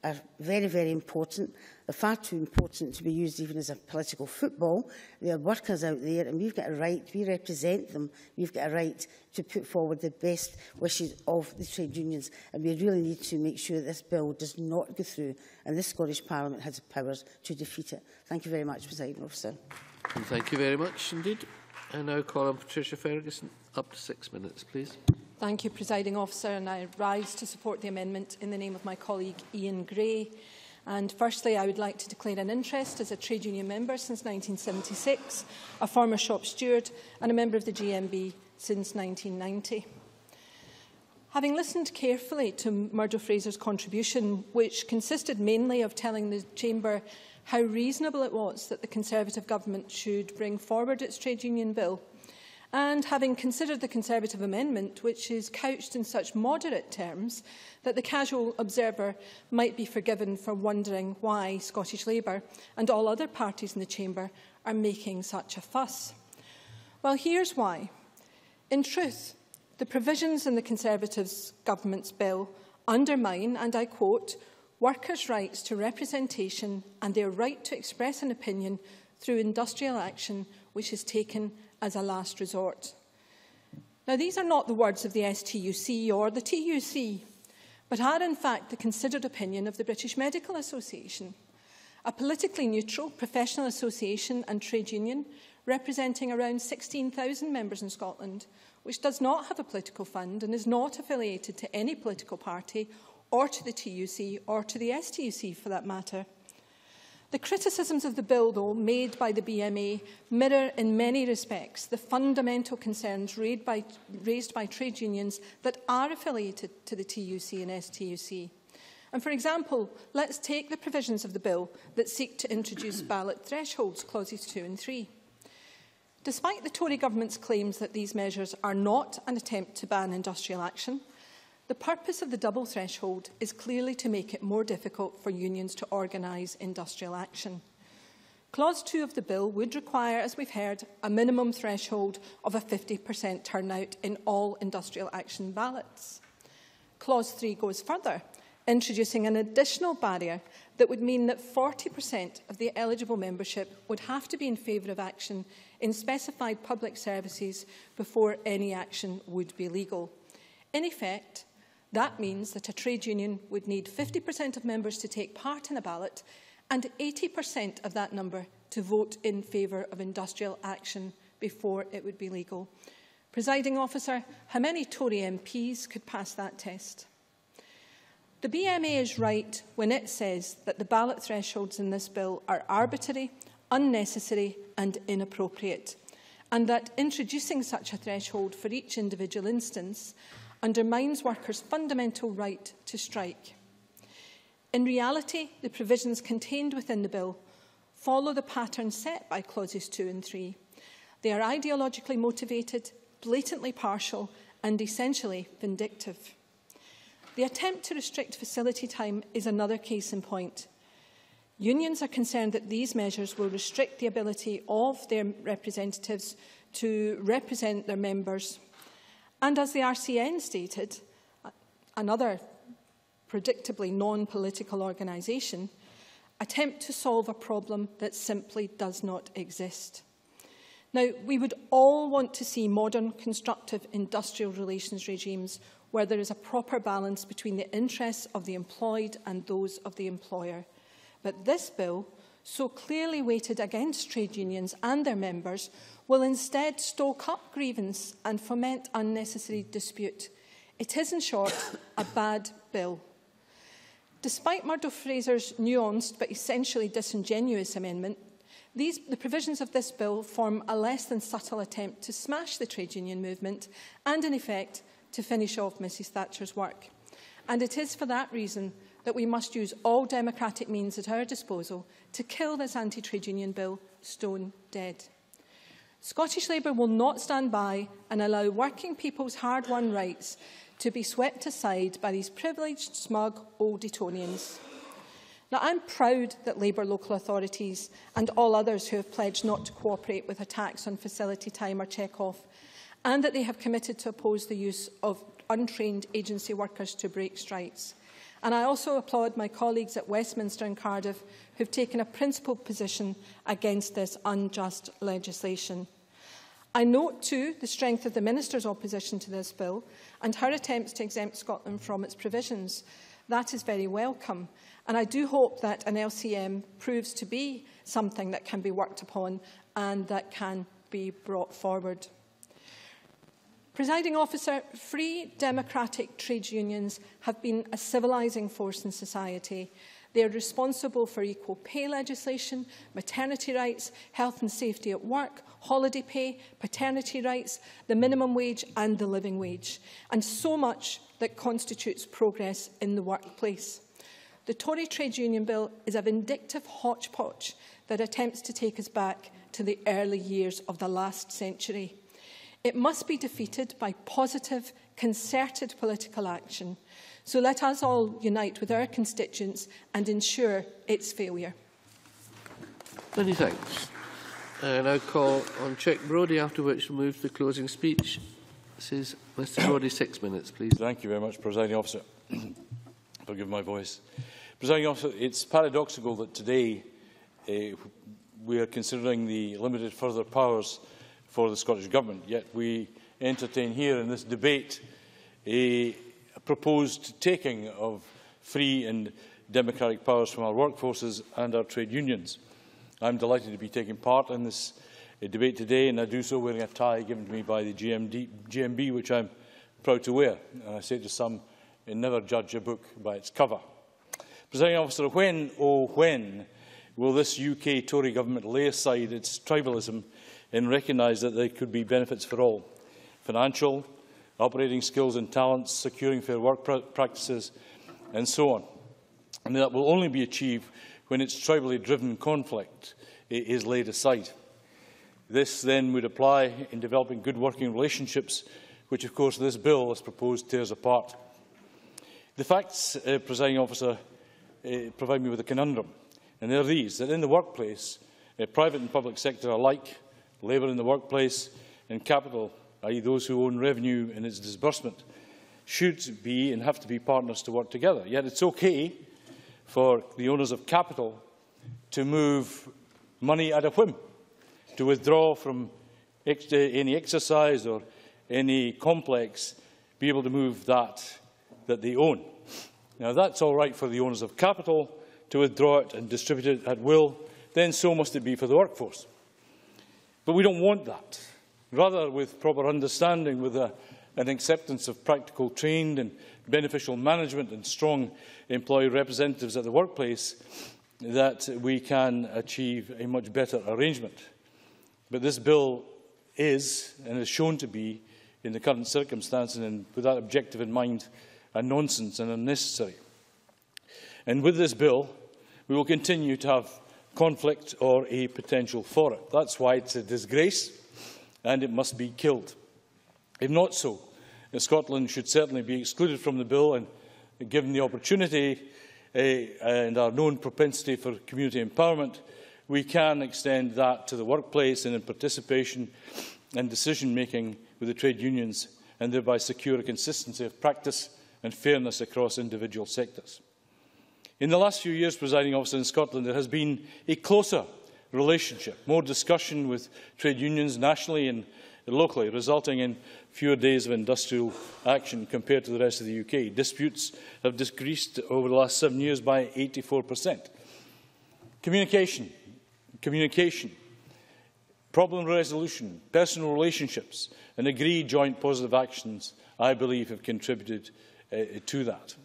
Speaker 1: are very, very important. They're far too important to be used even as a political football. There are workers out there, and we've got a right, we represent them, we've got a right to put forward the best wishes of the trade unions. And we really need to make sure that this bill does not go through, and this Scottish Parliament has the powers to defeat it. Thank you very much, Presiding Officer.
Speaker 15: And thank you very much indeed. I now call on Patricia Ferguson. Up to six minutes, please.
Speaker 11: Thank you, Presiding Officer, and I rise to support the amendment in the name of my colleague Ian Gray. And firstly, I would like to declare an interest as a trade union member since nineteen seventy-six, a former shop steward and a member of the G M B since nineteen ninety. Having listened carefully to Murdo Fraser's contribution, which consisted mainly of telling the Chamber how reasonable it was that the Conservative government should bring forward its trade union bill, and having considered the Conservative amendment, which is couched in such moderate terms that the casual observer might be forgiven for wondering why Scottish Labour and all other parties in the Chamber are making such a fuss. Well, here's why. In truth, the provisions in the Conservatives' government's bill undermine, and I quote, workers' rights to representation and their right to express an opinion through industrial action which is taken as a last resort. Now, these are not the words of the S T U C or the T U C, but are in fact the considered opinion of the British Medical Association, a politically neutral professional association and trade union representing around sixteen thousand members in Scotland, which does not have a political fund and is not affiliated to any political party or to the T U C or to the S T U C for that matter. The criticisms of the bill, though, made by the B M A mirror in many respects the fundamental concerns raised by, raised by trade unions that are affiliated to the T U C and S T U C. And for example, let's take the provisions of the bill that seek to introduce ballot thresholds, clauses two and three. Despite the Tory government's claims that these measures are not an attempt to ban industrial action, the purpose of the double threshold is clearly to make it more difficult for unions to organise industrial action. Clause two of the bill would require, as we've heard, a minimum threshold of a fifty percent turnout in all industrial action ballots. Clause three goes further, introducing an additional barrier that would mean that forty percent of the eligible membership would have to be in favour of action in specified public services before any action would be legal. In effect, that means that a trade union would need fifty percent of members to take part in a ballot and eighty percent of that number to vote in favour of industrial action before it would be legal. Presiding Officer, how many Tory M Ps could pass that test? The B M A is right when it says that the ballot thresholds in this bill are arbitrary, unnecessary and inappropriate, and that introducing such a threshold for each individual instance undermines workers' fundamental right to strike. In reality, the provisions contained within the bill follow the pattern set by clauses two and three. They are ideologically motivated, blatantly partial and essentially vindictive. The attempt to restrict facility time is another case in point. Unions are concerned that these measures will restrict the ability of their representatives to represent their members. And as the R C N stated, another predictably non-political organisation, attempt to solve a problem that simply does not exist. Now, we would all want to see modern, constructive industrial relations regimes where there is a proper balance between the interests of the employed and those of the employer. But this bill, so clearly weighted against trade unions and their members, will instead stoke up grievance and foment unnecessary dispute. It is, in short, a bad bill. Despite Murdo Fraser's nuanced but essentially disingenuous amendment, these, the provisions of this bill form a less than subtle attempt to smash the trade union movement and, in effect, to finish off Mrs Thatcher's work. And it is for that reason that we must use all democratic means at our disposal to kill this anti-trade union bill stone dead. Scottish Labour will not stand by and allow working people's hard-won rights to be swept aside by these privileged, smug old Etonians. Now, I'm proud that Labour local authorities and all others who have pledged not to cooperate with attacks on facility time or check-off, and that they have committed to oppose the use of untrained agency workers to break strikes.
Speaker 3: And I also applaud my colleagues at Westminster and Cardiff who have taken a principled position against this unjust legislation. I note too the strength of the Minister's opposition to this bill and her attempts to exempt Scotland from its provisions. That is very welcome, and I do hope that an L C M proves to be something that can be worked upon and that can be brought forward. Presiding Officer, free democratic trade unions have been a civilising force in society. They are responsible for equal pay legislation, maternity rights, health and safety at work, holiday pay, paternity rights, the minimum wage and the living wage, and so much that constitutes progress in the workplace. The Tory Trade Union Bill is a vindictive hodgepodge that attempts to take us back to the early years of the last century. It must be defeated by positive, concerted political action. So let us all unite with our constituents and ensure its failure.
Speaker 15: Many thanks. I now call on Chick Brodie, after which we'll move to the closing speech. This is Mr Brodie, six minutes, please.
Speaker 22: Thank you very much, Presiding Officer. Forgive my voice. Presiding Officer, it's paradoxical that today uh, we are considering the limited further powers for the Scottish Government, yet we entertain here in this debate a proposed taking of free and democratic powers from our workforces and our trade unions. I'm delighted to be taking part in this uh, debate today, and I do so wearing a tie given to me by the G M D, G M B, which I'm proud to wear. And I say to some, never judge a book by its cover. Presiding Officer, when, oh when, will this U K Tory government lay aside its tribalism and recognise that there could be benefits for all? Financial, operating skills and talents, securing fair work pra practices, and so on. And that will only be achieved when its tribally driven conflict is laid aside. This then would apply in developing good working relationships, which of course this bill, as proposed, tears apart. The facts, uh, Presiding Officer, uh, provide me with a conundrum, and they are these: that in the workplace, uh, private and public sector alike, labour in the workplace and capital, that is those who own revenue in its disbursement, should be and have to be partners to work together. Yet it's okay for the owners of capital to move money at a whim, to withdraw from ex any exercise or any complex, be able to move that that they own. Now that's all right for the owners of capital to withdraw it and distribute it at will, then so must it be for the workforce. But we don't want that. Rather, with proper understanding, with a, an acceptance of practical, trained and beneficial management and strong employee representatives at the workplace, that we can achieve a much better arrangement. But this bill is, and is shown to be, in the current circumstances and with that objective in mind, a nonsense and unnecessary. And with this bill, we will continue to have conflict or a potential for it. That's why it's a disgrace, and it must be killed. If not so, Scotland should certainly be excluded from the bill, and given the opportunity uh, and our known propensity for community empowerment, we can extend that to the workplace and in participation and decision-making with the trade unions, and thereby secure a consistency of practice and fairness across individual sectors. In the last few years, Presiding Officer, in Scotland, there has been a closer relationship, more discussion with trade unions nationally and locally, resulting in fewer days of industrial action compared to the rest of the U K. Disputes have decreased over the last seven years by eighty-four percent. Communication, communication, problem resolution, personal relationships, and agreed joint positive actions, I believe, have contributed uh, to that.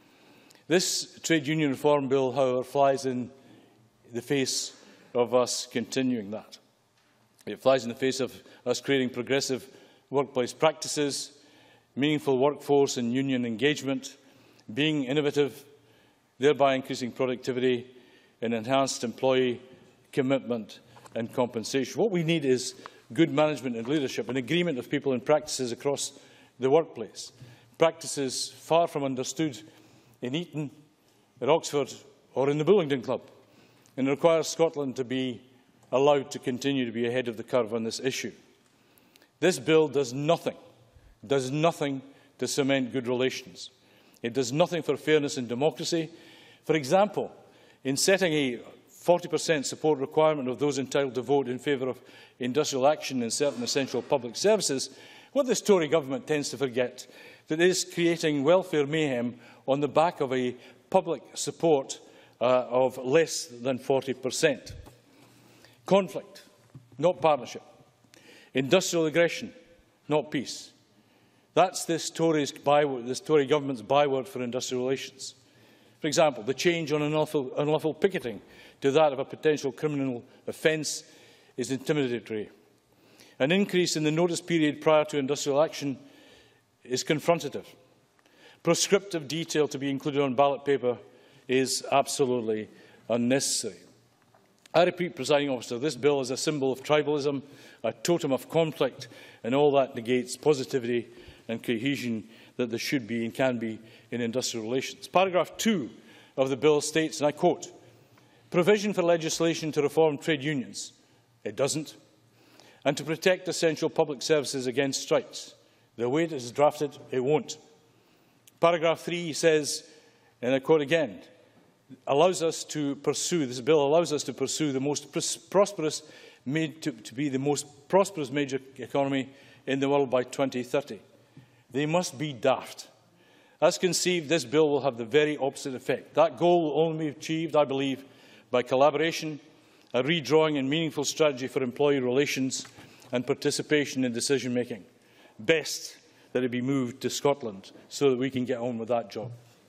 Speaker 22: This trade union reform bill, however, flies in the face of us continuing that. It flies in the face of us creating progressive workplace practices, meaningful workforce and union engagement, being innovative, thereby increasing productivity and enhanced employee commitment and compensation. What we need is good management and leadership, an agreement of people and practices across the workplace, practices far from understood in Eton, at Oxford or in the Bullingdon Club. And it requires Scotland to be allowed to continue to be ahead of the curve on this issue. This bill does nothing, does nothing to cement good relations. It does nothing for fairness and democracy. For example, in setting a forty percent support requirement of those entitled to vote in favour of industrial action in certain essential public services, what this Tory government tends to forget that it is creating welfare mayhem on the back of a public support uh, of less than forty percent. Conflict, not partnership. Industrial aggression, not peace. That's this, Tory's byword, this Tory government's byword for industrial relations. For example, the change on unlawful, unlawful picketing to that of a potential criminal offence is intimidatory. An increase in the notice period prior to industrial action is confrontative. Prescriptive detail to be included on ballot paper is absolutely unnecessary. I repeat, Presiding Officer, this bill is a symbol of tribalism, a totem of conflict, and all that negates positivity and cohesion that there should be and can be in industrial relations. Paragraph two of the bill states, and I quote, "Provision for legislation to reform trade unions." It doesn't. "And to protect essential public services against strikes." The way it is drafted, it won't. Paragraph three says, and I quote again, allows us to pursue, this bill allows us to pursue the most pros prosperous, made to, to be the most prosperous major economy in the world by twenty thirty. They must be daft. As conceived, this bill will have the very opposite effect. That goal will only be achieved, I believe, by collaboration, a redrawing and meaningful strategy for employee relations and participation in decision-making. Best that it be moved to Scotland so that we can get on with that job.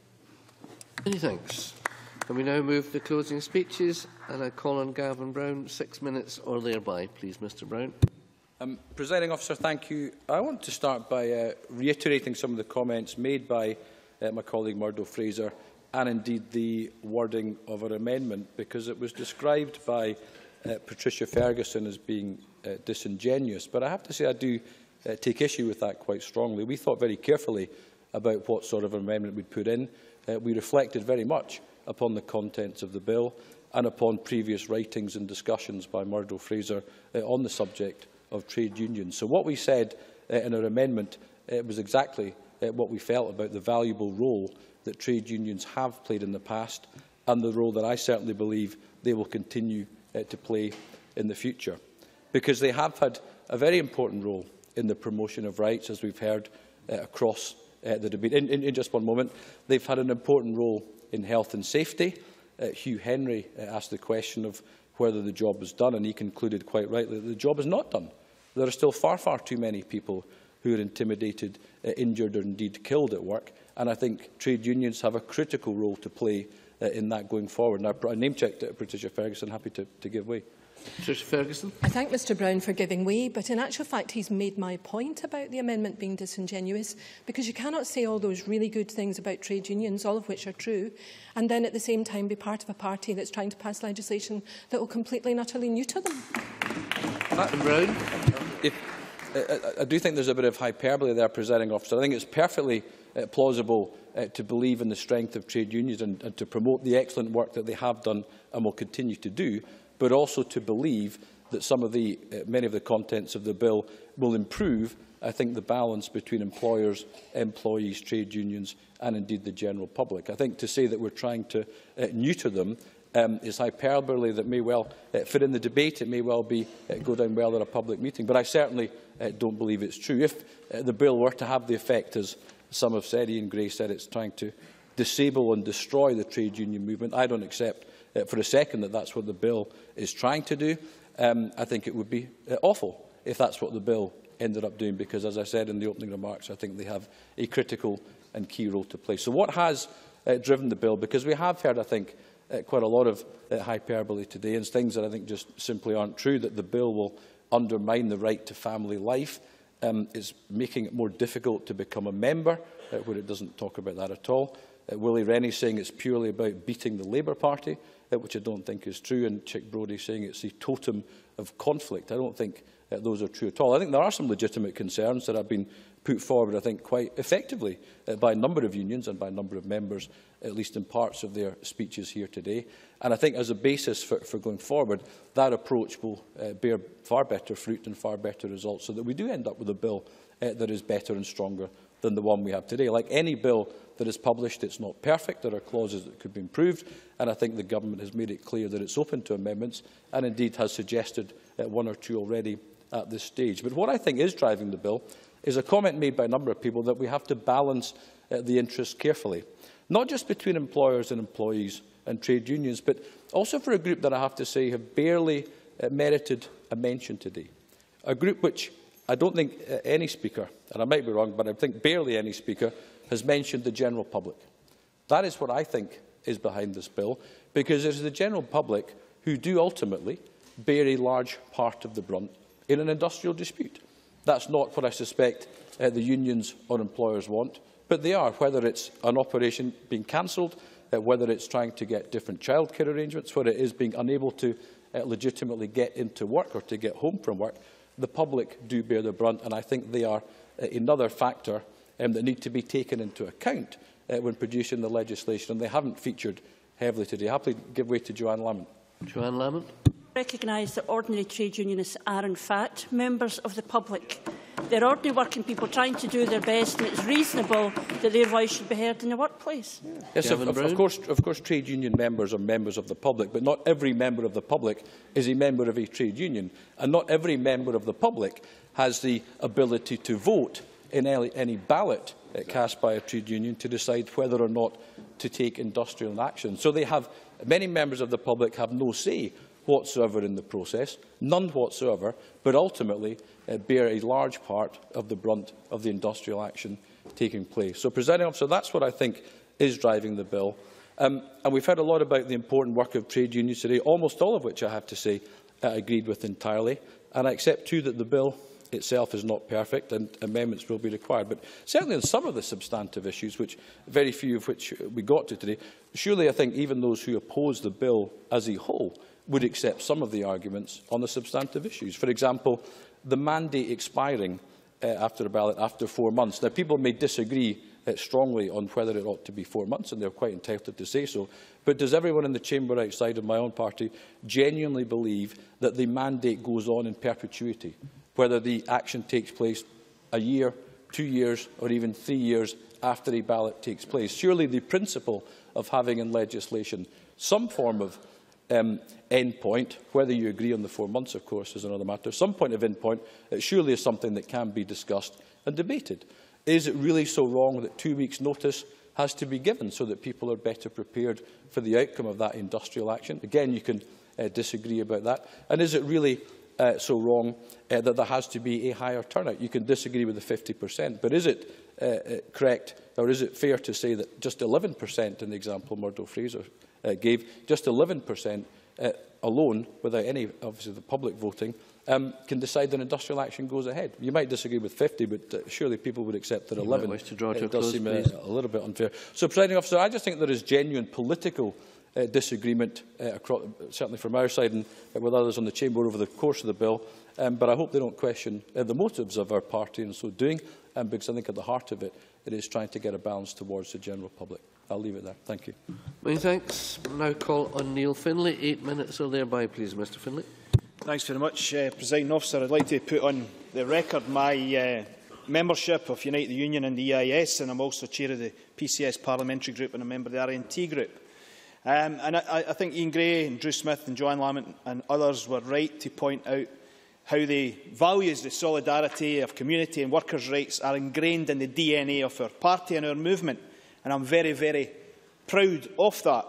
Speaker 15: Many thanks. Can we now move to closing speeches? And I call on Gavin Brown, six minutes or thereby. Please, Mr Brown.
Speaker 4: Um, Presiding Officer, thank you. I want to start by uh, reiterating some of the comments made by uh, my colleague Murdo Fraser and indeed the wording of our amendment, because it was described by uh, Patricia Ferguson as being uh, disingenuous. But I have to say I do uh, take issue with that quite strongly. We thought very carefully about what sort of amendment we'd put in. Uh, we reflected very much upon the contents of the bill and upon previous writings and discussions by Murdo Fraser uh, on the subject of trade unions. So what we said uh, in our amendment uh, was exactly uh, what we felt about the valuable role that trade unions have played in the past and the role that I certainly believe they will continue uh, to play in the future. Because they have had a very important role in the promotion of rights, as we've heard uh, across uh, the debate. In, in, in just one moment, they've had an important role in health and safety. Uh, Hugh Henry uh, asked the question of whether the job was done, and he concluded quite rightly that the job is not done. There are still far, far too many people who are intimidated, uh, injured or indeed killed at work, and I think trade unions have a critical role to play uh, in that going forward. And I, I name-checked uh, Patricia Ferguson, happy to, to give way.
Speaker 15: Patricia Ferguson.
Speaker 3: I thank Mr Brown for giving way, but in actual fact he's made my point about the amendment being disingenuous, because you cannot say all those really good things about trade unions, all of which are true, and then at the same time be part of a party that's trying to pass legislation that will completely and utterly neuter them.
Speaker 4: Martin Brown. If, I, I do think there's a bit of hyperbole there, Presiding Officer. I think it's perfectly uh, plausible uh, to believe in the strength of trade unions and, and to promote the excellent work that they have done and will continue to do, but also to believe that some of the, uh, many of the contents of the bill will improve, I think, the balance between employers, employees, trade unions and indeed the general public. I think to say that we're trying to uh, neuter them um, is hyperbole that may well uh, fit in the debate. It may well be uh, go down well at a public meeting, but I certainly uh, don't believe it's true. If uh, the bill were to have the effect, as some have said, Ian Gray said, it's trying to disable and destroy the trade union movement, I don't accept uh, for a second that that's what the bill is trying to do. Um, I think it would be uh, awful if that's what the bill ended up doing, because, as I said in the opening remarks, I think they have a critical and key role to play. So what has uh, driven the bill? Because we have heard, I think, uh, quite a lot of uh, hyperbole today, and things that I think just simply aren't true, that the bill will undermine the right to family life, um, is making it more difficult to become a member, uh, where it doesn't talk about that at all. Uh, Willie Rennie saying it's purely about beating the Labour Party, uh, which I don't think is true, and Chick Brodie saying it's a totem of conflict. I don't think uh, those are true at all. I think there are some legitimate concerns that have been put forward, I think, quite effectively uh, by a number of unions and by a number of members, at least in parts of their speeches here today. And I think as a basis for, for going forward, that approach will uh, bear far better fruit and far better results, so that we do end up with a bill uh, that is better and stronger than the one we have today. Like any bill that is published, it's not perfect. There are clauses that could be improved, and I think the government has made it clear that it's open to amendments, and indeed has suggested uh, one or two already at this stage. But what I think is driving the bill is a comment made by a number of people that we have to balance uh, the interests carefully, not just between employers and employees and trade unions, but also for a group that I have to say have barely uh, merited a mention today. A group which I don't think uh, any speaker, and I might be wrong, but I think barely any speaker, has mentioned the general public. That is what I think is behind this bill, because it is the general public who do ultimately bear a large part of the brunt in an industrial dispute. That's not what I suspect uh, the unions or employers want, but they are, whether it's an operation being cancelled, uh, whether it's trying to get different childcare arrangements, whether it is being unable to uh, legitimately get into work or to get home from work. The public do bear the brunt, and I think they are uh, another factor um, that need to be taken into account uh, when producing the legislation, and they haven't featured heavily today. Happily give way to Joanne Lamont.
Speaker 15: Joanne Lamont.
Speaker 8: I recognise that ordinary trade unionists are, in fact, members of the public. They're ordinary working people trying to do their best, and it's reasonable that their voice should be heard in the workplace. Yeah.
Speaker 4: Yes, of, of, of, course, of course, trade union members are members of the public, but not every member of the public is a member of a trade union, and not every member of the public has the ability to vote in any, any ballot uh, cast by a trade union to decide whether or not to take industrial action. So they have, many members of the public have no say whatsoever in the process, none whatsoever, but ultimately uh, bear a large part of the brunt of the industrial action taking place. So, Presiding Officer, that's what I think is driving the bill. Um, and we've heard a lot about the important work of trade unions today, almost all of which I have to say I uh, agreed with entirely. And I accept too that the bill itself is not perfect and amendments will be required. But certainly on some of the substantive issues, which very few of which we got to today, surely I think even those who oppose the bill as a whole would accept some of the arguments on the substantive issues. For example, the mandate expiring uh, after a ballot after four months. Now, people may disagree uh, strongly on whether it ought to be four months, and they're quite entitled to say so. But does everyone in the chamber outside of my own party genuinely believe that the mandate goes on in perpetuity, whether the action takes place a year, two years, or even three years after a ballot takes place? Surely the principle of having in legislation some form of Um, end point, whether you agree on the four months, of course, is another matter. Some point of end point, it surely is something that can be discussed and debated. Is it really so wrong that two weeks' notice has to be given so that people are better prepared for the outcome of that industrial action? Again, you can uh, disagree about that. And is it really uh, so wrong uh, that there has to be a higher turnout? You can disagree with the fifty percent, but is it uh, uh, correct, or is it fair to say that just eleven percent in the example Murdo Fraser Uh, gave, just eleven percent uh, alone, without any, obviously, the public voting, um, can decide that industrial action goes ahead? You might disagree with fifty, but uh, surely people would accept that eleven uh, does seem a, a little bit unfair. So, Presiding Officer, I just think there is genuine political uh, disagreement, uh, across, certainly from our side and uh, with others on the chamber over the course of the bill, um, but I hope they don't question uh, the motives of our party in so doing, um, because I think at the heart of it, it is trying to get a balance towards the general public. I'll leave it there. Thank you.
Speaker 15: Many thanks. Now call on Neil Findlay. Eight minutes or thereby, please, Mr Findlay.
Speaker 20: Thanks very much, uh, Presiding Officer. I'd like to put on the record my uh, membership of Unite the Union and the E I S, and I'm also chair of the P C S Parliamentary Group and a member of the R N T Group. Um, and I, I think Ian Gray and Drew Smith and Joanne Lamont and others were right to point out how the values, the solidarity of community and workers' rights are ingrained in the D N A of our party and our movement. And I'm very, very proud of that.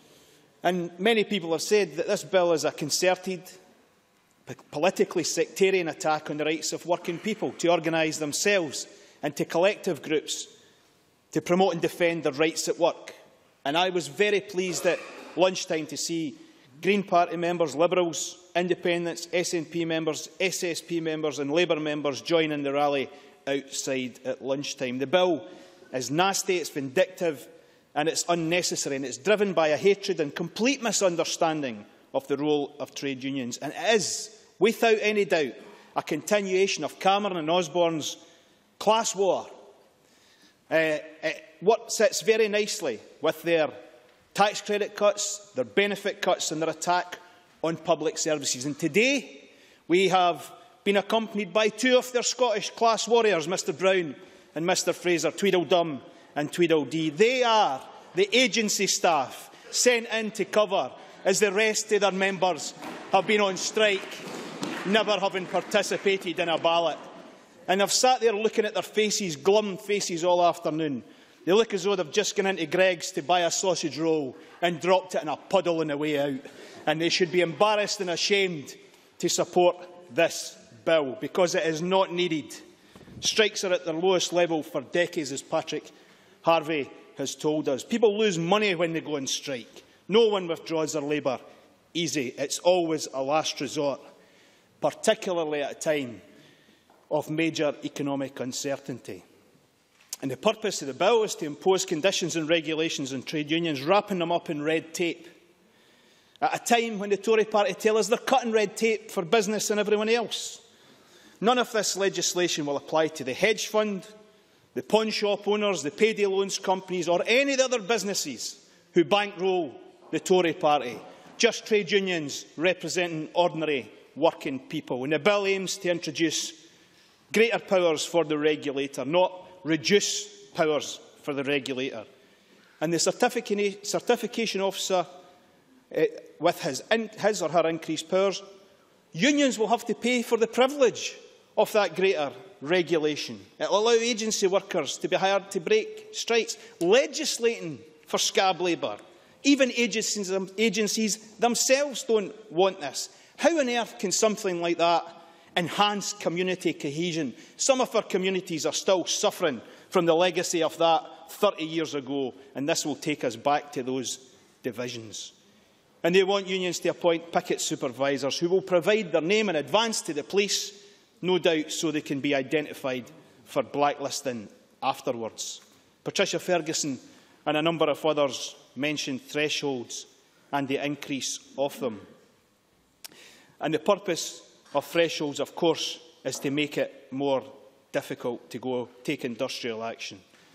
Speaker 20: And many people have said that this bill is a concerted, politically sectarian attack on the rights of working people to organise themselves into collective groups to promote and defend their rights at work. And I was very pleased at lunchtime to see Green Party members, Liberals, Independents, S N P members, S S P members and Labour members join in the rally outside at lunchtime. The bill is nasty, it's vindictive and it's unnecessary, and it's driven by a hatred and complete misunderstanding of the role of trade unions. And it is, without any doubt, a continuation of Cameron and Osborne's class war. Uh, it, what sits very nicely with their tax credit cuts, their benefit cuts and their attack on public services. And today we have been accompanied by two of their Scottish class warriors, Mr Brown
Speaker 6: and Mr Fraser, Tweedledum and Tweedledee. They are the agency staff sent in to cover as the rest of their members have been on strike, never having participated in a ballot. And I've sat there looking at their faces, glum faces all afternoon. They look as though they've just gone into Greggs to buy a sausage roll and dropped it in a puddle on the way out. And they should be embarrassed and ashamed to support this bill, because it is not needed. Strikes are at their lowest level for decades, as Patrick Harvey has told us. People lose money when they go on strike. No one withdraws their labour easy. It's always a last resort, particularly at a time of major economic uncertainty. And the purpose of the bill is to impose conditions and regulations on trade unions, wrapping them up in red tape, at a time when the Tory party tell us they're cutting red tape for business and everyone else. None of this legislation will apply to the hedge fund, the pawn shop owners, the payday loans companies, or any of the other businesses who bankroll the Tory party. Just trade unions representing ordinary working people. And the bill aims to introduce greater powers for the regulator, not reduce powers for the regulator. And the certification, certification officer, uh, with his, in, his or her increased powers, unions will have to pay for the privilege of that greater regulation. It will allow agency workers to be hired to break strikes, legislating for scab labour. Even agencies, agencies themselves don't want this. How on earth can something like that enhance community cohesion? Some of our communities are still suffering from the legacy of that thirty years ago, and this will take us back to those divisions. And they want unions to appoint picket supervisors who will provide their name in advance to the police, no doubt so they can be identified for blacklisting afterwards. Patricia Ferguson and a number of others mentioned thresholds and the increase of them. And the purpose of thresholds, of course, is to make it more difficult to go take industrial action.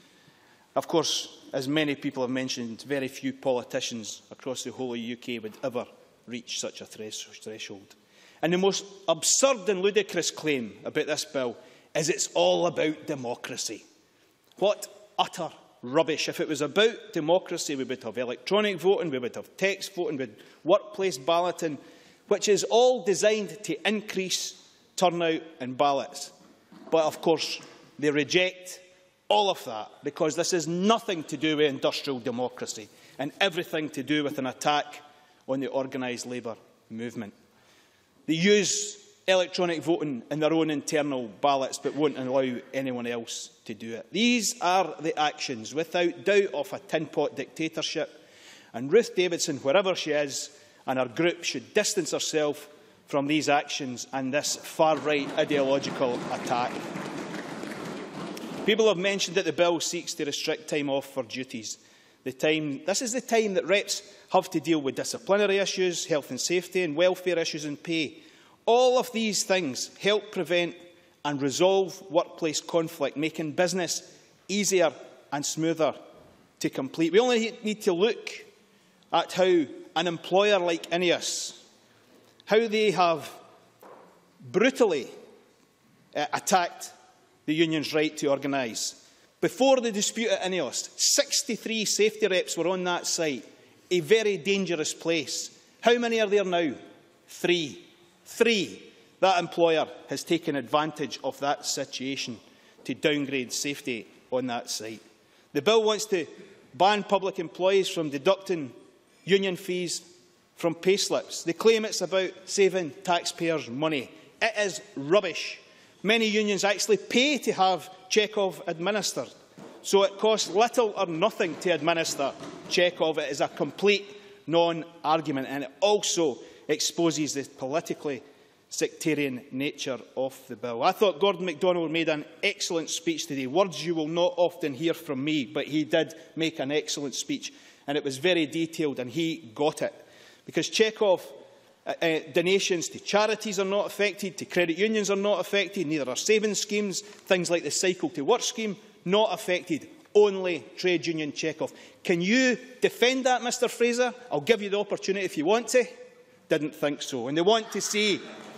Speaker 6: Of course, as many people have mentioned, very few politicians across the whole of the U K would ever reach such a threshold. And the most absurd and ludicrous claim about this bill is it's all about democracy. What utter rubbish. If it was about democracy, we would have electronic voting, we would have text voting, we would have workplace balloting, which is all designed to increase turnout and ballots. But of course, they reject all of that, because this has nothing to do with industrial democracy and everything to do with an attack on the organised labour movement. They use electronic voting in their own internal ballots, but won't allow anyone else to do it. These are the actions, without doubt, of a tin-pot dictatorship. And Ruth Davidson, wherever she is, and her group should distance herself from these actions and this far-right ideological attack. People have mentioned that the bill seeks to restrict time off for duties. The time, this is the time that reps have to deal with disciplinary issues, health and safety and welfare issues and pay. All of these things help prevent and resolve workplace conflict, making business easier and smoother to complete. We only need to look at how an employer like Ineos, how they have brutally uh, attacked the union's right to organise. Before the dispute at Ineos, sixty-three safety reps were on that site, a very dangerous place. How many are there now? Three. Three. That employer has taken advantage of that situation to downgrade safety on that site. The bill wants to ban public employees from deducting union fees from pay slips. They claim it's about saving taxpayers' money. It is rubbish. Many unions actually pay to have Chekhov administered, so it costs little or nothing to administer Chekhov. It is a complete non-argument, and it also exposes the politically sectarian nature of the bill. I thought Gordon MacDonald made an excellent speech today. Words you will not often hear from me, but he did make an excellent speech, and it was very detailed, and he got it. Because Chekhov uh, uh, donations to charities are not affected, to credit unions are not affected, neither are savings schemes, things like the Cycle to Work scheme, not affected, only trade union Chekhov. Can you defend that, Mr Fraser? I'll give you the opportunity if you want to. Didn't think so. And they want to see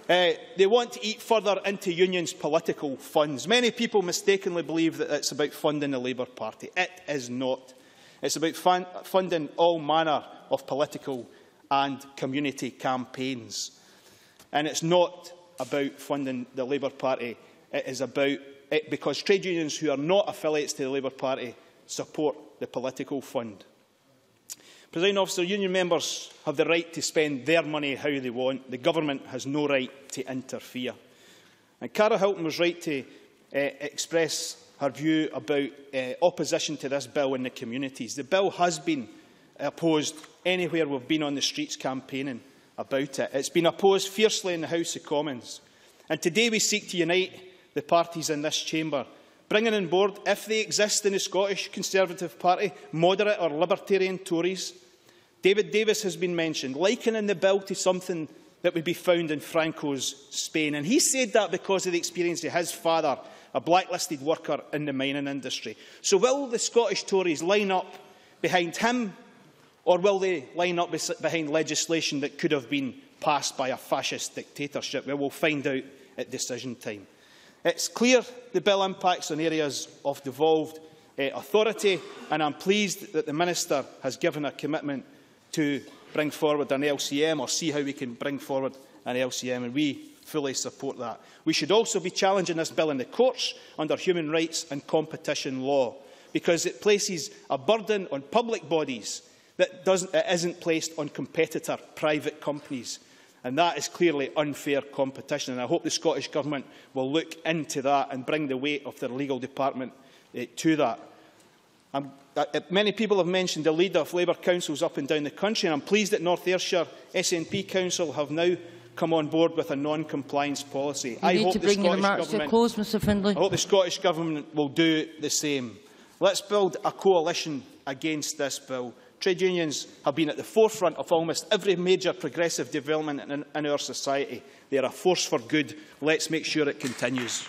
Speaker 20: Uh, they want to eat further into unions' political funds. Many people mistakenly believe that it's about funding the Labour Party. It is not. It's about fun funding all manner of political and community campaigns. And it's not about funding the Labour Party. It is about it because trade unions who are not affiliates to the Labour Party support the political fund. Presiding Officer, union members have the right to spend their money how they want. The government has no right to interfere. And Cara Hilton was right to uh, express her view about uh, opposition to this bill in the communities. The bill has been opposed anywhere we've been on the streets campaigning about it. It's been opposed fiercely in the House of Commons. And today we seek to unite the parties in this chamber, bringing on board, if they exist in the Scottish Conservative Party, moderate or libertarian Tories. David Davis has been mentioned, likening the bill to something that would be found in Franco's Spain. And he said that because of the experience of his father, a blacklisted worker in the mining industry. So will the Scottish Tories line up behind him, or will they line up behind legislation that could have been passed by a fascist dictatorship? Well, we'll find out at decision time. It's clear the bill impacts on areas of devolved uh, authority, and I'm pleased that the Minister has given a commitment to bring forward an L C M, or see how we can bring forward an L C M, and we fully support that. We should also be challenging this bill in the courts under human rights and competition law, because it places a burden on public bodies that doesn't, it isn't placed on competitor private companies. And that is clearly unfair competition. And I hope the Scottish Government will look into that and bring the weight of their legal department uh, to that. I'm, uh, many people have mentioned the leader of Labour councils up and down the country, and I'm pleased that North Ayrshire S N P Council have now come on board with a non-compliance policy.
Speaker 5: You
Speaker 20: I
Speaker 5: need
Speaker 20: hope
Speaker 5: to
Speaker 20: the
Speaker 5: bring your
Speaker 20: Scottish
Speaker 5: remarks to a
Speaker 20: Government,
Speaker 5: close, Mr Findlay.
Speaker 20: I hope the Scottish Government will do the same. Let's build a coalition against this bill. Trade unions have been at the forefront of almost every major progressive development in, in our society. They are a force for good. Let's make sure it continues.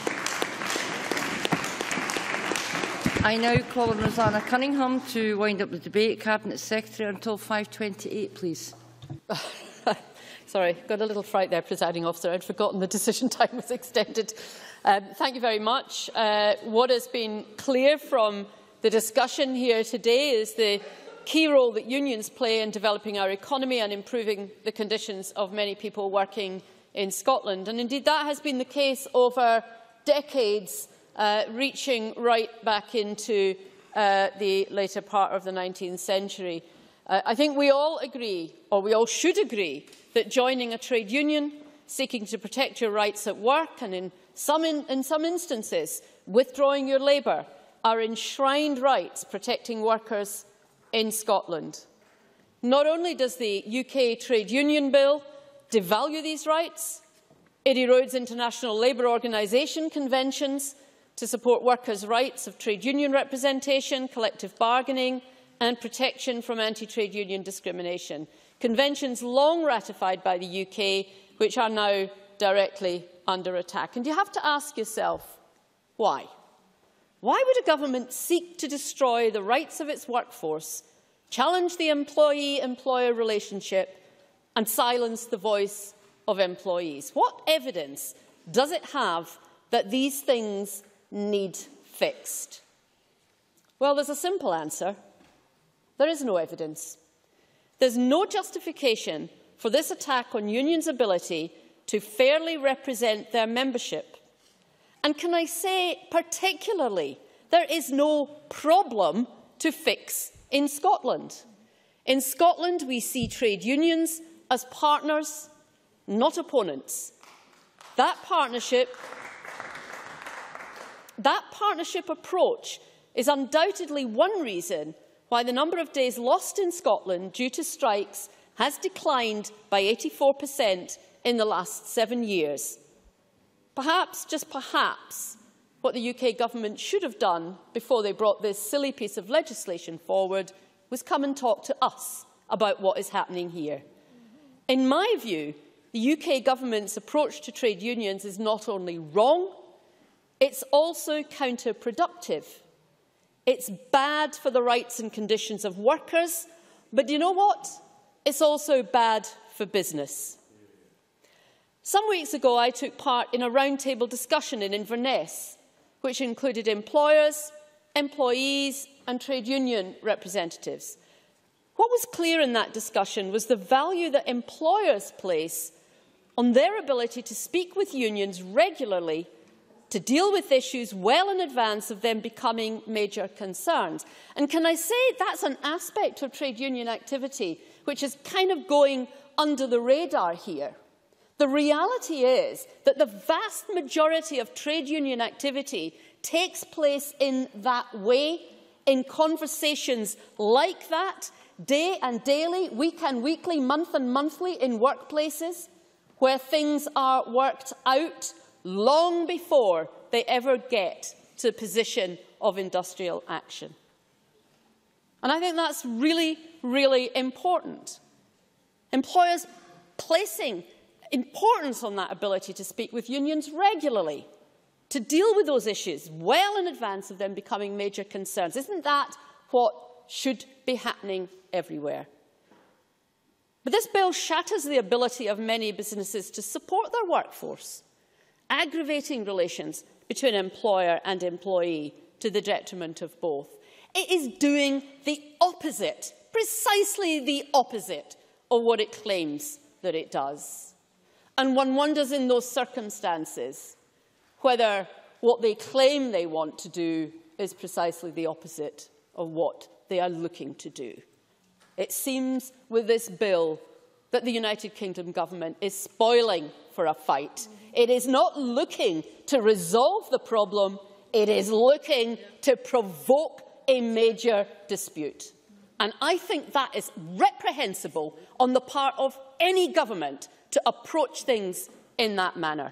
Speaker 5: I now call on Rosanna Cunningham to wind up the debate. Cabinet Secretary until five twenty-eight, please.
Speaker 7: Sorry, got a little fright there, Presiding Officer. I'd forgotten the decision time was extended. Um, thank you very much. Uh, what has been clear from the discussion here today is the key role that unions play in developing our economy and improving the conditions of many people working in Scotland. And indeed, that has been the case over decades, uh, reaching right back into uh, the later part of the nineteenth century. Uh, I think we all agree, or we all should agree, that joining a trade union, seeking to protect your rights at work, and in some, in, in some instances, withdrawing your labour, are enshrined rights protecting workers in Scotland. Not only does the U K Trade Union Bill devalue these rights, it erodes international labour organisation conventions to support workers' rights of trade union representation, collective bargaining and protection from anti-trade union discrimination. Conventions long ratified by the U K, which are now directly under attack. And you have to ask yourself, why? Why would a government seek to destroy the rights of its workforce, challenge the employee-employer relationship and silence the voice of employees? What evidence does it have that these things need fixed? Well, there's a simple answer. There is no evidence. There's no justification for this attack on unions' ability to fairly represent their membership. And can I say, particularly, there is no problem to fix in Scotland. In Scotland, we see trade unions as partners, not opponents. That partnership, that partnership approach is undoubtedly one reason why the number of days lost in Scotland due to strikes has declined by eighty-four percent in the last seven years. Perhaps, just perhaps, what the U K government should have done before they brought this silly piece of legislation forward was come and talk to us about what is happening here. In my view, the U K government's approach to trade unions is not only wrong, it's also counterproductive. It's bad for the rights and conditions of workers, but you know what? It's also bad for business. Some weeks ago, I took part in a roundtable discussion in Inverness, which included employers, employees and trade union representatives. What was clear in that discussion was the value that employers place on their ability to speak with unions regularly to deal with issues well in advance of them becoming major concerns. And can I say that's an aspect of trade union activity which is kind of going under the radar here. The reality is that the vast majority of trade union activity takes place in that way, in conversations like that, day and daily, week and weekly, month and monthly in workplaces, where things are worked out long before they ever get to the position of industrial action. And I think that's really, really important. Employers placing importance on that ability to speak with unions regularly, to deal with those issues well in advance of them becoming major concerns. Isn't that what should be happening everywhere? But this bill shatters the ability of many businesses to support their workforce, aggravating relations between employer and employee to the detriment of both. It is doing the opposite, precisely the opposite of what it claims that it does. And one wonders in those circumstances whether what they claim they want to do is precisely the opposite of what they are looking to do. It seems with this bill that the United Kingdom government is spoiling for a fight. It is not looking to resolve the problem, it is looking to provoke a major dispute. And I think that is reprehensible on the part of any government to approach things in that manner.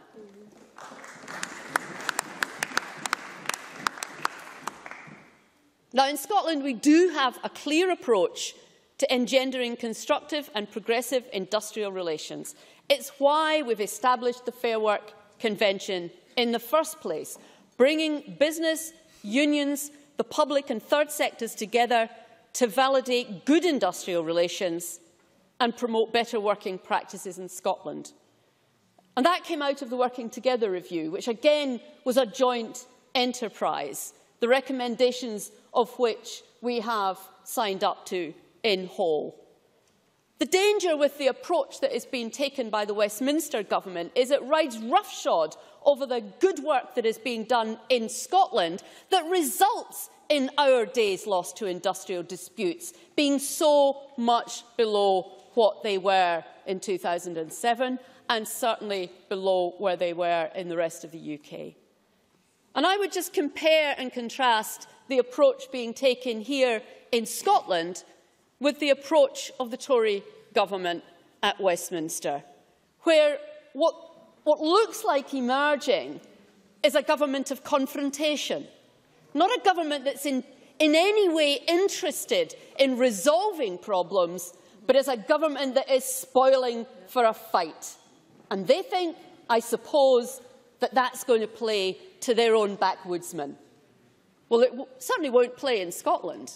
Speaker 7: Now, in Scotland, we do have a clear approach to engendering constructive and progressive industrial relations. It's why we've established the Fair Work Convention in the first place, bringing business, unions, the public and third sectors together to validate good industrial relations and promote better working practices in Scotland. And that came out of the Working Together review, which again was a joint enterprise, the recommendations of which we have signed up to in whole. The danger with the approach that is being taken by the Westminster government is it rides roughshod over the good work that is being done in Scotland that results in our days lost to industrial disputes being so much below what they were in two thousand seven and certainly below where they were in the rest of the U K. And I would just compare and contrast the approach being taken here in Scotland with the approach of the Tory government at Westminster, where what, what looks like emerging is a government of confrontation, not a government that's in, in any way interested in resolving problems, but is a government that is spoiling for a fight. And they think, I suppose, that that's going to play to their own backwoodsmen. Well, it w certainly won't play in Scotland.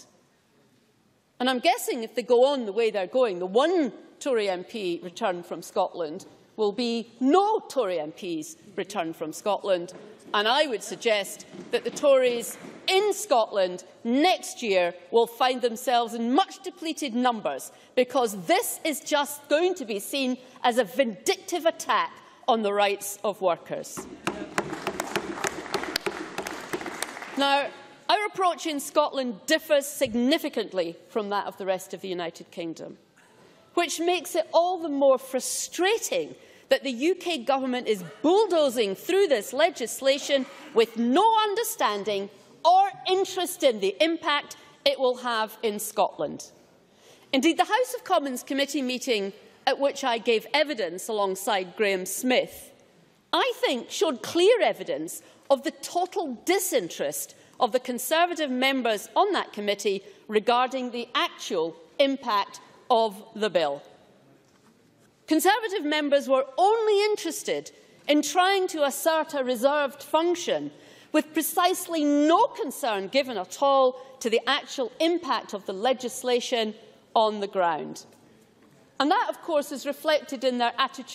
Speaker 7: And I'm guessing if they go on the way they're going, the one Tory M P returned from Scotland will be no Tory M Ps returned from Scotland. And I would suggest that the Tories in Scotland next year will find themselves in much depleted numbers, because this is just going to be seen as a vindictive attack on the rights of workers. Now, our approach in Scotland differs significantly from that of the rest of the United Kingdom, which makes it all the more frustrating that the U K government is bulldozing through this legislation with no understanding or interest in the impact it will have in Scotland. Indeed, the House of Commons committee meeting at which I gave evidence alongside Graham Smith, I think showed clear evidence of the total disinterest of the Conservative members on that committee regarding the actual impact of the bill. Conservative members were only interested in trying to assert a reserved function, with precisely no concern given at all to the actual impact of the legislation on the ground. And that, of course, is reflected in their attitude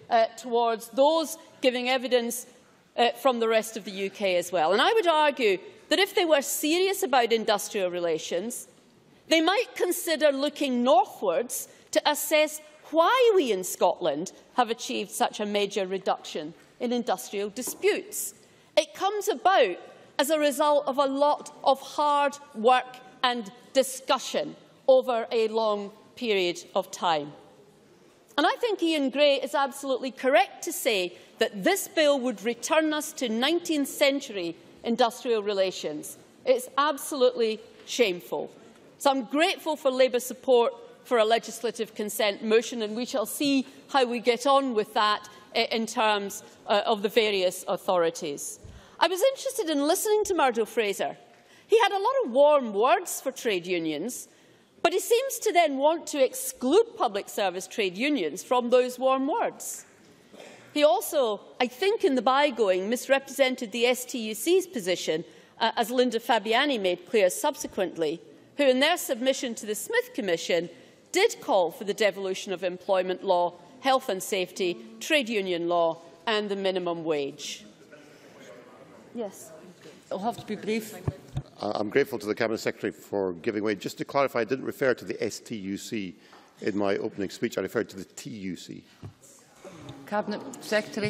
Speaker 7: uh, towards those giving evidence uh, from the rest of the U K as well. And I would argue that if they were serious about industrial relations, they might consider looking northwards to assess why we in Scotland have achieved such a major reduction in industrial disputes. It comes about as a result of a lot of hard work and discussion over a long period of time. And I think Ian Gray is absolutely correct to say that this bill would return us to nineteenth century industrial relations. It's absolutely shameful. So I'm grateful for Labour support for a legislative consent motion, and we shall see how we get on with that in terms uh, of the various authorities. I was interested in listening to Murdo Fraser. He had a lot of warm words for trade unions, but he seems to then want to exclude public service trade unions from those warm words. He also, I think in the bygoing, misrepresented the S T U C's position, uh, as Linda Fabiani made clear subsequently, who in their submission to the Smith Commission did call for the devolution of employment law, health and safety, trade union law and the minimum wage. Yes.
Speaker 5: It'll have to be brief.
Speaker 9: I'm grateful to the Cabinet Secretary for giving way. Just to clarify, I didn't refer to the S T U C in my opening speech. I referred to the T U C.
Speaker 5: Cabinet Secretary.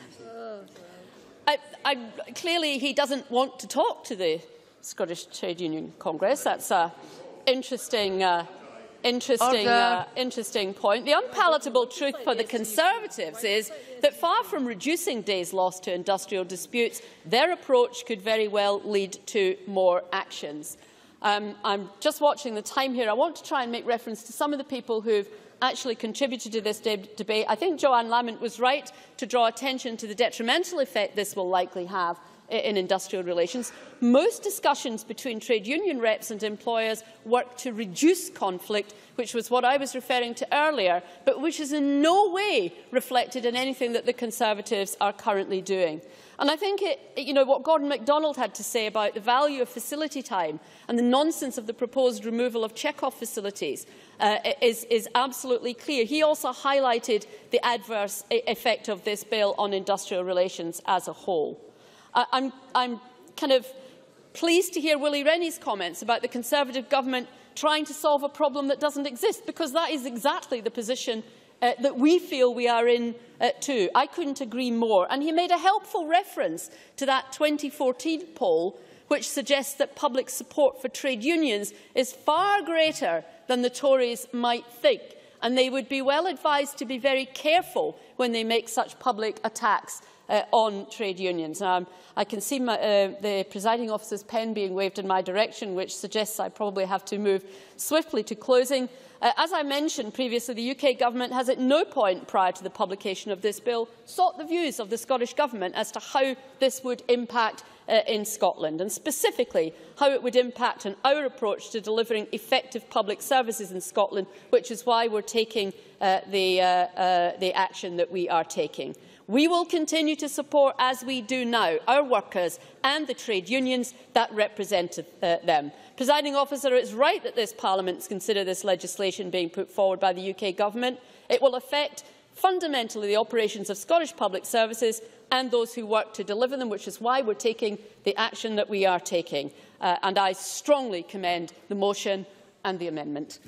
Speaker 7: I, I, clearly, he doesn't want to talk to the Scottish Trade Union Congress. That's an interesting, uh, interesting, uh, interesting point. The unpalatable truth for the Conservatives is that far from reducing days lost to industrial disputes, their approach could very well lead to more actions. Um, I'm just watching the time here. I want to try and make reference to some of the people who have actually contributed to this de debate. I think Joanne Lamont was right to draw attention to the detrimental effect this will likely have in industrial relations. Most discussions between trade union reps and employers work to reduce conflict, which was what I was referring to earlier, but which is in no way reflected in anything that the Conservatives are currently doing. And I think it, you know, what Gordon MacDonald had to say about the value of facility time and the nonsense of the proposed removal of check-off facilities uh, is, is absolutely clear. He also highlighted the adverse effect of this bill on industrial relations as a whole. I, I'm, I'm kind of pleased to hear Willie Rennie's comments about the Conservative government trying to solve a problem that doesn't exist, because that is exactly the position Uh, that we feel we are in uh, too. I couldn't agree more. And he made a helpful reference to that twenty fourteen poll, which suggests that public support for trade unions is far greater than the Tories might think. And they would be well advised to be very careful when they make such public attacks uh, on trade unions. Um, I can see my, uh, the presiding officer's pen being waved in my direction, which suggests I probably have to move swiftly to closing. Uh, as I mentioned previously, the U K Government has at no point prior to the publication of this bill sought the views of the Scottish Government as to how this would impact uh, in Scotland, and specifically how it would impact on our approach to delivering effective public services in Scotland, which is why we're taking uh, the, uh, uh, the action that we are taking. We will continue to support, as we do now, our workers and the trade unions that represent uh, them. Presiding officer, it is right that this Parliament consider this legislation being put forward by the U K Government. It will affect fundamentally the operations of Scottish public services and those who work to deliver them, which is why we're taking the action that we are taking. Uh, and I strongly commend the motion and the amendment.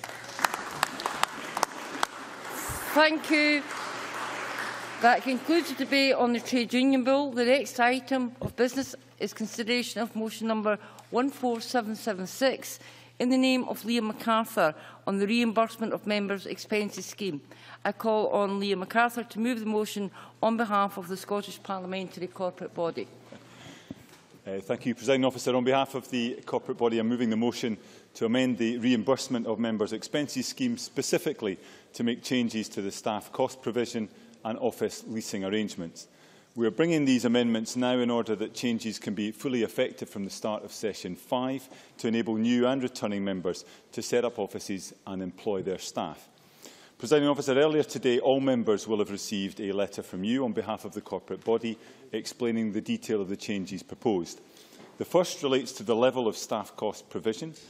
Speaker 5: Thank you. That concludes the debate on the Trade Union Bill. The next item of business is consideration of motion number one four seven seven six in the name of Liam MacArthur on the reimbursement of members' expenses scheme. I call on Liam MacArthur to move the motion on behalf of the Scottish Parliamentary Corporate Body.
Speaker 10: Uh, thank you, Presiding Officer. On behalf of the corporate body, I am moving the motion to amend the reimbursement of members' expenses scheme, specifically to make changes to the staff cost provision and office leasing arrangements. We are bringing these amendments now in order that changes can be fully effective from the start of session five to enable new and returning members to set up offices and employ their staff. Presiding Officer, earlier today all members will have received a letter from you on behalf of the corporate body explaining the detail of the changes proposed. The first relates to the level of staff cost provision.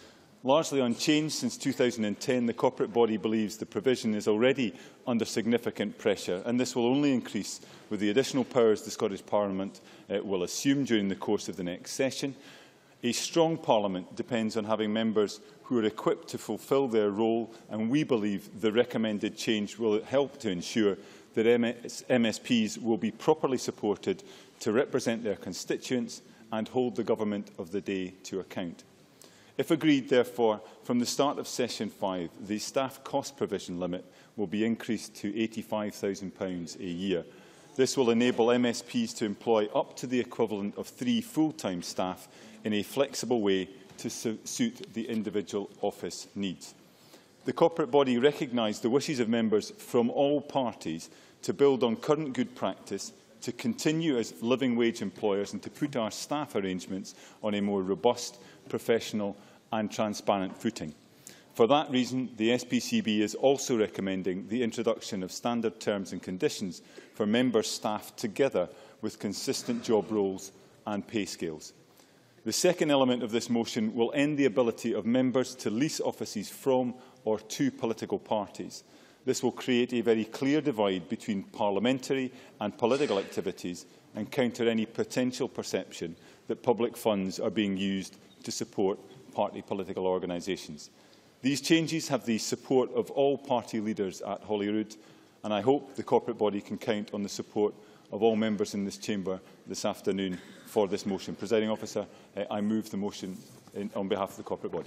Speaker 10: Largely unchanged since two thousand ten, the corporate body believes the provision is already under significant pressure, and this will only increase with the additional powers the Scottish Parliament uh, will assume during the course of the next session. A strong Parliament depends on having members who are equipped to fulfil their role, and we believe the recommended change will help to ensure that M S Ps will be properly supported to represent their constituents and hold the government of the day to account. If agreed, therefore, from the start of Session five, the staff cost provision limit will be increased to eighty-five thousand pounds a year. This will enable M S Ps to employ up to the equivalent of three full-time staff in a flexible way to su suit the individual office needs. The corporate body recognised the wishes of members from all parties to build on current good practice, to continue as living wage employers and to put our staff arrangements on a more robust, professional and transparent footing. For that reason, the S P C B is also recommending the introduction of standard terms and conditions for member staff together with consistent job roles and pay scales. The second element of this motion will end the ability of members to lease offices from or to political parties. This will create a very clear divide between parliamentary and political activities and counter any potential perception that public funds are being used to support party political organisations. These changes have the support of all party leaders at Holyrood, and I hope the corporate body can count on the support of all members in this chamber this afternoon for this motion. Presiding Officer, uh, I move the motion in, on behalf of the corporate body.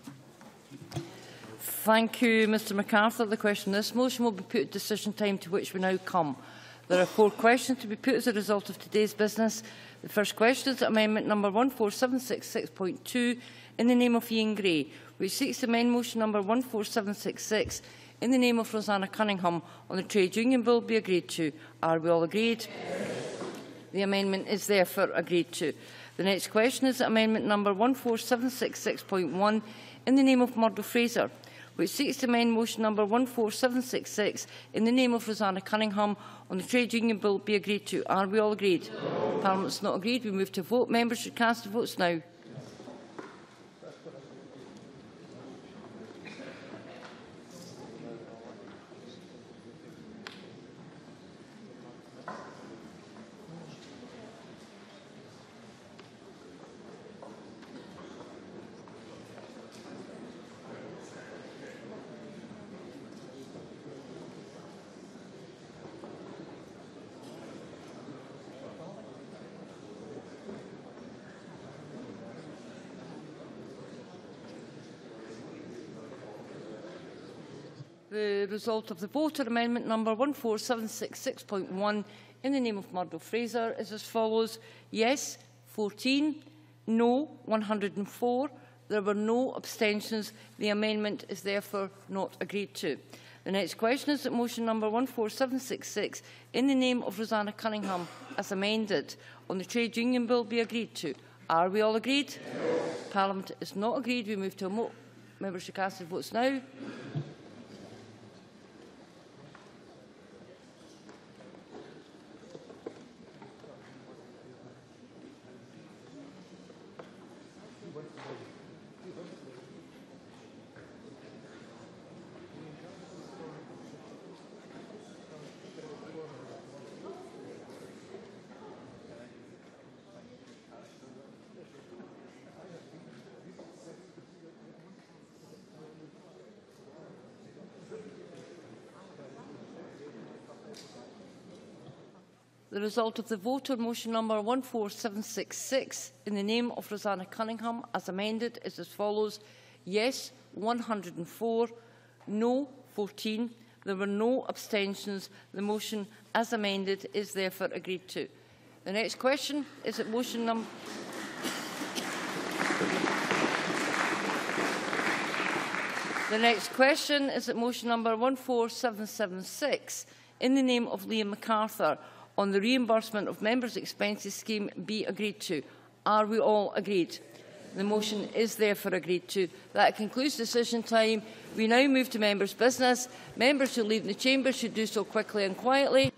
Speaker 5: Thank you, Mr MacArthur. The question this motion will be put at decision time, to which we now come. There are four questions to be put as a result of today's business. The first question is amendment number one four seven six six point two in the name of Ian Gray, which seeks to amend motion number one four seven six six in the name of Rosanna Cunningham on the Trade Union Bill be agreed to. Are we all agreed? Yes. The amendment is therefore agreed to. The next question is amendment number one four seven six six point one in the name of Murdo Fraser, which seeks to amend motion number one four seven six six in the name of Rosanna Cunningham on the Trade Union Bill be agreed to. Are we all agreed? No. Parliament is not agreed. We move to vote. Members should cast their votes now. The result of the vote on amendment number one four seven six six point one in the name of Murdo Fraser is as follows. Yes, fourteen. No, one hundred and four. There were no abstentions. The amendment is therefore not agreed to. The next question is that motion number one four seven six six in the name of Rosanna Cunningham as amended on the Trade Union Bill be agreed to. Are we all agreed? No. Parliament is not agreed. We move to a vote. Members should cast their votes now. The result of the vote on motion number one four seven six six in the name of Rosanna Cunningham as amended is as follows. Yes, one hundred and four. No, fourteen. There were no abstentions. The motion as amended is therefore agreed to. The next question is that motion number... The next question is that motion number one four seven seven six in the name of Liam MacArthur on the reimbursement of members' expenses scheme be agreed to. Are we all agreed? The motion is therefore agreed to. That concludes decision time. We now move to members' business. Members who leave the chamber should do so quickly and quietly.